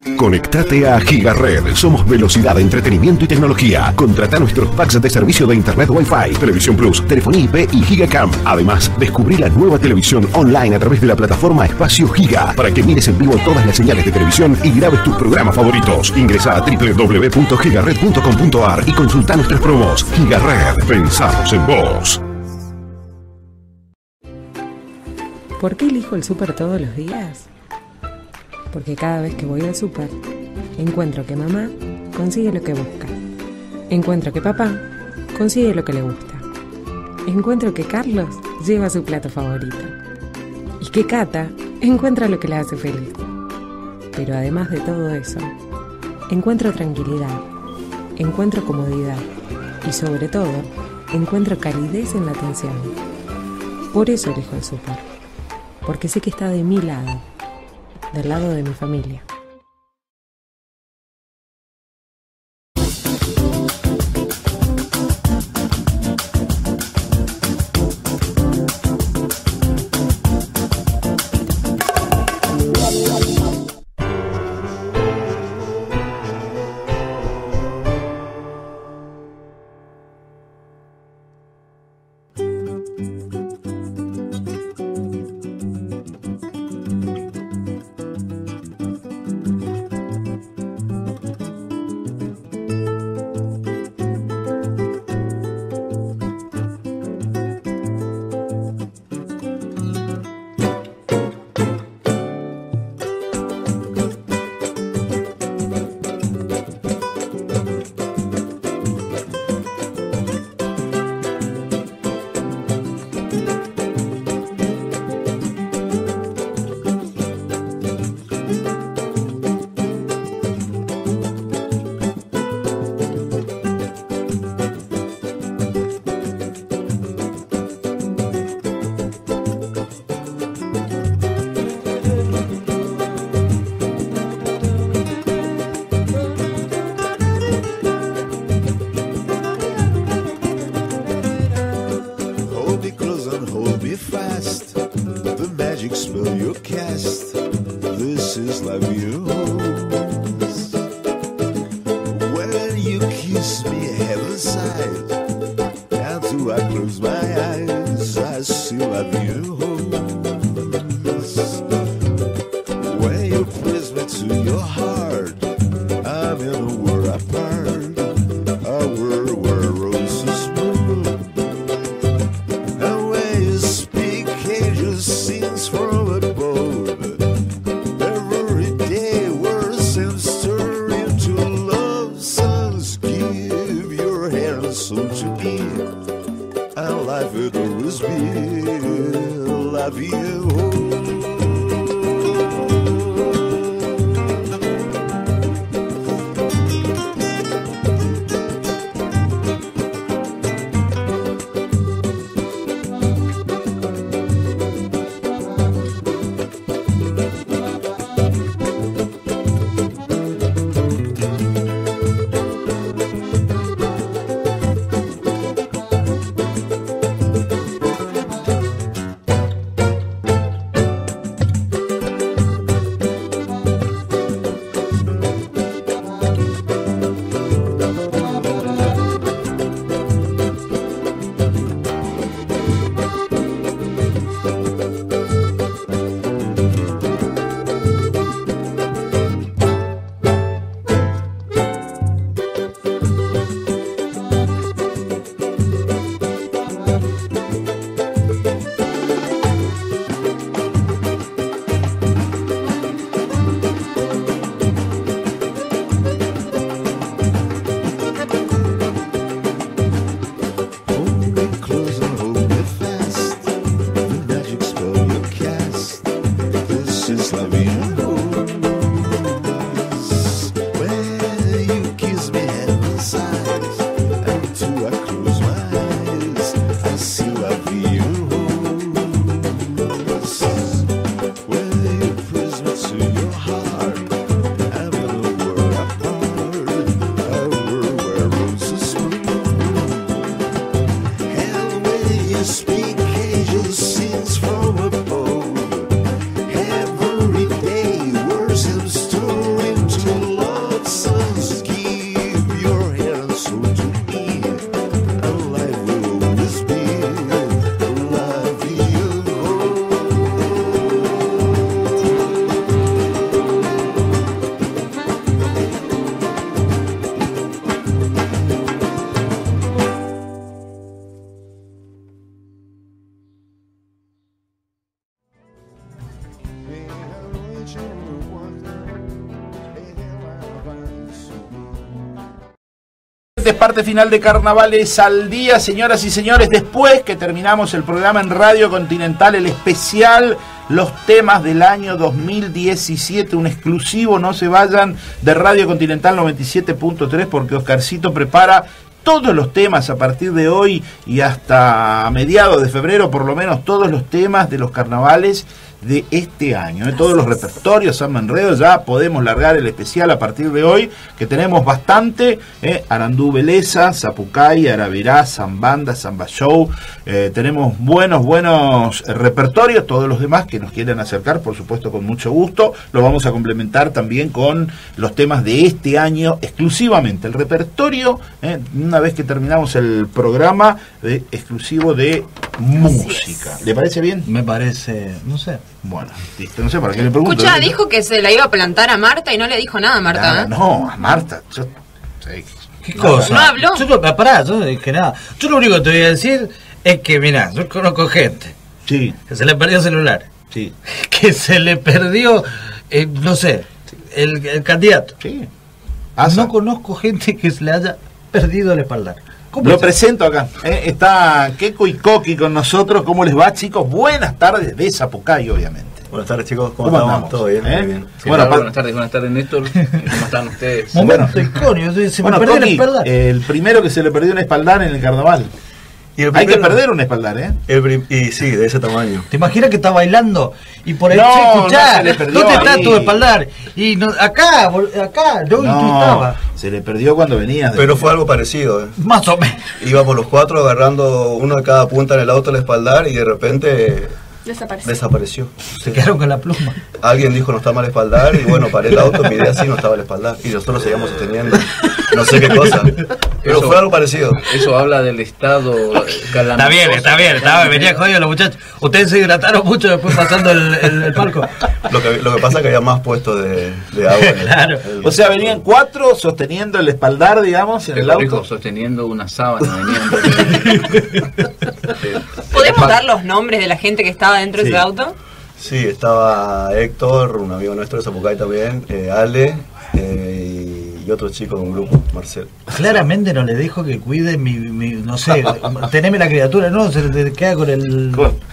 Conectate a Gigared. Somos velocidad, entretenimiento y tecnología. Contrata nuestros packs de servicio de Internet Wi-Fi, Televisión Plus, telefonía I P y Gigacam. Además, descubrí la nueva televisión online a través de la plataforma Espacio Giga para que mires en vivo todas las señales de televisión y grabes tus programas favoritos. Ingresa a doble u doble u doble u punto gigared punto com punto a r y consulta nuestras promos. Gigared. Pensamos en vos. ¿Por qué elijo el súper todos los días? Porque cada vez que voy al súper, encuentro que mamá consigue lo que busca. Encuentro que papá consigue lo que le gusta. Encuentro que Carlos lleva su plato favorito. Y que Cata encuentra lo que le hace feliz. Pero además de todo eso, encuentro tranquilidad, encuentro comodidad y sobre todo, encuentro calidez en la atención. Por eso elijo el súper. Porque sé que está de mi lado. Del lado de mi familia. Parte final de Carnavales al Día, señoras y señores. Después que terminamos el programa en Radio Continental, el especial Los temas del año dos mil diecisiete, un exclusivo, no se vayan de Radio Continental noventa y siete punto tres, porque Oscarcito prepara todos los temas a partir de hoy y hasta mediados de febrero, por lo menos todos los temas de los carnavales de este año, ¿eh? Todos los repertorios, San Manredo, ya podemos largar el especial a partir de hoy, que tenemos bastante, ¿eh? Arandú Beleza, Zapucay, Araverá, Zambanda, Zamba Show, eh, tenemos buenos, buenos repertorios. Todos los demás que nos quieran acercar, por supuesto, con mucho gusto, lo vamos a complementar también con los temas de este año exclusivamente, el repertorio, ¿eh? Una vez que terminamos el programa de, exclusivo de música. ¿Le parece bien? Me parece, no sé. Bueno, listo, no sé para qué le pregunto. Escucha, dijo que se la iba a plantar a Marta y no le dijo nada a Marta. Nada, ¿eh? No, a Marta. Yo, sí, ¿Qué no, cosa? No habló. Yo no, pará, yo no dije nada. Yo lo único que te voy a decir es que, mirá, yo conozco gente. Sí. Que se le perdió el celular. Sí. Que se le perdió, eh, no sé, el, el candidato. Sí. Asa. No conozco gente que se le haya perdido el espaldar. Lo es? presento acá, ¿eh? Está Keko y Coqui con nosotros. ¿Cómo les va, chicos? Buenas tardes de Zapucay, obviamente. Buenas tardes, chicos. ¿Cómo, ¿Cómo estamos? andamos? ¿Todo bien? ¿Eh? Muy bien. Sí, bueno, claro, buenas tardes, buenas tardes, Néstor. ¿Cómo están ustedes? Momento icónico, se me bueno, perdió Coqui, el espaldar. el primero que se le perdió un espaldar en el carnaval. Y el Hay primero, que perder un espaldar, ¿eh? El prim- y sí, de ese tamaño. ¿Te imaginas que está bailando y por ahí No, che, escuchá, no se le perdió ¿dónde está ahí. tu espaldar? Y no, acá, bol- acá, no, y tú No, estabas. se le perdió cuando venías. de- Pero fue algo parecido. ¿eh? Más o menos. Íbamos los cuatro agarrando uno de cada punta en el auto el espaldar y de repente Desapareció. desapareció. Se quedaron con la pluma. Alguien dijo no está mal el espaldar y bueno, paré el auto, miré así, no estaba el espaldar. Y nosotros seguíamos sosteniendo no sé qué cosa. Pero Eso- fue algo parecido. Eso habla del estado calamitoso. Está bien, está bien, está bien, venía jodido los muchachos. Ustedes se hidrataron mucho después pasando el, el, el palco. Lo que, lo que pasa es que había más puestos de, de agua. En el- Claro. el- O sea, venían cuatro sosteniendo el espaldar, digamos, en Te el corrijo, auto. sosteniendo una sábana. Venían ¿Podemos dar los nombres de la gente que estaba dentro Sí. de ese auto? Sí, estaba Héctor, un amigo nuestro de Zapucay también, eh, Ale eh, y otro chico de un grupo, Marcelo. Claramente no le dijo que cuide mi, mi no sé, teneme la criatura, no, se le queda con el...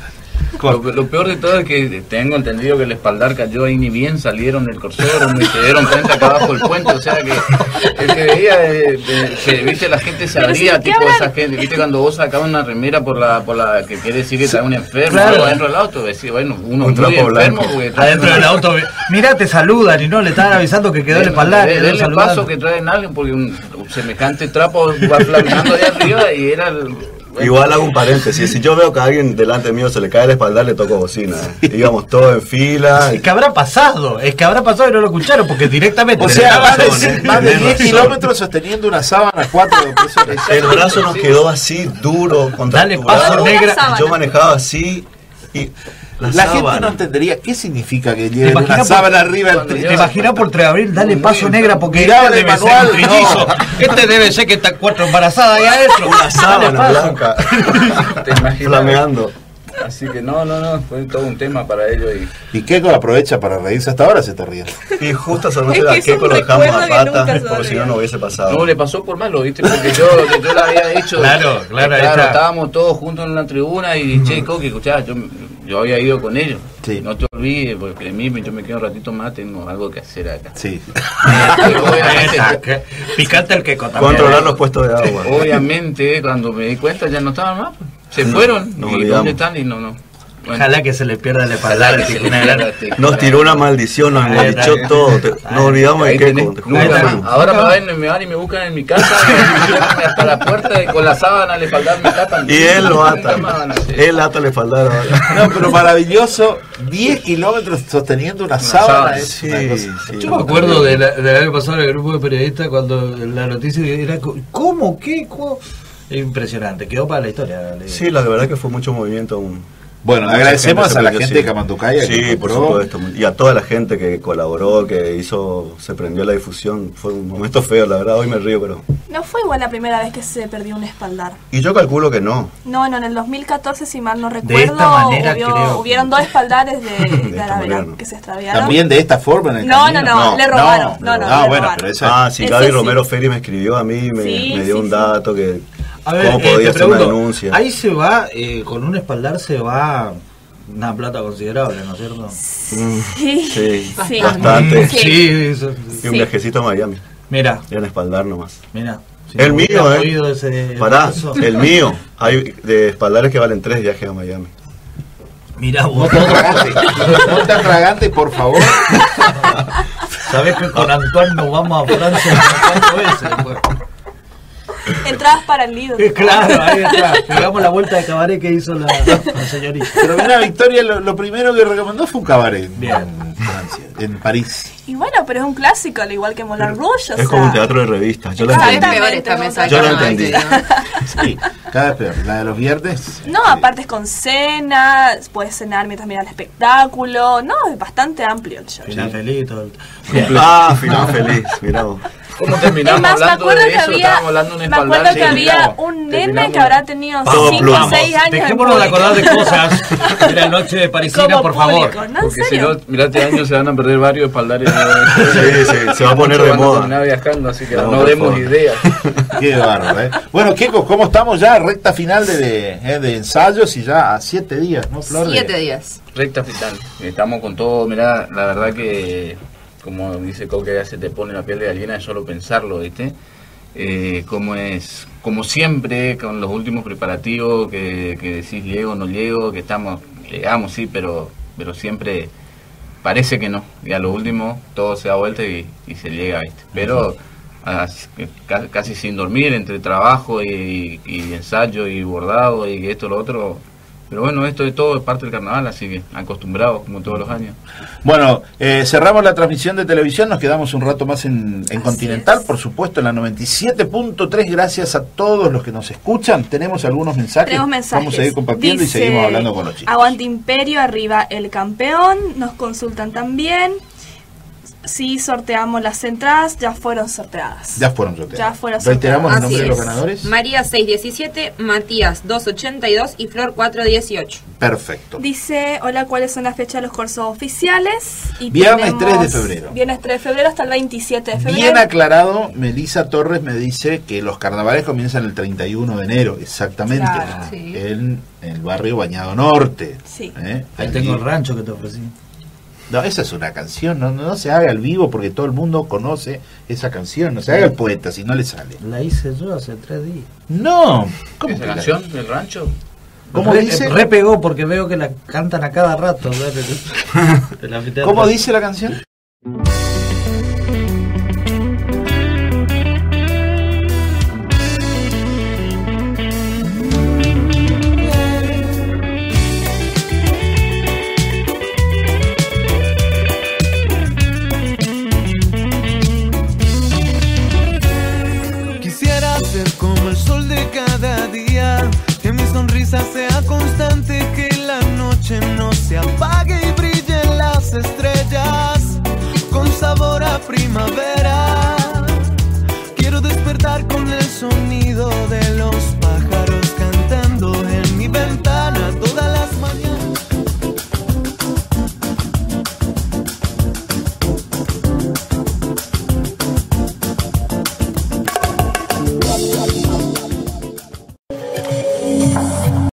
Lo, lo peor de todo es que tengo entendido que el espaldar cayó ahí, ni bien salieron del Corsoro, me se dieron cuenta acá abajo del puente, o sea que el que veía, de, de- que viste, la gente se Pero abría, si, ¿qué tipo hablan? esa gente, viste, cuando vos sacabas una remera por la, por la que quiere decir que está un enfermo, Claro. algo adentro del auto, decía, bueno, uno Un muy trapo enfermo, blanco. porque trae Adentro del una- auto, mirá, te saludan y no, le estaban avisando que quedó el espaldar. de- y no denle saludaron. paso que traen alguien, porque un, un semejante trapo va flameando de arriba y era el... Igual hago un paréntesis, si yo veo que a alguien delante mío se le cae el espaldar, le toco bocina. ¿eh? Íbamos todos en fila. Es que habrá pasado, es que habrá pasado y no lo escucharon porque directamente... O le sea, daban más de, razón, ¿eh? más de Tenés diez razón. kilómetros sosteniendo una sábana, cuatro de El brazo nos quedó así, duro, Dale paso contracturado. negra. Yo manejaba así y la, La sábana. gente no entendería qué significa que ¿Te lleven una imaginas sábana por- arriba del cuando tri- ¿Te imaginas por tres de abril? Dale paso negra porque Miraba este el debe ser manual, un trillizo. no. Este debe ser que está cuatro embarazadas ahí adentro. Una Dale sábana paso. blanca, ¿Te imaginas? flameando. Así que no, no, no, fue todo un tema para ellos y... Y Keko aprovecha para reírse, hasta ahora se está riendo. Y justo esa noche Es que la es un Keiko lo dejamos a recuerdo que pata, nunca se va a porque si no, olvidar. no hubiese pasado. No, le pasó por malo, ¿viste? Porque yo, yo la había hecho. Claro, claro, ahí está. estábamos todos juntos en una tribuna y, che, Coqui, escuchá, yo, yo había ido con ellos. Sí. No te olvides, porque de mí yo me quedo un ratito más, tengo algo que hacer acá. Sí. Obviamente, Esa, que- Picante el que Controlar los puestos de agua. obviamente, cuando me di cuenta ya no estaban más. pues. Se No, fueron. nos ¿Y olvidamos. dónde están? Y no, no. Bueno, Ojalá que se le pierda el espaldar. ojalá que se le pierda este- Nos tiró una maldición, nos Ahí está, maldichó ahí está. todo. te- Nos olvidamos de Ahí Keiko. tenés, te juro. nunca Ahí está. más. Ahora me van, me van y me buscan en mi casa, me llevan hasta la puerta y con la sábana le faltan, me tapan. Y él lo Nunca más van a ata. hacer. Él ata le espaldar ahora. No, pero maravilloso, diez kilómetros sosteniendo una, sábana. sábana, Es Sí, una cosa. sí. Yo me acuerdo de la- del año pasado en el grupo de periodistas cuando la noticia era co- ¿cómo? ¿Qué? ¿Cómo? Impresionante, quedó para la historia. le- Sí, la verdad que fue mucho movimiento. un- Bueno, Mucha agradecemos gente a la se gente prendió, de Camanducaya sí, que por compró. supuesto. Y a toda la gente que colaboró, que hizo, se prendió la difusión. Fue un momento feo, la verdad, hoy me río, pero... No fue igual la primera vez que se perdió un espaldar. Y yo calculo que no. No, no, en el dos mil catorce, si mal no recuerdo, De esta manera, hubió- creo. hubieron dos espaldares de, de, esta Aravena manera, no. que se extraviaron. También de esta forma en el No, camino. no, no, le robaron. No, no, Ah, le bueno, robaron. pero esa... Ah, sí, Ese Gaby sí. Romero Ferri me escribió a mí, me, Sí, me dio sí, un sí. dato que... A ver, ¿Cómo eh, podía te hacer una pregunto, denuncia? ahí se va, eh, con un espaldar se va una plata considerable, ¿no es cierto? Sí, Sí. Sí. bastante. Sí. Sí, eso- Y un Sí. viajecito a Miami. Mira. Y un espaldar nomás. Mira. Si el no mío, hubiera ¿eh? oído ese Pará, caso. el mío. Hay de espaldares que valen tres viajes a Miami. Mira No vos. te atragantes, no te atragantes, por favor. Sabés que con Antoine nos vamos a Francia cuatro veces. Pues. Entradas para el Lido. Eh, Claro, ahí está. Pegamos la vuelta de cabaret que hizo la, la señorita. Pero mira, Victoria, lo, lo primero que recomendó fue un cabaret en Francia, en París. Y bueno, pero es un clásico, al igual que Moulin Rouge. o Es como sea, un teatro de revistas. Yo lo Cada vez entendí. peor esta mesa. Yo lo entendí. Sí, cada vez peor. La de los viernes. No, aparte es con cena, puedes cenar mientras miras el espectáculo. No, es bastante amplio el show. Final feliz, todo el... Ah, final feliz, mirá vos. ¿Cómo terminamos Es más, me hablando acuerdo de que eso? había- Estábamos hablando de un Me acuerdo espaldar. que sí, había miramos. un nene Terminamos. que habrá tenido Vamos, cinco o vamos. seis años. en Dejémonos de público. acordar de cosas de la noche de Parisina, Como por favor. público, ¿no? ¿En Porque si serio? no, mirá, este año se van a perder varios espaldares. Sí, sí, se va a poner de Muchos van moda. terminar viajando, así que No, no, por demos favor. ideas. Qué bárbaro, ¿eh? Bueno, Kiko, ¿cómo estamos ya? Recta final de, de, eh, de ensayos y ya a siete días, ¿no, Flor? Siete días. Recta final. Estamos con todo, mirá, la verdad que, como dice Coque, ya se te pone la piel de gallina de solo pensarlo, ¿viste? Eh, como es, como siempre, con los últimos preparativos, que, que decís llego o no llego, que estamos, llegamos, sí, pero, pero siempre parece que no. Y a lo último todo se da vuelta y, y se llega, ¿viste? Pero as- ca- casi sin dormir, entre trabajo y, y ensayo y bordado y esto, lo otro. Pero bueno, esto de todo es parte del carnaval, así que acostumbrados como todos los años. Bueno, eh, cerramos la transmisión de televisión, nos quedamos un rato más en, en Continental, por supuesto, en la noventa y siete punto tres. Gracias a todos los que nos escuchan. Tenemos algunos mensajes. Tenemos mensajes. Vamos a ir compartiendo Dice, y seguimos hablando con los chicos. Aguante Imperio, arriba el campeón. Nos consultan también. Si sorteamos las entradas, ya fueron sorteadas. Ya fueron sorteados. Ya fueron Reiteramos el sorteadas. nombre de los es. ganadores. María seis diecisiete, Matías dos ochenta y dos y Flor cuatro dieciocho. Perfecto. Dice, hola, ¿cuáles son las fechas de los cursos oficiales? Y Viernes tenemos- tres de febrero. Viernes tres de febrero hasta el veintisiete de febrero. Bien aclarado, Melissa Torres me dice que los carnavales comienzan el treinta y uno de enero, exactamente, Claro, sí. en el barrio Bañado Norte. Sí. ¿Eh? Ahí Allí- tengo el rancho que te ofrecí. No, esa es una canción, no, no se haga al vivo porque todo el mundo conoce esa canción, no se haga el poeta si no le sale. La hice yo hace tres días. No, ¿cómo ¿Esa que la- canción del rancho? ¿Cómo Re- dice? Repegó porque veo que la cantan a cada rato. ¿verdad? El anfiteatro. ¿Cómo dice la canción? Quisiera ser como el sol de cada día, que mi sonrisa sea constante, que la noche no se apague y brillen las estrellas con sabor a primavera. Quiero despertar con el sonido de los